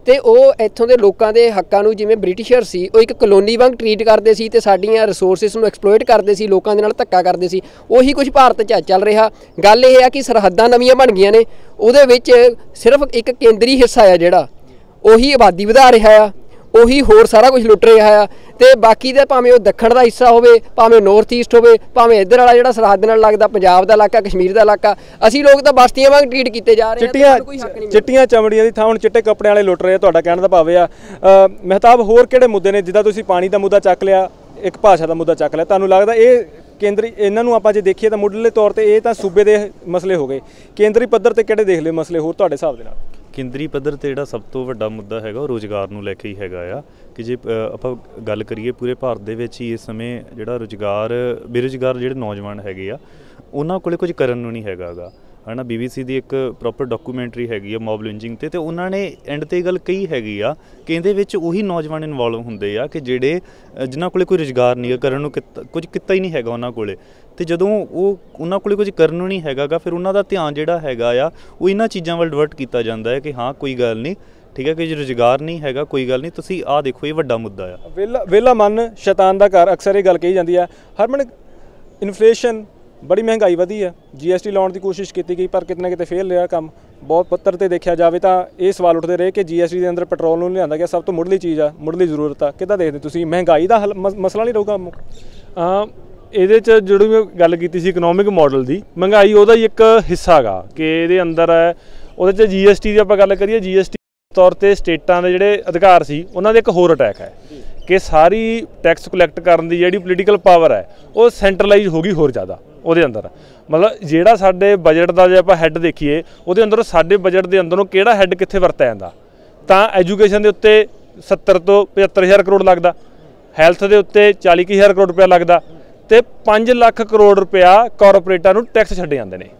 ਤੇ ਉਹ ਇੱਥੋਂ ਦੇ ਲੋਕਾਂ ਦੇ ਹੱਕਾਂ ਨੂੰ ਜਿਵੇਂ ਬ੍ਰਿਟਿਸ਼ਰ ਸੀ ਉਹ ਇੱਕ ਕਲੋਨੀ ਵਾਂਗ ਟਰੀਟ ਕਰਦੇ ਸੀ ਤੇ ਸਾਡੀਆਂ ਰਿਸੋਰਸਿਸ ਨੂੰ ਐਕਸਪਲੋਇਟ ਕਰਦੇ ਸੀ, ਲੋਕਾਂ ਦੇ ਨਾਲ ਧੱਕਾ ਕਰਦੇ ਸੀ। ਉਹੀ ਕੁਝ ਭਾਰਤ 'ਚ ਚੱਲ ਰਿਹਾ। ਗੱਲ ਇਹ ਆ ਕਿ ਸਰਹੱਦਾਂ ਨਵੀਆਂ ਬਣ ਗਈਆਂ ਨੇ, ਉਹਦੇ ਵਿੱਚ ਸਿਰਫ ਇੱਕ ਕੇਂਦਰੀ ਹਿੱਸਾ ਆ ਜਿਹੜਾ ਉਹੀ ਆਬਾਦੀ ਵਧਾ ਰਿਹਾ ਆ, ਉਹੀ ਹੋਰ ਸਾਰਾ ਕੁਝ ਲੁੱਟ ਰਿਹਾ ਆ। ਤੇ ਬਾਕੀ ਦੇ ਭਾਵੇਂ ਉਹ ਦੱਖਣ ਦਾ ਹਿੱਸਾ ਹੋਵੇ, ਭਾਵੇਂ ਨਾਰਥ ਈਸਟ ਹੋਵੇ, ਭਾਵੇਂ ਇੱਧਰ ਵਾਲਾ ਜਿਹੜਾ ਸਰਹੱਦ ਨਾਲ ਲੱਗਦਾ ਪੰਜਾਬ ਦਾ ਇਲਾਕਾ, ਕਸ਼ਮੀਰ ਦਾ ਇਲਾਕਾ, ਅਸੀਂ ਲੋਕ ਤਾਂ ਬਸਤੀਆਂ ਵਾਂਗ ਟਰੀਟ ਕੀਤੇ ਜਾ ਰਹੇ ਹਾਂ। ਚਿੱਟੀਆਂ ਚਿੱਟੀਆਂ ਚਮੜੀਆਂ ਦੀ ਥਾਂ ਹੁਣ ਚਿੱਟੇ ਕੱਪੜਿਆਂ ਵਾਲੇ ਲੁੱਟ ਰਹੇ ਆ, ਤੁਹਾਡਾ ਕਹਿਣ ਦਾ ਭਾਵ ਆ। ਮਹਿਤਾਬ, ਹੋਰ ਕਿਹੜੇ ਮੁੱਦੇ ਨੇ? ਜਿੱਦਾਂ ਤੁਸੀਂ ਪਾਣੀ ਦਾ ਮੁੱਦਾ ਚੱਕ ਲਿਆ, ਇੱਕ ਭਾਸ਼ਾ ਦਾ ਮੁੱਦਾ ਚੱਕ ਲਿਆ, ਤੁਹਾਨੂੰ ਲੱਗਦਾ ਇਹ ਕੇਂਦਰੀ ਇਹਨਾਂ ਨੂੰ ਆਪਾਂ ਜੇ ਦੇਖੀਏ ਤਾਂ ਮੁੱਢਲੇ ਤੌਰ ਤੇ ਇਹ ਤਾਂ ਸੂਬੇ ਦੇ ਮਸਲੇ ਹੋ ਗਏ, ਕੇਂਦਰੀ ਪੱਧਰ ਤੇ ਕਿਹੜੇ ਦੇਖ ਲਏ ਮਸਲੇ ਹੋਰ ਤੁਹਾਡੇ ਹਿਸਾਬ ਦੇ ਨਾਲ? ਕੇਂਦਰੀ ਪੱਧਰ ਤੇ ਜਿਹੜਾ ਸਭ ਤੋਂ ਵੱਡਾ ਮੁੱਦਾ ਹੈਗਾ ਉਹ ਰੁਜ਼ਗਾਰ ਨੂੰ ਲੈ ਕੇ ਹੀ ਹੈਗਾ ਆ ਕਿ ਜੇ ਆਪਾਂ ਗੱਲ ਕਰੀਏ ਪੂਰੇ ਭਾਰਤ ਦੇ ਵਿੱਚ ਹੀ ਇਸ ਸਮੇਂ ਜਿਹੜਾ ਰੁਜ਼ਗਾਰ ਬੇਰੁਜ਼ਗਾਰ ਜਿਹੜੇ ਨੌਜਵਾਨ ਹੈਗੇ ਆ ਉਹਨਾਂ ਕੋਲੇ ਕੁਝ ਕਰਨ ਨੂੰ ਨਹੀਂ ਹੈਗਾ ਗਾ, ਹੈ ਨਾ। ਬੀ ਬੀ ਸੀ ਦੀ ਇੱਕ ਪ੍ਰੋਪਰ ਡਾਕੂਮੈਂਟਰੀ ਹੈਗੀ ਆ ਮੌਬ ਲਿੰਚਿੰਗ 'ਤੇ, ਅਤੇ ਉਹਨਾਂ ਨੇ ਐਂਡ 'ਤੇ ਗੱਲ ਕਹੀ ਹੈਗੀ ਆ ਕਿ ਇਹਦੇ ਵਿੱਚ ਉਹੀ ਨੌਜਵਾਨ ਇਨਵੋਲਵ ਹੁੰਦੇ ਆ ਕਿ ਜਿਹੜੇ ਜਿਨ੍ਹਾਂ ਕੋਲੇ ਕੋਈ ਰੁਜ਼ਗਾਰ ਨਹੀਂ ਕਰਨ ਨੂੰ ਕੀਤਾ ਕੁਝ ਕੀਤਾ ਹੀ ਨਹੀਂ ਹੈਗਾ ਉਹਨਾਂ ਕੋਲੇ। ਅਤੇ ਜਦੋਂ ਉਹ ਉਹਨਾਂ ਕੋਲ ਕੁਝ ਕਰਨ ਨੂੰ ਨਹੀਂ ਹੈਗਾ ਗਾ ਫਿਰ ਉਹਨਾਂ ਦਾ ਧਿਆਨ ਜਿਹੜਾ ਹੈਗਾ ਆ ਉਹ ਇਹਨਾਂ ਚੀਜ਼ਾਂ ਵੱਲ ਡਿਵਰਟ ਕੀਤਾ ਜਾਂਦਾ ਹੈ ਕਿ ਹਾਂ ਕੋਈ ਗੱਲ ਨਹੀਂ, ਠੀਕ ਹੈ, ਕਿ ਜੇ ਰੁਜ਼ਗਾਰ ਨਹੀਂ ਹੈਗਾ ਕੋਈ ਗੱਲ ਨਹੀਂ, ਤੁਸੀਂ ਆਹ ਦੇਖੋ ਇਹ ਵੱਡਾ ਮੁੱਦਾ ਆ। ਵਿਹਲਾ ਵਿਹਲਾ ਮਨ ਸ਼ੈਤਾਨ ਦਾ ਘਰ, ਅਕਸਰ ਇਹ ਗੱਲ ਕਹੀ ਜਾਂਦੀ ਆ। ਹਰਮਨ, ਇਨਫਲੇਸ਼ਨ, ਬੜੀ ਮਹਿੰਗਾਈ ਵਧੀ ਆ, ਜੀ ਐਸ ਟੀ ਲਾਉਣ ਦੀ ਕੋਸ਼ਿਸ਼ ਕੀਤੀ ਗਈ ਪਰ ਕਿਤੇ ਨਾ ਕਿਤੇ ਫੇਲ ਰਿਹਾ ਕੰਮ। ਬਹੁਤ ਪੱਧਰ 'ਤੇ ਦੇਖਿਆ ਜਾਵੇ ਤਾਂ ਇਹ ਸਵਾਲ ਉੱਠਦੇ ਰਹੇ ਕਿ ਜੀ ਐਸ ਟੀ ਦੇ ਅੰਦਰ ਪੈਟਰੋਲ ਨੂੰ ਲਿਆਂਦਾ ਗਿਆ, ਸਭ ਤੋਂ ਮੁੱਢਲੀ ਚੀਜ਼ ਆ, ਮੁੱਢਲੀ ਜ਼ਰੂਰਤ ਆ। ਕਿੱਦਾਂ ਦੇਖਦੇ ਤੁਸੀਂ ਮਹਿੰਗਾਈ ਦਾ ਹੱਲ ਮਸਲਾ ਨਹੀਂ ਰਹੂਗਾ? ਇਹਦੇ 'ਚ ਜਿਹੜੀ ਮੈਂ ਗੱਲ ਕੀਤੀ ਸੀ ਇਕਨੋਮਿਕ ਮਾਡਲ ਦੀ, ਮਹਿੰਗਾਈ ਉਹਦਾ ਹੀ ਇੱਕ ਹਿੱਸਾ ਗਾ ਕਿ ਇਹਦੇ ਅੰਦਰ ਹੈ। ਉਹਦੇ 'ਚ ਜੀ ਐਸ ਟੀ ਦੀ ਆਪਾਂ ਗੱਲ ਕਰੀਏ, ਜੀ ਐਸ ਟੀ ਤੌਰ 'ਤੇ ਸਟੇਟਾਂ ਦੇ ਜਿਹੜੇ ਅਧਿਕਾਰ ਸੀ ਉਹਨਾਂ ਦੇ ਇੱਕ ਹੋਰ ਅਟੈਕ ਹੈ ਕਿ ਸਾਰੀ ਟੈਕਸ ਕਲੈਕਟ ਕਰਨ ਦੀ ਜਿਹੜੀ ਪੋਲੀਟੀਕਲ ਪਾਵਰ ਹੈ ਉਹ ਸੈਂਟਰਲਾਈਜ਼ ਹੋ ਗਈ ਹੋਰ ਜ਼ਿਆਦਾ ਉਹਦੇ ਅੰਦਰ। ਮਤਲਬ ਜਿਹੜਾ ਸਾਡੇ ਬਜਟ ਦਾ ਜੇ ਆਪਾਂ ਹੈੱਡ ਦੇਖੀਏ ਉਹਦੇ ਅੰਦਰ ਸਾਡੇ ਬਜਟ ਦੇ ਅੰਦਰੋਂ ਕਿਹੜਾ ਹੈੱਡ ਕਿੱਥੇ ਵਰਤਿਆ ਜਾਂਦਾ, ਤਾਂ ਐਜੂਕੇਸ਼ਨ ਦੇ ਉੱਤੇ ਸੱਤਰ ਤੋਂ ਪਝੱਤਰ ਹਜ਼ਾਰ ਕਰੋੜ ਲੱਗਦਾ, ਹੈਲਥ ਦੇ ਉੱਤੇ ਚਾਲੀ ਕੁ ਹਜ਼ਾਰ ਕਰੋੜ ਰੁਪਇਆ ਲੱਗਦਾ, ਅਤੇ ਪੰਜ ਲੱਖ ਕਰੋੜ ਰੁਪਇਆ ਕਾਰਪੋਰੇਟਾਂ ਨੂੰ ਟੈਕਸ ਛੱਡੇ ਜਾਂਦੇ ਨੇ।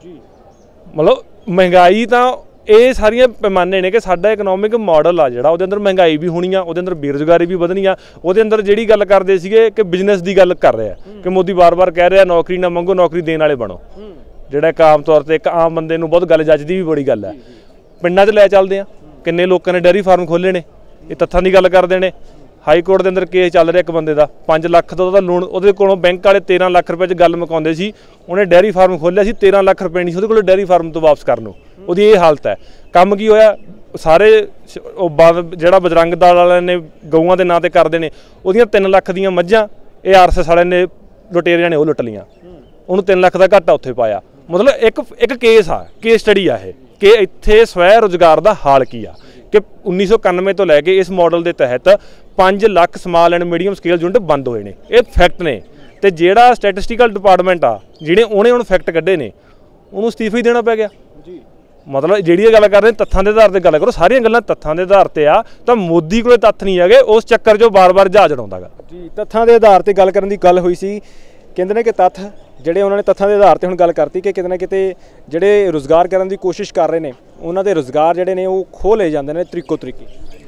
ਮਤਲਬ ਮਹਿੰਗਾਈ ਤਾਂ ਇਹ ਸਾਰੀਆਂ ਪੈਮਾਨੇ ਨੇ ਕਿ ਸਾਡਾ ਇਕਨੋਮਿਕ ਮਾਡਲ ਆ ਜਿਹੜਾ ਉਹਦੇ ਅੰਦਰ ਮਹਿੰਗਾਈ ਵੀ ਹੋਣੀ ਆ, ਉਹਦੇ ਅੰਦਰ ਬੇਰੁਜ਼ਗਾਰੀ ਵੀ ਵਧਣੀ ਆ। ਉਹਦੇ ਅੰਦਰ ਜਿਹੜੀ ਗੱਲ ਕਰਦੇ ਸੀਗੇ ਕਿ ਬਿਜ਼ਨਸ ਦੀ ਗੱਲ ਕਰ ਰਿਹਾ ਕਿ ਮੋਦੀ ਵਾਰ-ਵਾਰ ਕਹਿ ਰਿਹਾ ਨੌਕਰੀ ਨਾ ਮੰਗੋ, ਨੌਕਰੀ ਦੇਣ ਵਾਲੇ ਬਣੋ, ਜਿਹੜਾ ਇੱਕ ਆਮ ਤੌਰ 'ਤੇ ਇੱਕ ਆਮ ਬੰਦੇ ਨੂੰ ਬਹੁਤ ਗੱਲ ਜੱਜਦੀ ਵੀ ਬੜੀ ਗੱਲ ਹੈ। ਪਿੰਡਾਂ 'ਚ ਲੈ ਚੱਲਦੇ ਆ, ਕਿੰਨੇ ਲੋਕਾਂ ਨੇ ਡੇਅਰੀ ਫਾਰਮ ਖੋਲ੍ਹੇ ਨੇ, ਇਹ ਤੱਥਾਂ ਦੀ ਗੱਲ ਕਰਦੇ ਨੇ। ਹਾਈ ਕੋਰਟ ਦੇ ਅੰਦਰ ਕੇਸ ਚੱਲ ਰਿਹਾ ਇੱਕ ਬੰਦੇ ਦਾ, ਪੰਜ ਲੱਖ ਦਾ ਉਹਦਾ ਲੋਨ, ਉਹਦੇ ਕੋਲੋਂ ਬੈਂਕ ਵਾਲੇ ਤੇਰ੍ਹਾਂ ਲੱਖ ਰੁਪਏ 'ਚ ਗੱਲ ਮੁਕਾਉਂਦੇ ਸੀ, ਉਹਨੇ ਡੇਅਰੀ ਫਾਰਮ ਖੋਲ੍ਹਿਆ ਸੀ, ਤੇਰ੍ਹਾਂ ਲੱਖ ਰੁਪਏ ਨਹੀਂ ਸੀ ਉਹਦੇ ਕੋਲ ਡੇਅਰੀ ਫਾਰਮ ਤੋਂ ਵਾਪਸ ਕਰਨ ਨੂੰ, ਉਹਦੀ ਇਹ ਹਾਲਤ ਹੈ। ਕੰਮ ਕੀ ਹੋਇਆ, ਸਾਰੇ ਉਹ ਬਾਦ ਜਿਹੜਾ ਬਜਰੰਗ ਦਲ ਵਾਲਿਆਂ ਨੇ ਗਊਆਂ ਦੇ ਨਾਂ 'ਤੇ ਕਰਦੇ ਨੇ, ਉਹਦੀਆਂ ਤਿੰਨ ਲੱਖ ਦੀਆਂ ਮੱਝਾਂ ਇਹ ਆਰ ਐਸ ਐਸ ਵਾਲਿਆਂ ਨੇ ਲੁਟੇਰਿਆਂ ਨੇ ਉਹ ਲੁੱਟ ਲਈਆਂ, ਉਹਨੂੰ ਤਿੰਨ ਲੱਖ ਦਾ ਘਾਟਾ ਉੱਥੇ ਪਾਇਆ। ਮਤਲਬ ਇੱਕ ਇੱਕ ਕੇਸ ਆ, ਕੇਸ ਸਟੱਡੀ ਆ ਇਹ ਕਿ ਇੱਥੇ ਸਵੈ ਰੁਜ਼ਗਾਰ ਦਾ ਹਾਲ ਕੀ ਆ ਕਿ ਉੱਨੀ ਸੌ ਇਕਾਨਵੇਂ ਤੋਂ ਲੈ ਕੇ ਇਸ ਮਾਡਲ ਦੇ ਤਹਿਤ ਪੰਜ lakh small and medium scale unit ਬੰਦ ਹੋਏ ਨੇ, ਇਹ ਫੈਕਟ ਨੇ। ਅਤੇ ਜਿਹੜਾ ਸਟੈਟਿਸਟੀਕਲ ਡਿਪਾਰਟਮੈਂਟ ਆ ਜਿਹੜੇ ਉਹਨੇ ਹੁਣ ਫੈਕਟ ਕੱਢੇ ਨੇ ਉਹਨੂੰ ਅਸਤੀਫਾ ਹੀ ਦੇਣਾ ਪੈ ਗਿਆ ਜੀ। ਮਤਲਬ ਜਿਹੜੀ ਇਹ ਗੱਲ ਕਰ ਰਹੇ ਤੱਥਾਂ ਦੇ ਆਧਾਰ 'ਤੇ ਗੱਲ ਕਰੋ, ਸਾਰੀਆਂ ਗੱਲਾਂ ਤੱਥਾਂ ਦੇ ਆਧਾਰ 'ਤੇ ਆ, ਤਾਂ ਮੋਦੀ ਕੋਲੇ ਤੱਥ ਨਹੀਂ ਹੈਗੇ, ਉਸ ਚੱਕਰ 'ਚੋਂ ਬਾਰ-ਬਾਰ ਜਹਾਜ਼ ਉਡਾਉਂਦਾ ਗਾ ਜੀ। ਤੱਥਾਂ ਦੇ ਆਧਾਰ 'ਤੇ ਗੱਲ ਕਰਨ ਦੀ ਗੱਲ ਹੋਈ ਸੀ, ਕਹਿੰਦੇ ਨੇ ਕਿ ਤੱਥ ਜਿਹੜੇ ਉਹਨਾਂ ਨੇ ਤੱਥਾਂ ਦੇ ਆਧਾਰ 'ਤੇ ਹੁਣ ਗੱਲ ਕਰਤੀ ਕਿ ਕਿਤੇ ਨਾ ਕਿਤੇ ਜਿਹੜੇ ਰੁਜ਼ਗਾਰ ਕਰਨ ਦੀ ਕੋਸ਼ਿਸ਼ ਕਰ ਰਹੇ ਨੇ ਉਹਨਾਂ ਦੇ ਰੁਜ਼ਗਾਰ ਜਿਹੜੇ ਨੇ ਉਹ ਖੋਹ ਲਏ ਜਾਂਦੇ ਨੇ ਤਰੀਕੋ ਤਰੀਕੇ।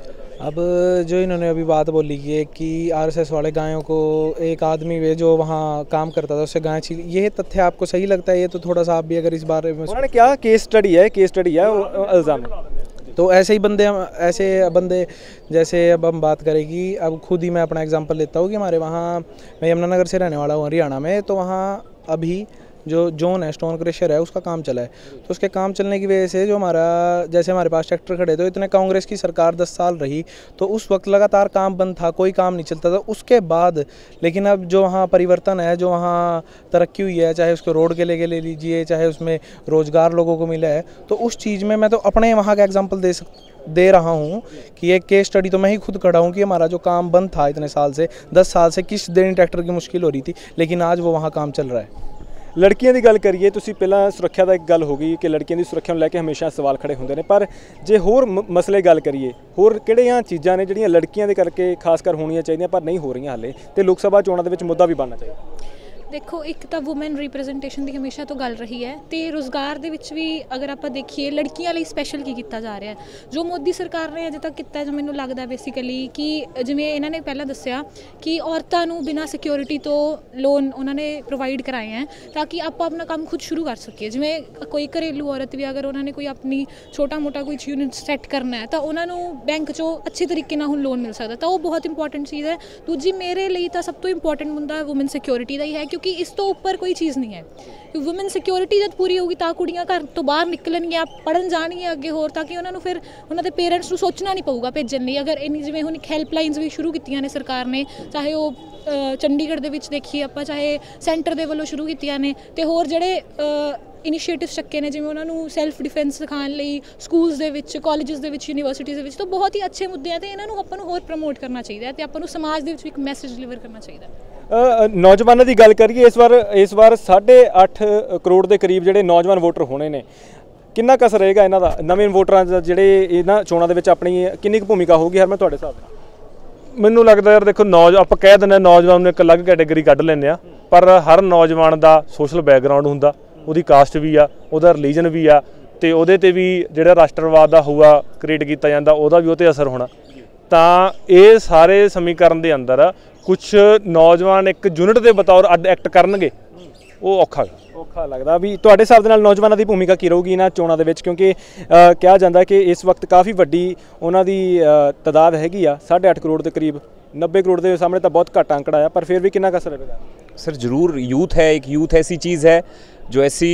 अब जो इन्होंने अभी बात बोली कि कि आरएसएस वाले गायों को एक आदमी वे जो वहाँ काम करता था उससे गाय छीन, ये तथ्य आपको सही लगता है? ये तो थोड़ा सा आप भी अगर इस बारे में उन्होंने क्या केस स्टडी है, केस स्टडी है इल्ज़ाम तो ऐसे ही बंदे ऐसे बंदे जैसे अब हम बात करेंगी, अब खुद ही मैं अपना एग्जांपल लेता हूँ कि हमारे वहाँ, मैं यमुनानगर से रहने वाला हूँ हरियाणा में, तो वहाँ अभी जो जोन है स्टोन क्रशर है उसका काम चला है, तो उसके काम चलने की वजह से जो हमारा जैसे हमारे पास ट्रैक्टर खड़े थे, इतने कांग्रेस की सरकार दस साल रही तो उस वक्त लगातार काम बंद था, कोई काम नहीं चलता था। उसके बाद लेकिन अब जो वहाँ परिवर्तन है, जो वहाँ तरक्की हुई है, चाहे उसको रोड के लेके ले लीजिए, चाहे उसमें रोज़गार लोगों को मिला है, तो उस चीज़ में मैं तो अपने वहाँ का एग्जाम्पल दे सक दे रहा हूँ कि एक केस स्टडी तो मैं ही खुद खड़ा हूँ कि हमारा जो काम बंद था इतने साल से, दस साल से किस दिन ट्रैक्टर की मुश्किल हो रही थी, लेकिन आज वो वहाँ काम चल रहा है। ਲੜਕੀਆਂ ਦੀ ਗੱਲ ਕਰੀਏ, ਤੁਸੀਂ ਪਹਿਲਾਂ ਸੁਰੱਖਿਆ ਦਾ ਇੱਕ ਗੱਲ ਹੋ ਗਈ ਕਿ ਲੜਕੀਆਂ ਦੀ ਸੁਰੱਖਿਆ ਨੂੰ ਲੈ ਕੇ ਹਮੇਸ਼ਾ ਸਵਾਲ ਖੜੇ ਹੁੰਦੇ ਨੇ, ਪਰ ਜੇ ਹੋਰ ਮਸਲੇ ਗੱਲ ਕਰੀਏ, ਹੋਰ ਕਿਹੜੀਆਂ ਚੀਜ਼ਾਂ ਨੇ ਜਿਹੜੀਆਂ ਲੜਕੀਆਂ ਦੇ ਕਰਕੇ ਖਾਸ ਕਰ ਹੋਣੀਆਂ ਚਾਹੀਦੀਆਂ ਪਰ ਨਹੀਂ ਹੋ ਰਹੀਆਂ ਹਾਲੇ, ਤੇ ਲੋਕ ਸਭਾ ਚੋਣਾਂ ਦੇ ਵਿੱਚ ਮੁੱਦਾ ਵੀ ਬਣਨਾ ਚਾਹੀਦਾ? ਦੇਖੋ ਇੱਕ ਤਾਂ ਵੂਮਨ ਰਿਪਰੈਜ਼ੈਂਟੇਸ਼ਨ ਦੀ ਹਮੇਸ਼ਾ ਤੋਂ ਗੱਲ ਰਹੀ ਹੈ ਤੇ ਰੋਜ਼ਗਾਰ ਦੇ ਵਿੱਚ ਵੀ ਅਗਰ ਆਪਾਂ ਦੇਖੀਏ ਲੜਕੀਆਂ ਲਈ ਸਪੈਸ਼ਲ ਕੀ ਕੀਤਾ ਜਾ ਰਿਹਾ ਹੈ ਜੋ ਮੋਦੀ ਸਰਕਾਰ ਨੇ ਅਜੇ ਤੱਕ ਕੀਤਾ ਜੋ ਮੈਨੂੰ ਲੱਗਦਾ ਬੇਸਿਕਲੀ ਕਿ ਜਿਵੇਂ ਇਹਨਾਂ ਨੇ ਪਹਿਲਾਂ ਦੱਸਿਆ ਕਿ ਔਰਤਾਂ ਨੂੰ ਬਿਨਾਂ ਸਿਕਿਉਰਿਟੀ ਤੋਂ ਲੋਨ ਉਹਨਾਂ ਨੇ ਪ੍ਰੋਵਾਈਡ ਕਰਾਏ ਹੈ ਤਾਂ ਕਿ ਆਪਾਂ ਆਪਣਾ ਕੰਮ ਖੁਦ ਸ਼ੁਰੂ ਕਰ ਸਕੀਏ। ਜਿਵੇਂ ਕੋਈ ਘਰੇਲੂ ਔਰਤ ਵੀ ਅਗਰ ਉਹਨਾਂ ਨੇ ਕੋਈ ਆਪਣੀ ਛੋਟਾ ਮੋਟਾ ਕੋਈ ਯੂਨਿਟ ਸੈੱਟ ਕਰਨਾ ਹੈ ਤਾਂ ਉਹਨਾਂ ਨੂੰ ਬੈਂਕ 'ਚੋਂ ਅੱਛੇ ਤਰੀਕੇ ਨਾਲ ਹੁਣ ਲੋਨ ਮਿਲ ਸਕਦਾ ਤਾਂ ਉਹ ਬਹੁਤ ਇੰਪੋਰਟੈਂਟ ਚੀਜ਼ ਹੈ। ਦੂਜੀ ਮੇਰੇ ਲਈ ਤਾਂ ਸਭ ਤੋਂ ਇੰਪੋਰਟੈਂਟ ਮੁੱਦਾ ਵੂਮਨ ਸਿਕਿਉਰਿਟੀ ਦਾ ਹੀ ਹੈ ਕਿਉਂਕਿ ਇਸ ਤੋਂ ਉੱਪਰ ਕੋਈ ਚੀਜ਼ ਨਹੀਂ ਹੈ। ਵੂਮਨ ਸਿਕਿਉਰਿਟੀ ਜਦ ਪੂਰੀ ਹੋਊਗੀ ਤਾਂ ਕੁੜੀਆਂ ਘਰ ਤੋਂ ਬਾਹਰ ਨਿਕਲਣਗੀਆਂ ਪੜ੍ਹਨ ਜਾਣਗੀਆਂ ਅੱਗੇ ਹੋਰ ਤਾਂ ਕਿ ਉਹਨਾਂ ਨੂੰ ਫਿਰ ਉਹਨਾਂ ਦੇ ਪੇਰੈਂਟਸ ਨੂੰ ਸੋਚਣਾ ਨਹੀਂ ਪਊਗਾ ਭੇਜਣ ਲਈ। ਅਗਰ ਇੰਨੀ ਜਿਵੇਂ ਹੁਣ ਹੈਲਪਲਾਈਨਸ ਵੀ ਸ਼ੁਰੂ ਕੀਤੀਆਂ ਨੇ ਸਰਕਾਰ ਨੇ ਚਾਹੇ ਉਹ ਚੰਡੀਗੜ੍ਹ ਦੇ ਵਿੱਚ ਦੇਖੀਏ ਆਪਾਂ ਚਾਹੇ ਸੈਂਟਰ ਦੇ ਵੱਲੋਂ ਸ਼ੁਰੂ ਕੀਤੀਆਂ ਨੇ ਤੇ ਹੋਰ ਜਿਹੜੇ ਇਨੀਸ਼ੀਏਟਿਵ ਚੱਕੇ ਨੇ ਜਿਵੇਂ ਉਹਨਾਂ ਨੂੰ ਸੈਲਫ ਡਿਫੈਂਸ ਸਿਖਾਉਣ ਲਈ ਸਕੂਲਸ ਦੇ ਵਿੱਚ ਕਾਲਜਸ ਦੇ ਵਿੱਚ ਯੂਨੀਵਰਸਿਟੀਜ਼ ਦੇ ਵਿੱਚ ਤਾਂ ਬਹੁਤ ਹੀ ਅੱਛੇ ਮੁੱਦੇ ਆ ਤੇ ਇਹਨਾਂ ਨੂੰ ਆਪਾਂ ਨੂੰ ਹੋਰ ਪ੍ਰਮੋਟ ਕਰਨਾ ਚਾਹੀਦਾ ਤੇ ਆਪਾਂ ਨੂੰ ਸਮਾਜ ਦੇ ਵਿੱਚ ਵੀ ਇੱਕ ਮੈਸੇਜ ਡਿਲੀਵਰ ਕਰਨਾ ਚਾਹੀਦਾ। ਨੌਜਵਾਨਾਂ ਦੀ ਗੱਲ ਕਰੀਏ ਇਸ ਵਾਰ ਇਸ ਵਾਰ ਸਾਢੇ ਅੱਠ ਕਰੋੜ ਦੇ ਕਰੀਬ ਜਿਹੜੇ ਨੌਜਵਾਨ ਵੋਟਰ ਹੋਣੇ ਨੇ ਕਿੰਨਾ ਕਸ ਰਹੇਗਾ ਇਹਨਾਂ ਦਾ ਨਵੇਂ ਵੋਟਰਾਂ ਦਾ ਜਿਹੜੇ ਇਹਨਾਂ ਚੋਣਾਂ ਦੇ ਵਿੱਚ ਆਪਣੀ ਕਿੰਨੀ ਕੁ ਭੂਮਿਕਾ ਹੋਊਗੀ ਹਰਮਨ ਤੁਹਾਡੇ ਹਿਸਾਬ ਨਾਲ? ਮੈਨੂੰ ਲੱਗਦਾ ਯਾਰ ਦੇਖੋ ਨੌਜ ਆਪਾਂ ਕਹਿ ਦਿੰਦੇ ਨੌਜਵਾਨ ਨੂੰ ਇੱਕ ਅਲੱਗ ਕੈਟੇਗਰੀ ਕੱਢ ਲੈਂਦੇ ਆ ਪਰ ਹਰ ਨੌਜਵਾਨ ਦਾ ਸੋਸ਼ਲ ਬੈਕਗਰਾਊਂਡ ਹੁੰਦਾ ਉਹਦੀ ਕਾਸਟ ਵੀ ਆ ਉਹਦਾ ਰਿਲੀਜਨ ਵੀ ਆ ਤੇ ਉਹਦੇ ਤੇ ਵੀ ਜਿਹੜਾ ਰਾਸ਼ਟਰਵਾਦ ਦਾ ਹੋਊਗਾ ਕ੍ਰੀਏਟ ਕੀਤਾ ਜਾਂਦਾ ਉਹਦਾ ਵੀ ਉਹ 'ਤੇ ਅਸਰ ਹੋਣਾ। ਤਾਂ ਇਹ ਸਾਰੇ ਸਮੀਕਰਨ ਦੇ ਅੰਦਰ ਕੁਛ ਨੌਜਵਾਨ ਇੱਕ ਯੂਨਿਟ ਦੇ ਬਤੌਰ ਅੱਡ ਐਕਟ ਕਰਨਗੇ ਉਹ ਔਖਾ ਔਖਾ ਲੱਗਦਾ ਵੀ ਤੁਹਾਡੇ ਹਿਸਾਬ ਦੇ ਨਾਲ ਨੌਜਵਾਨਾਂ ਦੀ ਭੂਮਿਕਾ ਕੀ ਰਹੂਗੀ ਇਹਨਾਂ ਚੋਣਾਂ ਦੇ ਵਿੱਚ ਕਿਉਂਕਿ ਕਿਹਾ ਜਾਂਦਾ ਕਿ ਇਸ ਵਕਤ ਕਾਫੀ ਵੱਡੀ ਉਹਨਾਂ ਦੀ ਤਾਦਾਦ ਹੈਗੀ ਆ ਸਾਢੇ ਅੱਠ ਕਰੋੜ ਦੇ ਕਰੀਬ नब्बे करोड़ के सामने तो बहुत घट आंकड़ा है पर फिर भी कितना कसर रहेगा? सर ज़रूर यूथ है एक यूथ ऐसी चीज़ है जो ऐसी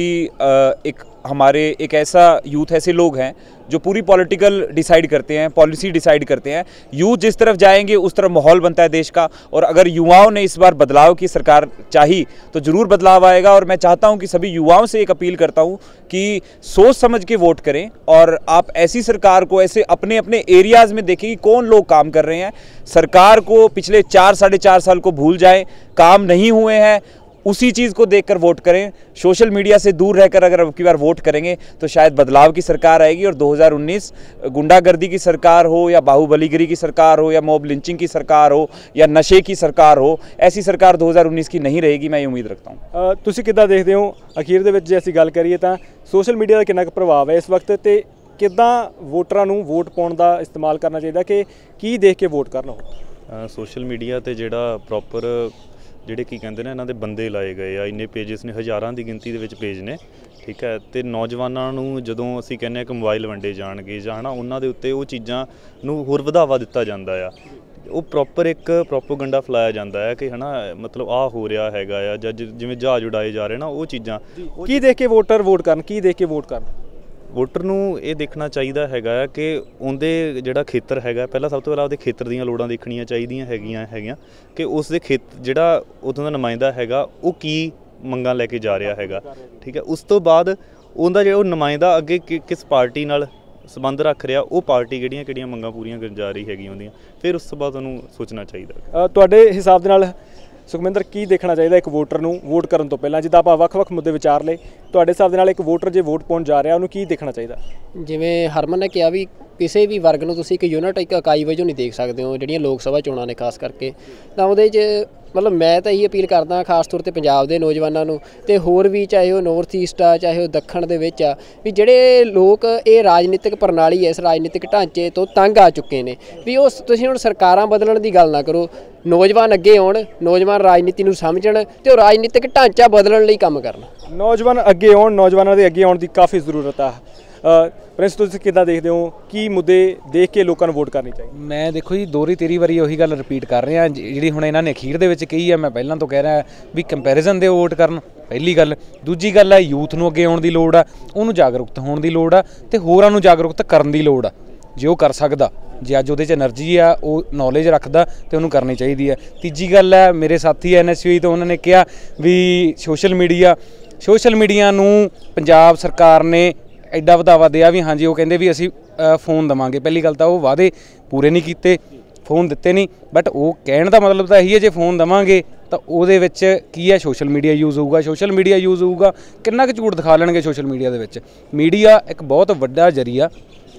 एक हमारे एक ऐसा यूथ ऐसे लोग हैं जो पूरी पॉलिटिकल डिसाइड करते हैं पॉलिसी डिसाइड करते हैं। यूथ जिस तरफ जाएंगे उस तरफ माहौल बनता है देश का और अगर युवाओं ने इस बार बदलाव की सरकार चाही तो ज़रूर बदलाव आएगा। और मैं चाहता हूं कि सभी युवाओं से एक अपील करता हूं कि सोच समझ के वोट करें और आप ऐसी सरकार को ऐसे अपने अपने एरियाज़ में देखें कि कौन लोग काम कर रहे हैं। सरकार को पिछले चार साढ़े चार साल को भूल जाएं, काम नहीं हुए हैं उसी चीज़ को देखकर वोट करें। सोशल मीडिया से दूर रहकर अगर अब की बार वोट करेंगे तो शायद बदलाव की सरकार आएगी और दो हज़ार उन्नीस गुंडागर्दी की सरकार हो या बाहुबलीगिरी की सरकार हो या मॉब लिंचिंग की सरकार हो या नशे की सरकार हो ऐसी सरकार दो हज़ार उन्नीस की नहीं रहेगी मैं ये उम्मीद रखता हूँ। तुसीं किद्दां देखदे हो अखीर दे विच जे असीं गल करिए तां सोशल मीडिया का कितना प्रभाव है इस वक्त ते किद्दां वोटरां नूं वोट पाउण दा इस्तेमाल करना चाहिए कि की देख के वोट करना? सोशल मीडिया ते जिहड़ा प्रॉपर ਜਿਹੜੇ ਕੀ ਕਹਿੰਦੇ ਨੇ ਇਹਨਾਂ ਦੇ ਬੰਦੇ ਲਾਏ ਗਏ ਆ ਇੰਨੇ ਪੇਜਸ ਨੇ ਹਜ਼ਾਰਾਂ ਦੀ ਗਿਣਤੀ ਦੇ ਵਿੱਚ ਪੇਜ ਨੇ ਠੀਕ ਹੈ ਤੇ ਨੌਜਵਾਨਾਂ ਨੂੰ ਜਦੋਂ ਅਸੀਂ ਕਹਿੰਦੇ ਆ ਕਿ ਮੋਬਾਈਲ ਵੰਡੇ ਜਾਣਗੇ ਜਾਂ ਹੈ ਨਾ ਉਹਨਾਂ ਦੇ ਉੱਤੇ ਉਹ ਚੀਜ਼ਾਂ ਨੂੰ ਹੋਰ ਵਧਾਵਾ ਦਿੱਤਾ ਜਾਂਦਾ ਆ ਉਹ ਪ੍ਰੋਪਰ ਇੱਕ ਪ੍ਰੋਪੋਗੰਡਾ ਫਲਾਇਆ ਜਾਂਦਾ ਹੈ ਕਿ ਹੈ ਨਾ ਮਤਲਬ ਆਹ ਹੋ ਰਿਹਾ ਹੈਗਾ ਆ ਜਾਂ ਜਿਵੇਂ ਜਹਾਜ਼ ਉਡਾਏ ਜਾ ਰਹੇ ਨਾ ਉਹ ਚੀਜ਼ਾਂ ਕੀ ਦੇਖ ਕੇ ਵੋਟਰ ਵੋਟ ਕਰਨ ਕੀ ਦੇਖ ਕੇ ਵੋਟ ਕਰਨ? ਵੋਟਰ ਨੂੰ ਇਹ ਦੇਖਣਾ ਚਾਹੀਦਾ ਹੈਗਾ ਕਿ ਉਹਦੇ ਜਿਹੜਾ ਖੇਤਰ ਹੈਗਾ ਪਹਿਲਾਂ ਸਭ ਤੋਂ ਪਹਿਲਾਂ ਉਹਦੇ ਖੇਤਰ ਦੀਆਂ ਲੋੜਾਂ ਦੇਖਣੀਆਂ ਚਾਹੀਦੀਆਂ ਹੈਗੀਆਂ ਹੈਗੀਆਂ ਕਿ ਉਸ ਦੇ ਖੇਤ ਜਿਹੜਾ ਉੱਥੋਂ ਦਾ ਨੁਮਾਇੰਦਾ ਹੈਗਾ ਉਹ ਕੀ ਮੰਗਾਂ ਲੈ ਕੇ ਜਾ ਰਿਹਾ ਹੈਗਾ ਠੀਕ ਹੈ। ਉਸ ਤੋਂ ਬਾਅਦ ਉਹਦਾ ਜਿਹੜਾ ਉਹ ਨੁਮਾਇੰਦਾ ਅੱਗੇ ਕਿਸ ਪਾਰਟੀ ਨਾਲ ਸੰਬੰਧ ਰੱਖ ਰਿਹਾ ਉਹ ਪਾਰਟੀ ਕਿਹੜੀਆਂ ਕਿਹੜੀਆਂ ਮੰਗਾਂ ਪੂਰੀਆਂ ਕਰਨ ਜਾ ਰਹੀ ਹੈਗੀਆਂ ਉਹਦੀਆਂ ਫਿਰ ਉਸ ਤੋਂ ਬਾਅਦ ਉਹਨੂੰ ਸੋਚਣਾ ਚਾਹੀਦਾ। ਤੁਹਾਡੇ ਹਿਸਾਬ ਦੇ ਨਾਲ ਸੁਖਮਿੰਦਰ ਕੀ ਦੇਖਣਾ ਚਾਹੀਦਾ ਇੱਕ ਵੋਟਰ ਨੂੰ ਵੋਟ ਕਰਨ ਤੋਂ ਪਹਿਲਾਂ ਜਿੱਦਾਂ ਆਪਾਂ ਵੱਖ-ਵੱਖ ਮੁੱਦੇ ਵਿਚਾਰ ਲਏ ਤੁਹਾਡੇ ਹਿਸਾਬ ਦੇ ਨਾਲ ਇੱਕ ਵੋਟਰ ਜੇ ਵੋਟ ਪਾਉਣ ਜਾ ਰਿਹਾ ਉਹਨੂੰ ਕੀ ਦੇਖਣਾ ਚਾਹੀਦਾ? ਜਿਵੇਂ ਹਰਮਨ ਨੇ ਕਿਹਾ ਵੀ ਕਿਸੇ ਵੀ ਵਰਗ ਨੂੰ ਤੁਸੀਂ ਇੱਕ ਯੂਨਿਟ ਇੱਕ ਇਕਾਈ ਵਜੋਂ ਨਹੀਂ ਦੇਖ ਸਕਦੇ ਹੋ ਜਿਹੜੀਆਂ ਲੋਕ ਸਭਾ ਚੋਣਾਂ ਨੇ ਖਾਸ ਕਰਕੇ ਤਾਂ ਉਹਦੇ 'ਚ ਮਤਲਬ ਮੈਂ ਤਾਂ ਇਹੀ ਅਪੀਲ ਕਰਦਾ ਖਾਸ ਤੌਰ 'ਤੇ ਪੰਜਾਬ ਦੇ ਨੌਜਵਾਨਾਂ ਨੂੰ ਅਤੇ ਹੋਰ ਵੀ ਚਾਹੇ ਉਹ ਨੌਰਥ ਈਸਟ ਆ ਚਾਹੇ ਉਹ ਦੱਖਣ ਦੇ ਵਿੱਚ ਆ ਵੀ ਜਿਹੜੇ ਲੋਕ ਇਹ ਰਾਜਨੀਤਿਕ ਪ੍ਰਣਾਲੀ ਇਸ ਰਾਜਨੀਤਿਕ ਢਾਂਚੇ ਤੋਂ ਤੰਗ ਆ ਚੁੱਕੇ ਨੇ ਵੀ ਉਸ ਤੁਸੀਂ ਹੁਣ ਸਰਕਾਰਾਂ ਬਦਲਣ ਦੀ ਗੱਲ ਨਾ ਕਰੋ ਨੌਜਵਾਨ ਅੱਗੇ ਆਉਣ ਨੌਜਵਾਨ ਰਾਜਨੀਤੀ ਨੂੰ ਸਮਝਣ ਅਤੇ ਉਹ ਰਾਜਨੀਤਿਕ ਢਾਂਚਾ ਬਦਲਣ ਲਈ ਕੰਮ ਕਰਨ। ਨੌਜਵਾਨ ਅੱਗੇ ਆਉਣ ਨੌਜਵਾਨਾਂ ਦੇ ਅੱਗੇ ਆਉਣ ਦੀ ਕਾਫੀ ਜ਼ਰੂਰਤ ਆ। ਪ੍ਰਿੰਸ ਤੁਸੀਂ ਕਿੱਦਾਂ ਦੇਖਦੇ ਹੋ ਕੀ ਮੁੱਦੇ ਦੇਖ ਕੇ ਲੋਕਾਂ ਨੂੰ ਵੋਟ ਕਰਨੀ ਚਾਹੀਦੀ? ਮੈਂ ਦੇਖੋ ਜੀ ਦੋਹਰੀ ਤੇਰੀ ਵਾਰੀ ਉਹੀ ਗੱਲ ਰਿਪੀਟ ਕਰ ਰਿਹਾ ਜਿਹੜੀ ਹੁਣ ਇਹਨਾਂ ਨੇ ਅਖੀਰ ਦੇ ਵਿੱਚ ਕਹੀ ਹੈ ਮੈਂ ਪਹਿਲਾਂ ਤੋਂ ਕਹਿ ਰਿਹਾ ਵੀ ਕੰਪੈਰੀਜ਼ਨ ਦੇ ਵੋਟ ਕਰਨ ਪਹਿਲੀ ਗੱਲ। ਦੂਜੀ ਗੱਲ ਹੈ ਯੂਥ ਨੂੰ ਅੱਗੇ ਆਉਣ ਦੀ ਲੋੜ ਆ ਉਹਨੂੰ ਜਾਗਰੂਕਤ ਹੋਣ ਦੀ ਲੋੜ ਆ ਅਤੇ ਹੋਰਾਂ ਨੂੰ ਜਾਗਰੂਕਤ ਕਰਨ ਦੀ ਲੋੜ ਆ ਜੇ ਉਹ ਕਰ ਸਕਦਾ ਜੇ ਅੱਜ ਉਹਦੇ 'ਚ ਐਨਰਜੀ ਆ ਉਹ ਨੌਲੇਜ ਰੱਖਦਾ ਅਤੇ ਉਹਨੂੰ ਕਰਨੀ ਚਾਹੀਦੀ ਹੈ। ਤੀਜੀ ਗੱਲ ਹੈ ਮੇਰੇ ਸਾਥੀ ਐਨ ਐਸ ਯੂ ਤੋਂ ਉਹਨਾਂ ਨੇ ਕਿਹਾ ਵੀ ਸੋਸ਼ਲ ਮੀਡੀਆ ਸੋਸ਼ਲ ਮੀਡੀਆ ਨੂੰ ਪੰਜਾਬ ਸਰਕਾਰ ਨੇ ਐਡਾ ਵਧਾਵਾ ਦਿਆ ਵੀ ਹਾਂਜੀ ਉਹ ਕਹਿੰਦੇ ਵੀ ਅਸੀਂ ਫ਼ੋਨ ਦੇਵਾਂਗੇ। ਪਹਿਲੀ ਗੱਲ ਤਾਂ ਉਹ ਵਾਅਦੇ ਪੂਰੇ ਨਹੀਂ ਕੀਤੇ ਫ਼ੋਨ ਦਿੱਤੇ ਨਹੀਂ ਬਟ ਉਹ ਕਹਿਣ ਦਾ ਮਤਲਬ ਤਾਂ ਇਹੀ ਹੈ ਜੇ ਫ਼ੋਨ ਦੇਵਾਂਗੇ ਤਾਂ ਉਹਦੇ ਵਿੱਚ ਕੀ ਹੈ ਸੋਸ਼ਲ ਮੀਡੀਆ ਯੂਜ਼ ਹੋਊਗਾ ਸੋਸ਼ਲ ਮੀਡੀਆ ਯੂਜ਼ ਹੋਊਗਾ ਕਿੰਨਾ ਕੁ ਝੂਠ ਦਿਖਾ ਲੈਣਗੇ ਸੋਸ਼ਲ ਮੀਡੀਆ ਦੇ ਵਿੱਚ। ਮੀਡੀਆ ਇੱਕ ਬਹੁਤ ਵੱਡਾ ਜ਼ਰੀਆ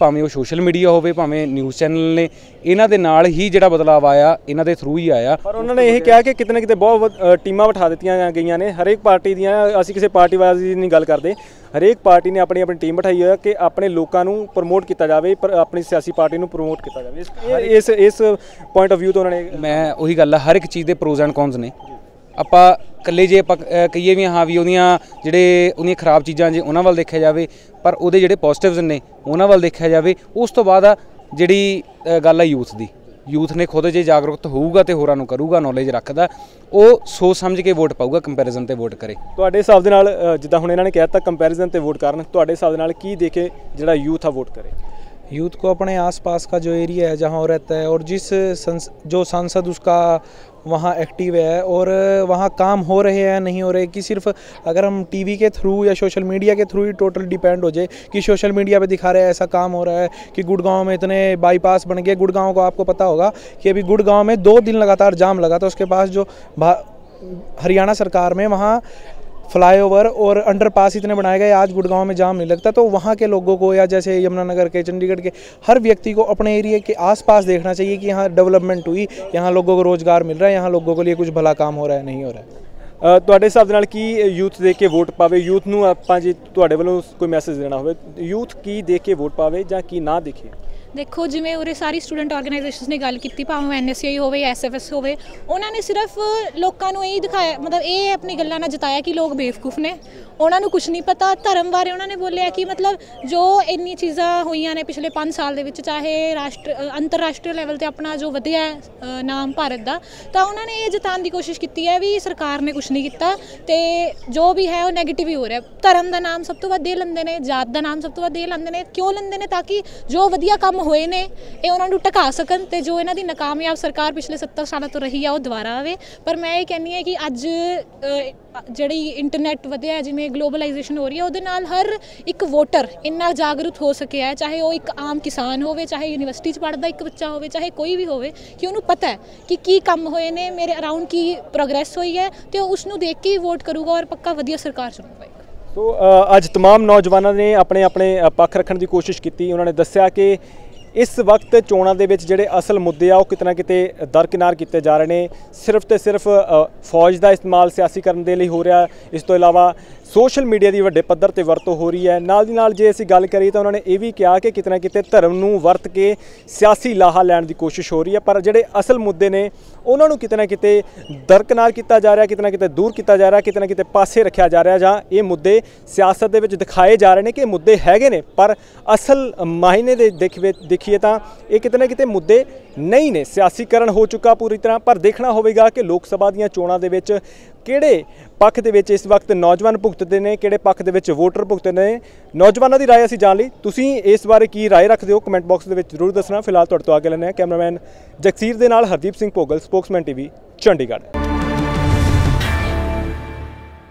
ਭਾਵੇਂ ਉਹ ਸੋਸ਼ਲ ਮੀਡੀਆ ਹੋਵੇ ਭਾਵੇਂ ਨਿਊਜ਼ ਚੈਨਲ ਨੇ, ਇਹਨਾਂ ਦੇ ਨਾਲ ਹੀ ਜਿਹੜਾ ਬਦਲਾਅ ਆਇਆ ਇਹਨਾਂ ਦੇ ਥਰੂ ਹੀ ਆਇਆ। ਪਰ ਉਹਨਾਂ ਨੇ ਇਹ ਕਿਹਾ ਕਿ ਕਿਤੇ ਨਾ ਕਿਤੇ ਬਹੁਤ ਟੀਮਾਂ ਬਿਠਾ ਦਿੱਤੀਆਂ ਗਈਆਂ ਨੇ ਹਰੇਕ ਪਾਰਟੀ ਦੀਆਂ, ਅਸੀਂ ਕਿਸੇ ਪਾਰਟੀਵਾਦੀ ਦੀ ਨਹੀਂ ਗੱਲ ਕਰਦੇ, ਹਰੇਕ ਪਾਰਟੀ ਨੇ ਆਪਣੀ ਆਪਣੀ ਟੀਮ ਬਿਠਾਈ ਹੋਈ ਕਿ ਆਪਣੇ ਲੋਕਾਂ ਨੂੰ ਪ੍ਰਮੋਟ ਕੀਤਾ ਜਾਵੇ, ਪਰ ਆਪਣੀ ਸਿਆਸੀ ਪਾਰਟੀ ਨੂੰ ਪ੍ਰਮੋਟ ਕੀਤਾ ਜਾਵੇ। ਇਸ ਇਸ ਪੁਆਇੰਟ ਆਫ ਵਿਊ ਤੋਂ ਉਹਨਾਂ ਨੇ, ਮੈਂ ਉਹੀ ਗੱਲ ਆ, ਹਰ ਇੱਕ ਚੀਜ਼ ਦੇ ਪ੍ਰੋਜ਼ ਐਂਡ ਕੌਨਸ ਨੇ। ਆਪਾਂ ਇਕੱਲੇ ਜੇ ਆਪਾਂ ਕਹੀਏ ਵੀ ਹਾਂ ਵੀ ਉਹਦੀਆਂ ਜਿਹੜੇ ਉਹਦੀਆਂ ਖਰਾਬ ਚੀਜ਼ਾਂ ਜੇ ਉਹਨਾਂ ਵੱਲ ਦੇਖਿਆ ਜਾਵੇ, ਪਰ ਉਹਦੇ ਜਿਹੜੇ ਪੋਜ਼ਿਟਿਵਸ ਨੇ ਉਹਨਾਂ ਵੱਲ ਦੇਖਿਆ ਜਾਵੇ। ਉਸ ਤੋਂ ਬਾਅਦ ਆ ਜਿਹੜੀ ਗੱਲ ਆ ਯੂਥ ਦੀ, ਯੂਥ ਨੇ ਖੁਦ ਜੇ ਜਾਗਰੂਕ ਹੋਊਗਾ ਤੇ ਹੋਰਾਂ ਨੂੰ ਕਰੂਗਾ, ਨੌਲੇਜ ਰੱਖਦਾ, ਉਹ ਸੋਚ ਸਮਝ ਕੇ ਵੋਟ ਪਾਊਗਾ, ਕੰਪੈਰੀਜ਼ਨ ਤੇ ਵੋਟ ਕਰੇ। ਤੁਹਾਡੇ ਹਿਸਾਬ ਦੇ ਨਾਲ ਜਿੱਦਾਂ ਹੁਣ ਇਹਨਾਂ ਨੇ ਕਹਿ ਦਿੱਤਾ ਕੰਪੈਰੀਜ਼ਨ ਤੇ ਵੋਟ ਕਰਨ, ਤੁਹਾਡੇ ਹਿਸਾਬ ਦੇ ਨਾਲ ਕੀ ਦੇਖੇ ਜਿਹੜਾ ਯੂਥ ਆ ਵੋਟ ਕਰੇ? यूथ को अपने आसपास का जो एरिया है जहाँ वो रहता है और जिस संस, जो सांसद उसका वहाँ एक्टिव है और वहाँ काम हो रहे हैं नहीं हो रहे, कि सिर्फ अगर हम टीवी के थ्रू या सोशल मीडिया के थ्रू ही टोटल डिपेंड हो जाए कि सोशल मीडिया पे दिखा रहे हैं ऐसा काम हो रहा है कि गुड़गांव में इतने बाईपास बन गए। गुड़गांव को आपको पता होगा कि अभी गुड़गांव में दो दिन लगातार जाम लगा था, उसके पास जो हरियाणा सरकार में वहाँ फ्लाईओवर और अंडरपास इतने बनाए गए, आज गुड़गांव में जाम नहीं लगता। तो वहाँ के लोगों को या जैसे यमुनानगर के, चंडीगढ़ के हर व्यक्ति को अपने एरिया के आसपास देखना चाहिए कि यहाँ डेवलपमेंट हुई, यहाँ लोगों को रोज़गार मिल रहा है, यहाँ लोगों के लिए कुछ भला काम हो रहा है नहीं हो रहा है। ਤੁਹਾਡੇ ਹਿਸਾਬ ਦੇ ਨਾਲ ਕੀ ਯੂਥ ਦੇਖ ਕੇ ਵੋਟ ਪਾਵੇ? ਯੂਥ ਨੂੰ ਆਪਾਂ ਜੇ ਤੁਹਾਡੇ ਵੱਲੋਂ ਕੋਈ ਮੈਸੇਜ ਦੇਣਾ ਹੋਵੇ, ਯੂਥ ਕੀ ਦੇਖ ਕੇ ਵੋਟ ਪਾਵੇ ਜਾਂ ਕੀ ਨਾ ਦੇਖੇ? ਦੇਖੋ, ਜਿਵੇਂ ਉਰੇ ਸਾਰੀ ਸਟੂਡੈਂਟ ਆਰਗੇਨਾਈਜੇਸ਼ਨਸ ਨੇ ਗੱਲ ਕੀਤੀ, ਭਾਵੇਂ ਐਨ ਐਸ ਸੀ ਆਈ ਹੋਵੇ, ਐਸ ਐਫ ਐਸ ਹੋਵੇ, ਉਹਨਾਂ ਨੇ ਸਿਰਫ ਲੋਕਾਂ ਨੂੰ ਇਹ ਦਿਖਾਇਆ, ਮਤਲਬ ਇਹ ਆਪਣੀ ਗੱਲਾਂ ਨਾਲ ਜਤਾਇਆ ਕਿ ਲੋਕ ਬੇਵਕੂਫ ਨੇ, ਉਹਨਾਂ ਨੂੰ ਕੁਝ ਨਹੀਂ ਪਤਾ। ਧਰਮ ਬਾਰੇ ਉਹਨਾਂ ਨੇ ਬੋਲਿਆ ਕਿ ਮਤਲਬ ਜੋ ਇੰਨੀ ਚੀਜ਼ਾਂ ਹੋਈਆਂ ਨੇ ਪਿਛਲੇ ਪੰਜ ਸਾਲ ਦੇ ਵਿੱਚ, ਚਾਹੇ ਰਾਸ਼ਟਰ ਅੰਤਰਰਾਸ਼ਟਰੀ ਲੈਵਲ 'ਤੇ ਆਪਣਾ ਜੋ ਵਧਿਆ ਨਾਮ ਭਾਰਤ ਦਾ, ਤਾਂ ਉਹਨਾਂ ਨੇ ਇਹ ਜਤਾਉਣ ਦੀ ਕੋਸ਼ਿਸ਼ ਕੀਤੀ ਹੈ ਵੀ ਸਰਕਾਰ ਨੇ ਕੁਝ ਨਹੀਂ ਕੀਤਾ ਅਤੇ ਜੋ ਵੀ ਹੈ ਉਹ ਨੈਗੇਟਿਵ ਹੀ ਹੋ ਰਿਹਾ। ਧਰਮ ਦਾ ਨਾਮ ਸਭ ਤੋਂ ਵੱਧ ਦੇ ਲੈਂਦੇ ਨੇ, ਜਾਤ ਦਾ ਨਾਮ ਸਭ ਤੋਂ ਵੱਧ ਦੇ ਲੈਂਦੇ ਨੇ। ਕਿਉਂ ਲੈਂਦੇ ਨੇ? ਤਾਂ ਕਿ ਜੋ ਵਧੀਆ ਕੰਮ ਹੋਏ ਨੇ ਇਹ ਉਹਨਾਂ ਨੂੰ ਟਿਕਾ ਸਕਣ ਅਤੇ ਜੋ ਇਹਨਾਂ ਦੀ ਨਾਕਾਮਯਾਬ ਸਰਕਾਰ ਪਿਛਲੇ ਸੱਤਰ ਸਾਲਾਂ ਤੋਂ ਰਹੀ ਆ ਉਹ ਦੁਬਾਰਾ ਆਵੇ। ਪਰ ਮੈਂ ਇਹ ਕਹਿੰਦੀ ਹਾਂ ਕਿ ਅੱਜ ਜਿਹੜੀ ਇੰਟਰਨੈਟ ਵਧਿਆ, ਜਿਵੇਂ ਗਲੋਬਲਾਈਜੇਸ਼ਨ ਹੋ ਰਹੀ ਹੈ, ਉਹਦੇ ਨਾਲ ਹਰ ਇੱਕ ਵੋਟਰ ਇੰਨਾ ਜਾਗਰੂਕ ਹੋ ਸਕਿਆ ਹੈ, ਚਾਹੇ ਉਹ ਇੱਕ ਆਮ ਕਿਸਾਨ ਹੋਵੇ, ਚਾਹੇ ਯੂਨੀਵਰਸਿਟੀ 'ਚ ਪੜ੍ਹਦਾ ਇੱਕ ਬੱਚਾ ਹੋਵੇ, ਚਾਹੇ ਕੋਈ ਵੀ ਹੋਵੇ, ਕਿ ਉਹਨੂੰ ਪਤਾ ਹੈ ਕਿ ਕੀ ਕੰਮ ਹੋਏ ਨੇ, ਮੇਰੇ ਅਰਾਊਂਡ ਕੀ ਪ੍ਰੋਗਰੈਸ ਹੋਈ ਹੈ, ਅਤੇ ਉਹ ਉਸ ਨੂੰ ਦੇਖ ਕੇ ਹੀ ਵੋਟ ਕਰੂਗਾ ਔਰ ਪੱਕਾ ਵਧੀਆ ਸਰਕਾਰ ਚੁਣੂਗਾ। ਸੋ ਅੱਜ तमाम ਨੌਜਵਾਨਾਂ ਨੇ ਆਪਣੇ ਆਪਣੇ ਪੱਖ ਰੱਖਣ ਦੀ ਕੋਸ਼ਿਸ਼ ਕੀਤੀ। ਉਹਨਾਂ ਨੇ ਦੱਸਿਆ ਕਿ ਇਸ ਵਕਤ ਚੋਣਾਂ ਦੇ ਵਿੱਚ ਜਿਹੜੇ ਅਸਲ ਮੁੱਦੇ ਆ ਉਹ ਕਿਤੇ ਨਾ ਕਿਤੇ ਦਰਕਿਨਾਰ ਕੀਤੇ ਜਾ ਰਹੇ ਨੇ। ਸਿਰਫ ਤੇ ਸਿਰਫ ਫੌਜ ਦਾ ਇਸਤੇਮਾਲ ਸਿਆਸੀਕਰਨ ਦੇ ਲਈ ਹੋ ਰਿਹਾ, ਇਸ ਤੋਂ ਇਲਾਵਾ ਸੋਸ਼ਲ ਮੀਡੀਆ ਦੀ ਵੱਡੇ ਪੱਧਰ ਤੇ ਵਰਤੋਂ ਹੋ ਰਹੀ ਹੈ। ਨਾਲ ਦੀ ਨਾਲ ਜੇ ਅਸੀਂ ਗੱਲ ਕਰੀਏ ਤਾਂ ਉਹਨਾਂ ਨੇ ਇਹ ਵੀ ਕਿਹਾ ਕਿ ਕਿਤੇ ਨਾ ਕਿਤੇ ਧਰਮ ਨੂੰ ਵਰਤ ਕੇ ਸਿਆਸੀ ਲਾਹਾ ਲੈਣ ਦੀ ਕੋਸ਼ਿਸ਼ ਹੋ ਰਹੀ ਹੈ, ਪਰ ਜਿਹੜੇ ਅਸਲ ਮੁੱਦੇ ਨੇ ਉਹਨਾਂ ਨੂੰ ਕਿਤੇ ਨਾ ਕਿਤੇ ਦਰਕਿਨਾਰ ਕੀਤਾ ਜਾ ਰਿਹਾ, ਕਿਤੇ ਨਾ ਕਿਤੇ ਦੂਰ ਕੀਤਾ ਜਾ ਰਿਹਾ, ਕਿਤੇ ਨਾ ਕਿਤੇ ਪਾਸੇ ਰੱਖਿਆ ਜਾ ਰਿਹਾ, ਜਾਂ ਇਹ ਮੁੱਦੇ ਸਿਆਸਤ ਦੇ ਵਿੱਚ ਦਿਖਾਏ ਜਾ ਰਹੇ ਨੇ ਕਿ ਇਹ ਮੁੱਦੇ ਹੈਗੇ ਨੇ, ਪਰ ਅਸਲ ਮਾਇਨੇ ਦੇ ਦੇਖੀਏ ਦੇਖੀਏ ਤਾਂ ਇਹ ਕਿਤੇ ਨਾ ਕਿਤੇ ਮੁੱਦੇ ਨਹੀਂ ਨੇ। ਸਿਆਸੀਕਰਨ ਹੋ ਚੁੱਕਾ ਪੂਰੀ ਤਰ੍ਹਾਂ, ਪਰ ਦੇਖਣਾ ਹੋਵੇਗਾ ਕਿ ਲੋਕ ਸਭਾ ਦੀਆਂ ਚੋਣਾਂ ਦੇ ਵਿੱਚ ਕਿਹੜੇ ਪੱਖ ਦੇ ਵਿੱਚ ਇਸ ਵਕਤ ਨੌਜਵਾਨ ਭੁਗਤਦੇ ਨੇ, ਕਿਹੜੇ ਪੱਖ ਦੇ ਵਿੱਚ ਵੋਟਰ ਭੁਗਤਦੇ ਨੇ। ਨੌਜਵਾਨਾਂ ਦੀ ਰਾਏ ਅਸੀਂ ਜਾਣ ਲਈ ਤੁਸੀਂ ਇਸ ਬਾਰੇ ਕੀ ਰਾਏ ਰੱਖਦੇ ਹੋ ਕਮੈਂਟ ਬਾਕਸ ਦੇ ਵਿੱਚ ਜ਼ਰੂਰ ਦੱਸਣਾ। ਫਿਲਹਾਲ ਤੁਹਾਡੇ ਤੋਂ ਅੱਗੇ ਲੈਂਦੇ ਹਾਂ ਕੈਮਰਾਮੈਨ ਜਗਸੀਰ ਦੇ ਨਾਲ ਹਰਦੀਪ ਸਿੰਘ ਭੋਗਲ, ਸਪੋਕਸਮੈਨ ਟੀਵੀ, ਚੰਡੀਗੜ੍ਹ।